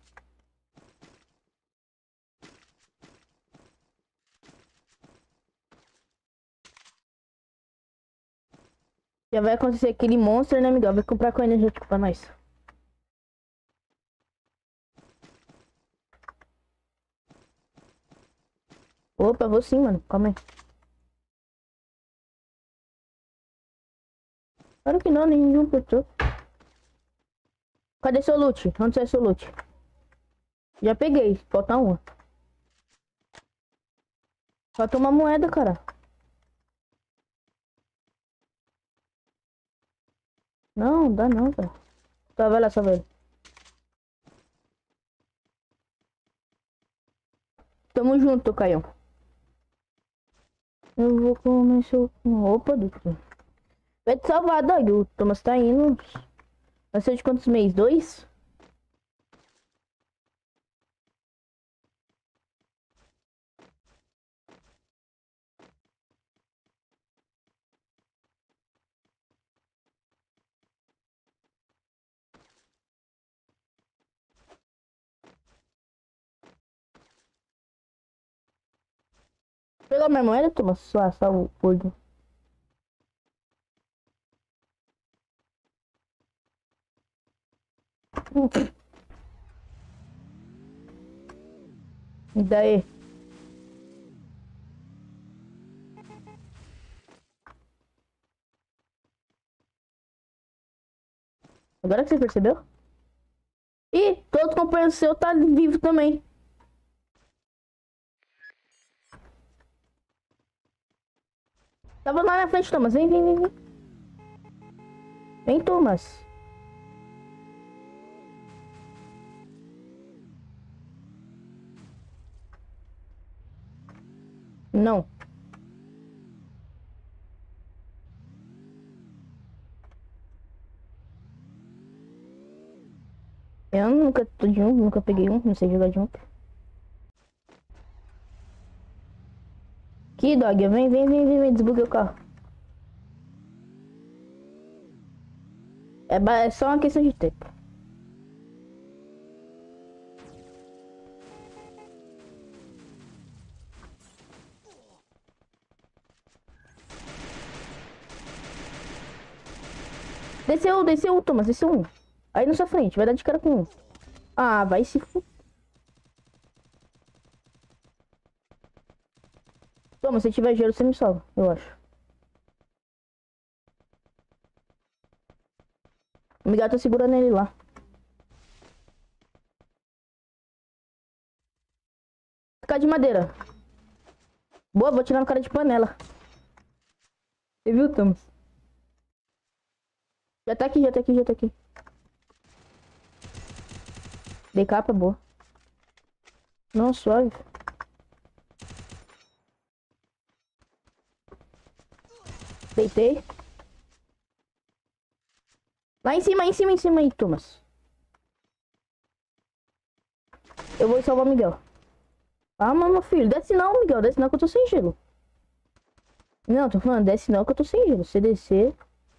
Já vai acontecer aquele monstro, né, Miguel? Vai comprar com energético pra nós. Opa, vou sim, mano. Calma aí. Claro que não, nenhum apertou. Cadê seu loot? Onde sai seu loot? Já peguei, falta uma. Falta uma moeda, cara. Não, dá não, velho. Tá, vai lá, só velho. Tamo junto, Caio. Eu vou começar com roupa do... Vai te salvar, doido. O Thomas tá indo. Vai ser de quantos meses? Dois? Pegou minha moeda, Thomas? Só, só o gordo. E daí? Agora que você percebeu? Ih, todo companheiro seu tá vivo também. Tava lá na frente, Thomas. Vem, vem, vem, vem. Vem, Thomas. Não. Eu nunca tô de um, nunca peguei um, não sei jogar de um. Que dog, vem, vem, vem, vem, vem, desbuguei o carro. É, ba- é só uma questão de tempo. Desceu, desceu, Thomas, desceu um. Aí na sua frente, vai dar de cara com um. Ah, vai se fu... Thomas, se tiver gelo, você me salva, eu acho. O Miguel tá segurando ele lá. Ficar de madeira. Boa, vou tirar no cara de panela. Você viu, Thomas? Já tá aqui, já tá aqui, já tá aqui. Dei capa, boa. Não, suave. Deitei. Lá em cima, em cima, em cima aí, Thomas. Eu vou salvar o Miguel. Ah, meu filho, desce não, Miguel. Desce não que eu tô sem gelo. Não, tô falando, desce não que eu tô sem gelo. Se descer...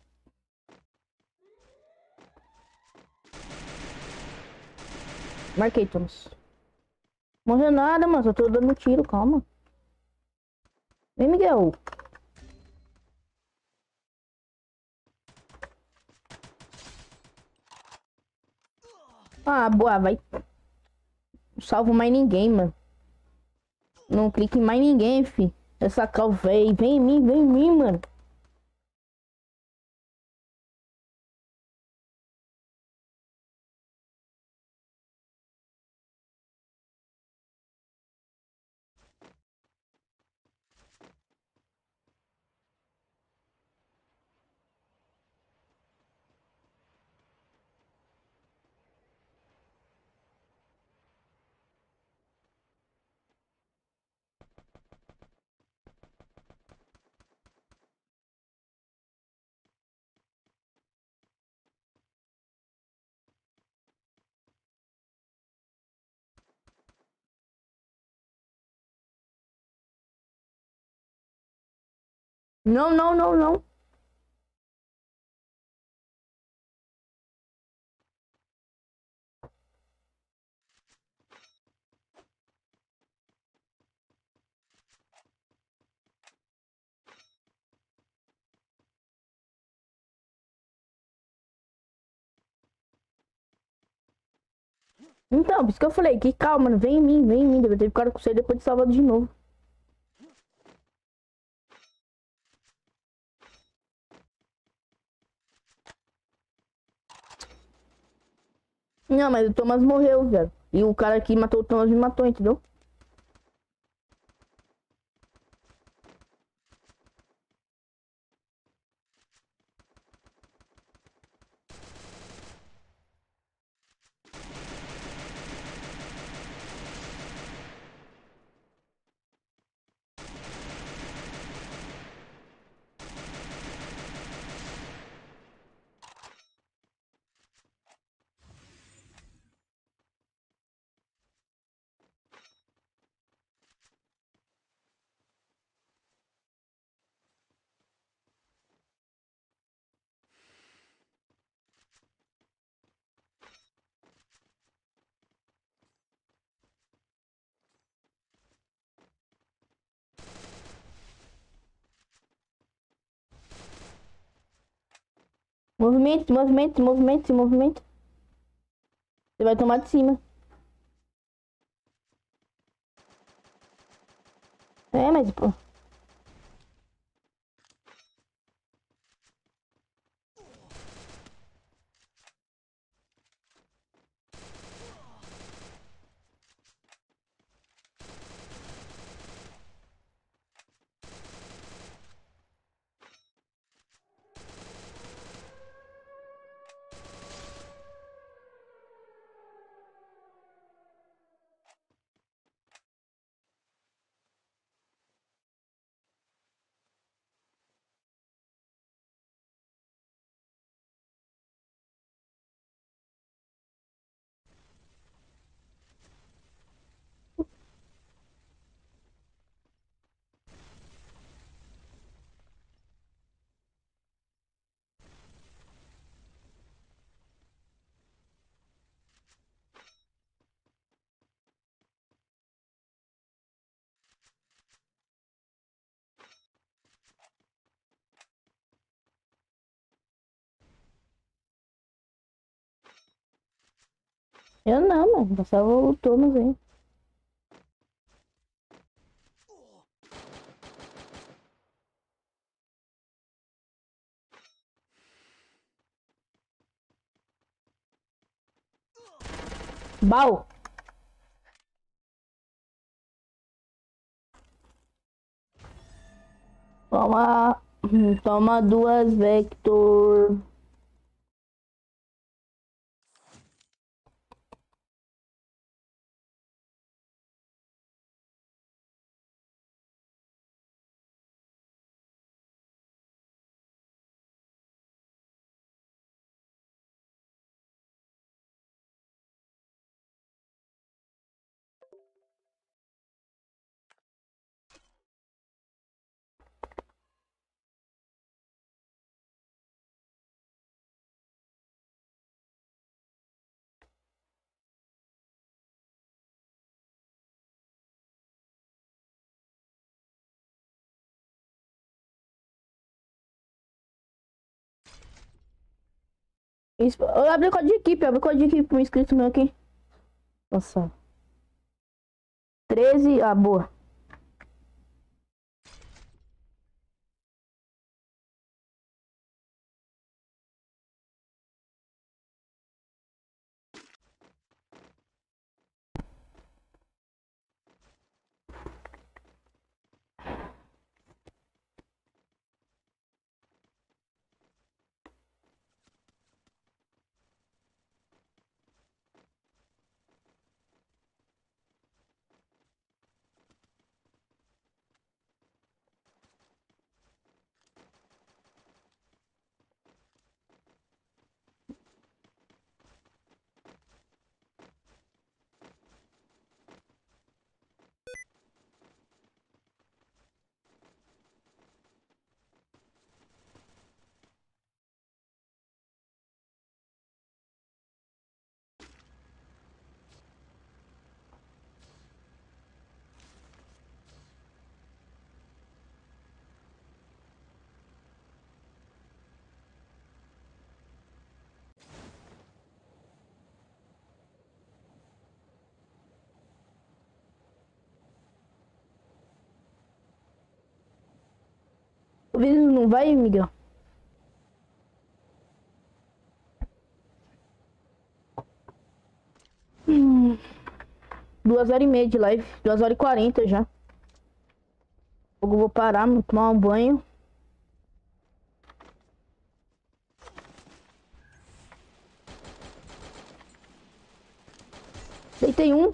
Marquei, Thomas. Morreu nada, mano. Só tô dando tiro, calma. Vem, Miguel. Ah, boa, vai. Não salvo mais ninguém, mano. Não clique em mais ninguém, fi. Essa cal, véi. Vem em mim, vem em mim, mano. Não, não, não, não. Então, por isso que eu falei, que calma, mano. Vem em mim, vem em mim. Deve ter ficado com você depois de salvado de novo. Não, mas o Thomas morreu, velho. E o cara que matou o Thomas me matou, entendeu? Movimento, movimento, movimento, movimento. Você vai tomar de cima. É, mas, pô. Eu não, mano. Passava o Thomas aí. Bal. Toma. Toma duas Vector. Isso, eu abri o código de equipe, abri o código de equipe pro inscrito meu aqui. Nossa. treze, ah, boa. O vídeo não vai, Miguel? Hum. Duas horas e meia de live. Duas horas e quarenta já. Eu vou parar, vou tomar um banho. Deitei um.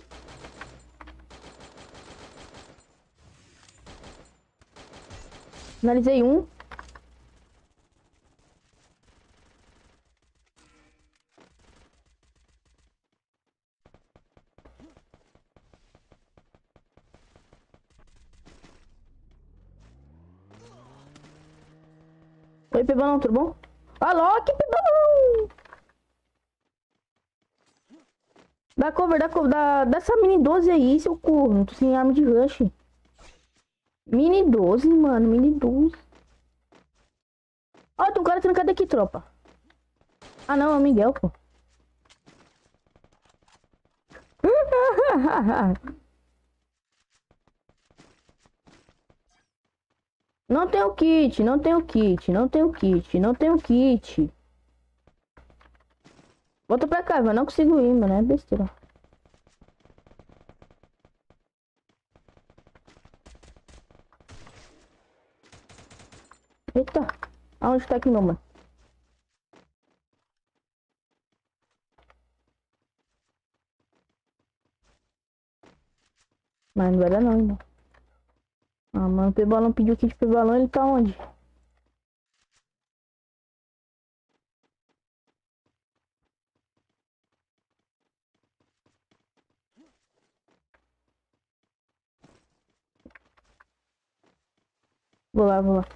Finalizei um. Oi, Pebalão, tudo bom? Alô, que Pebalão! Dá cover, dá cover, dá, dá essa mini doze aí, seu corno. Tô sem arma de rush. Mini doze, mano, mini doze. Ó, tem um cara trancado aqui, tropa. Ah, não, é o Miguel, pô. Não tem o kit, não tem o kit, não tem o kit, não tem o kit. Volta pra cá, mas não consigo ir, mano, é besteira. Eita, aonde tá aqui, meu mano? Mas não vai dar não, ainda. Ah, mano, o P-Balão pediu kit P-Balão, ele tá onde? Vou lá, vou lá.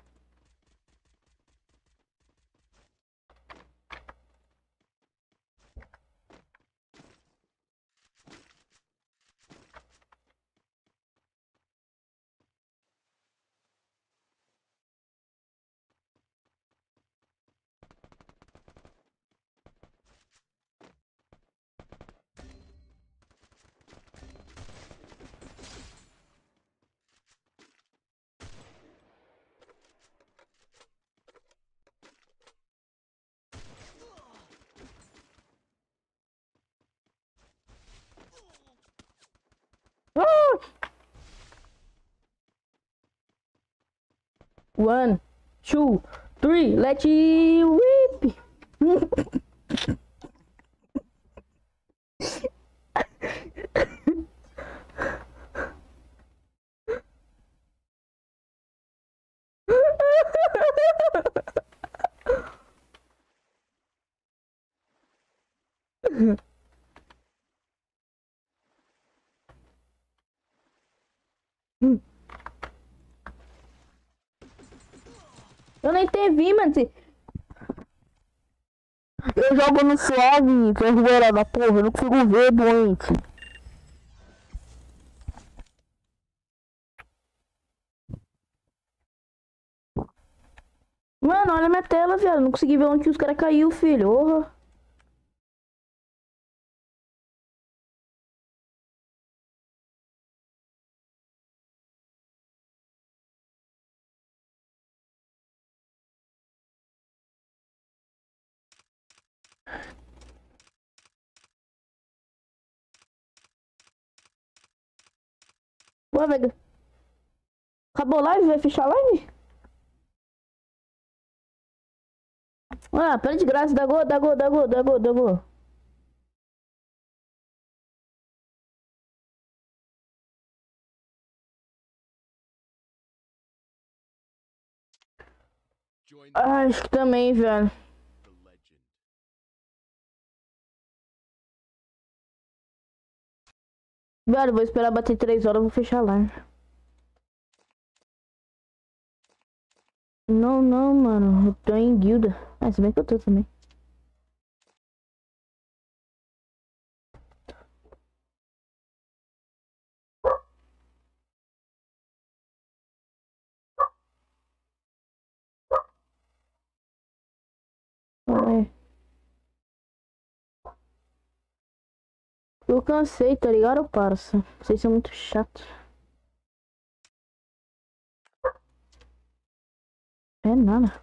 One, two, three, let it whip. Eu nem te vi, mano. Eu jogo no suave, ferroeira da porra. Eu não consigo ver, doente. Mano, olha minha tela, velho. Não consegui ver onde os caras caiu, filho. Orra. Ué, velho. Acabou a live? Vai fechar a live? Ah, pera de graça. Dá gol, dá gol, dá gol, dá gol, dá gol. Join Ah, acho que também, velho. the legend. Velho, vou esperar bater três horas, vou fechar a live. Não, não, mano. Eu tô em guilda. Ah, se bem que eu tô também. Ai. Eu cansei, tá ligado, parça? Vocês são muito chatos. É nada.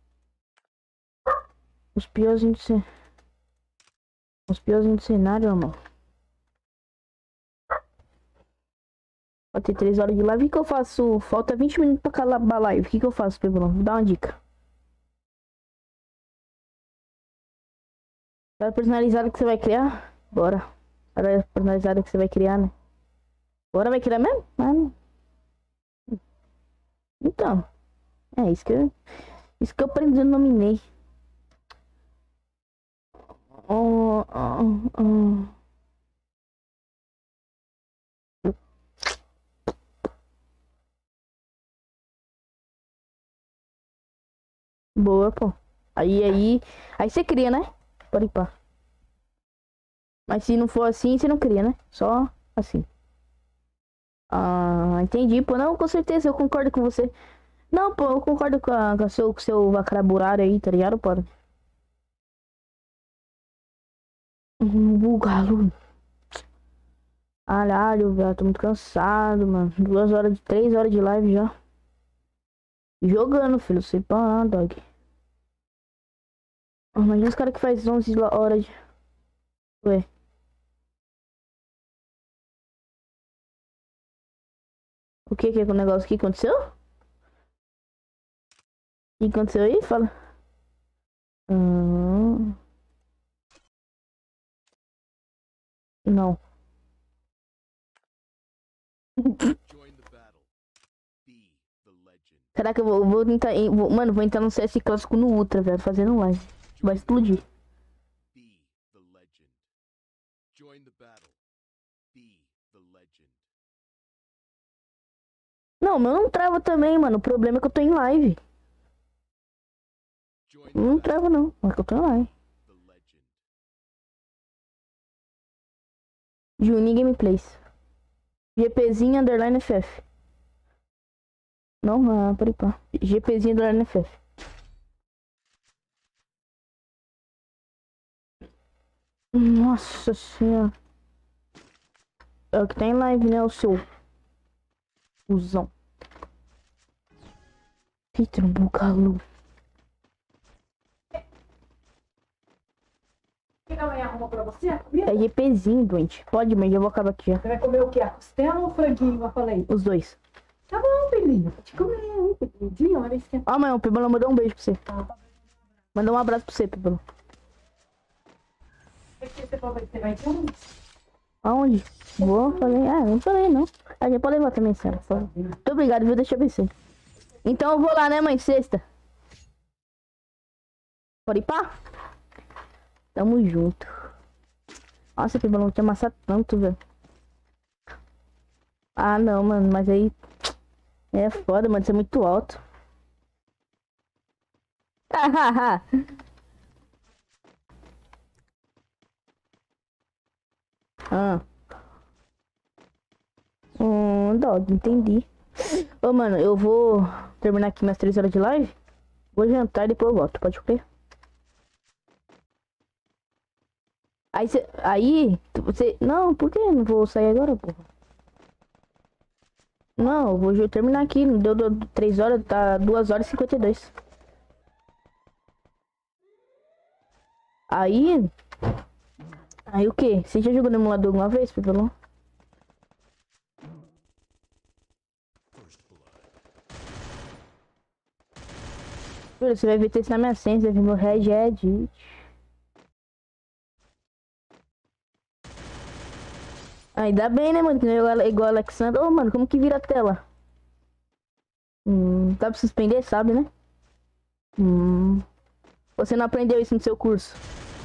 Os piorzinhos do cenário. Os piorzinhos do cenário, amor. Vai ter três horas de live. O que eu faço? Falta vinte minutos pra acabar a live. O que, que eu faço, Pedro? Me dá uma dica. Cara personalizada que você vai criar? Bora. Cara personalizada que você vai criar, né? Bora, vai criar mesmo? Mano. Então. É isso que eu... Isso que eu aprendi e nominei. Oh, oh, oh. Boa, pô. Aí, aí... Aí você cria, né? Pode ir pá. Mas se não for assim, você não cria, né? Só assim. Ah, entendi, pô. Não, com certeza, eu concordo com você. Não, pô, eu concordo com, a, com, a seu, com o seu vacaraburário aí, tá ligado, pô? Bugalo. Alhado, velho. Tô muito cansado, mano. Duas horas de... Três horas de live já. Jogando, filho. Sem parar, dog. Oh, imagina os caras que faz onze horas de... Ué. O que que é com o negócio? O que aconteceu? O que aconteceu aí? Fala. Hum... Não. Caraca, eu vou, vou tentar... Vou, mano, vou entrar no C S clássico no Ultra, velho. Fazendo live. Vai explodir. Não, meu não trava também, mano. O problema é que eu tô em live. Não trava não. É que eu tô em live. Juninho Gameplays. GPzinho underline F F. Não, ah, peraí, pá. GPzinho underline F F. Nossa senhora. É o que tá em live, né? O seu cuzão. Eita, um bugalo. Quer que amanhã arruma pra você? É GPzinho, doente. Pode, mas eu vou acabar aqui já. Você vai comer o quê? A costela ou o franguinho? Eu falei. Os dois. Tá bom, filhinho. Pode comer aí, pequenininho. Olha isso que é. Ó, mãe, o Pibolo mandou um beijo pra você. Ah, tá. Mandou um abraço pra você, Pibolo. O que você falou? Você vai ter um? Aonde? Vou, falei. Ah, não falei, não. A gente pode levar também, senhora. Muito obrigado, viu? Deixa eu vencer. Então eu vou lá, né, mãe? Sexta. Pode ir pá? Tamo junto. Nossa, Pibolo, não te amassar tanto, velho. Ah, não, mano. Mas aí... É foda, mano. Isso é muito alto. Hahaha. Ah. Hum, dog, entendi. Ô, mano, eu vou terminar aqui minhas três horas de live. Vou jantar e depois eu volto, pode crer? Aí você... Aí... Você... Não, por que eu não vou sair agora, porra? Não, eu vou terminar aqui. Não deu, deu três horas, tá duas horas e cinquenta e dois. Aí... Aí o que? Você já jogou no emulador alguma vez, Pedro? Você vai ver texto na minha senha, você vai ver meu Red Edit. Ainda bem, né, mano? Que não é igual a Alexandre. Ô, mano, como que vira a tela? Hum, dá pra suspender, sabe, né? Hum. Você não aprendeu isso no seu curso?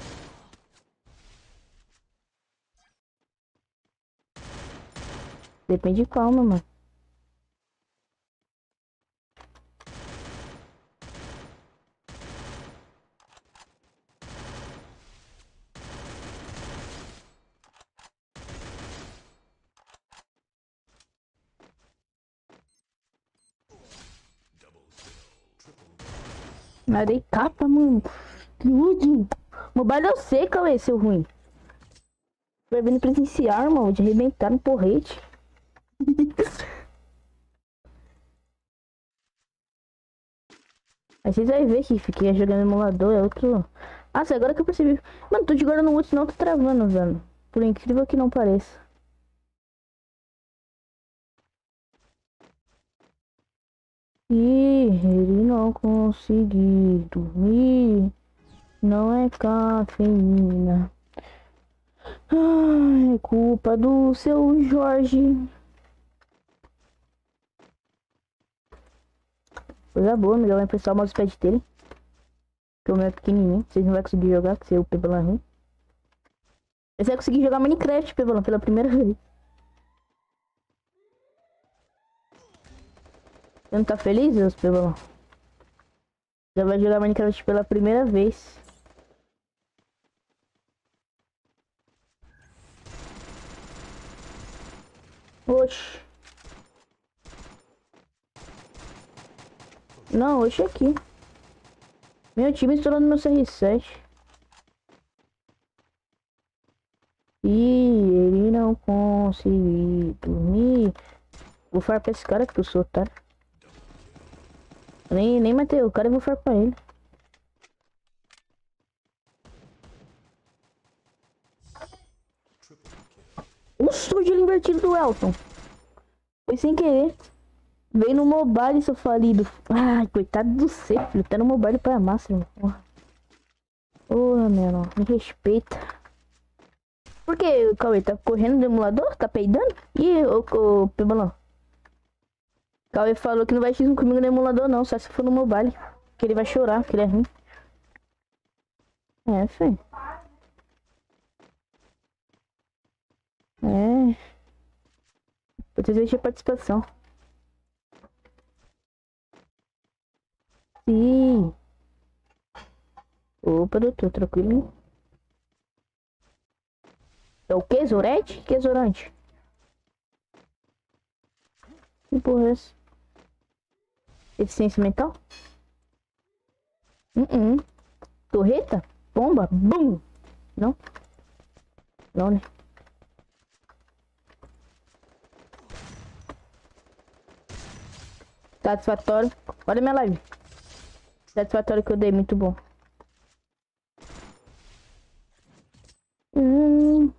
Depende de calma, mano. Mas dei capa, mano. Que ódio. Mobile eu sei, Cauê, seu ruim. Vai vindo presenciar, irmão. De arrebentar no porrete. Aí vocês vão ver que fiquei jogando emulador, é outro... Nossa, agora que eu percebi. Mano, tô jogando muito, senão tô travando, velho. Por incrível que não pareça. E ele não conseguir dormir. Não é cafeína. Ai, é culpa do seu Jorge. Coisa boa, melhor vai emprestar o mousepad dele. Que o meu é pequenininho. Vocês não vão conseguir jogar, que você é o Pebalan ruim. Você vai conseguir jogar Minecraft, Pebalan, pela primeira vez. Você não tá feliz, Deus, Pebalan? Já vai jogar Minecraft pela primeira vez. Oxi. Não, oxi aqui. Meu time estourou no meu C R sete. E ele não conseguiu dormir. Vou farpar esse cara que eu sou otário. Nem, nem matei o cara e vou farpar ele. O surge invertido do Elton. Foi sem querer. Veio no mobile, seu falido. Ai, coitado do C, filho. Tá no mobile para máximo. Porra, meu, me respeita. Por que o Cauê tá correndo do emulador? Tá peidando? Ih, ô, ô Pebalão. Cauê falou que não vai X um comigo no emulador não, só se for no mobile. Que ele vai chorar, que ele é ruim. É, filho. É. Eu desejo a participação. Sim. Opa, doutor, tranquilo. É o que, Zorete? Que é Zorante? Que porra é essa? Eficiência mental? Uh -uh. Torreta? Bomba? Bum! Não? Não, né? Satisfatório. Olha minha live. Satisfatório que eu dei, muito bom. Hum.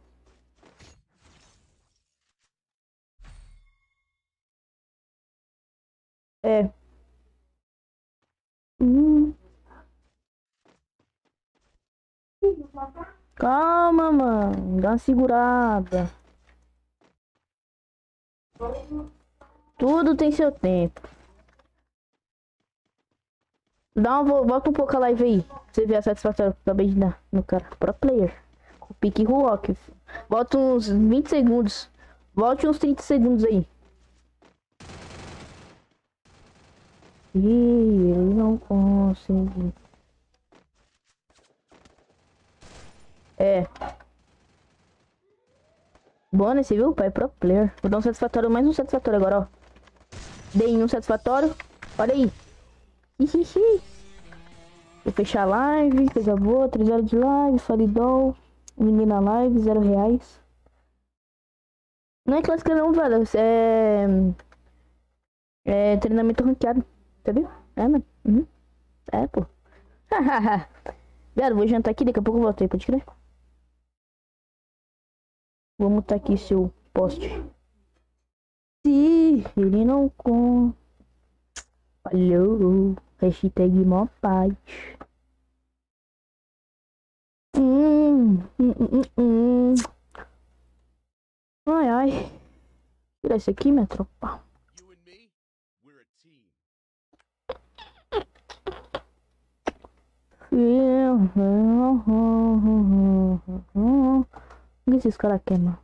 É. Hum. Calma, mano. Dá uma segurada. Tudo tem seu tempo. Dá uma volta um pouco a live aí. Pra você ver a satisfação que eu acabei de dar no cara. Pro player. Com pique rock. Volta uns vinte segundos. Volte uns trinta segundos aí. E ele não consegue. É. Bom, né? Você viu? Pai, pro player. Vou dar um satisfatório, mais um satisfatório agora, ó. Dei um satisfatório. Olha aí. Hihihi. Vou fechar a live. Coisa boa. três horas de live. Falidol. Ninguém na live. Zero reais. Não é clássica não, velho. É... É treinamento ranqueado. Tá viu? É, mano. Uhum. É, pô. Galera, vou jantar aqui. Daqui a pouco eu volto aí. Pode crer? Vou mutar aqui seu post. Se ele não com... Falhou. Hashtag mó paz. Hum, hum, hum, hum. Ai, ai. Tira isso aqui, minha tropa. You and me, we're a team. O que esses caras querem, mano?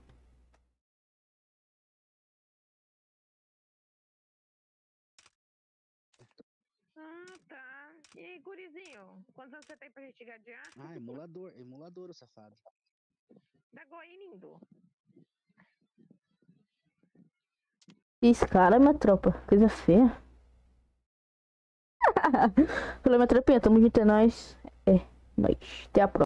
Ah, tá. E aí, gurizinho? Quantos anos você tem pra gente gadear? Ah, emulador, emulador, o safado. Da Goi, lindo. Esse cara é minha tropa. Coisa feia. Pela minha tropinha, tamo junto, é nóis. É, nóis. Até a próxima.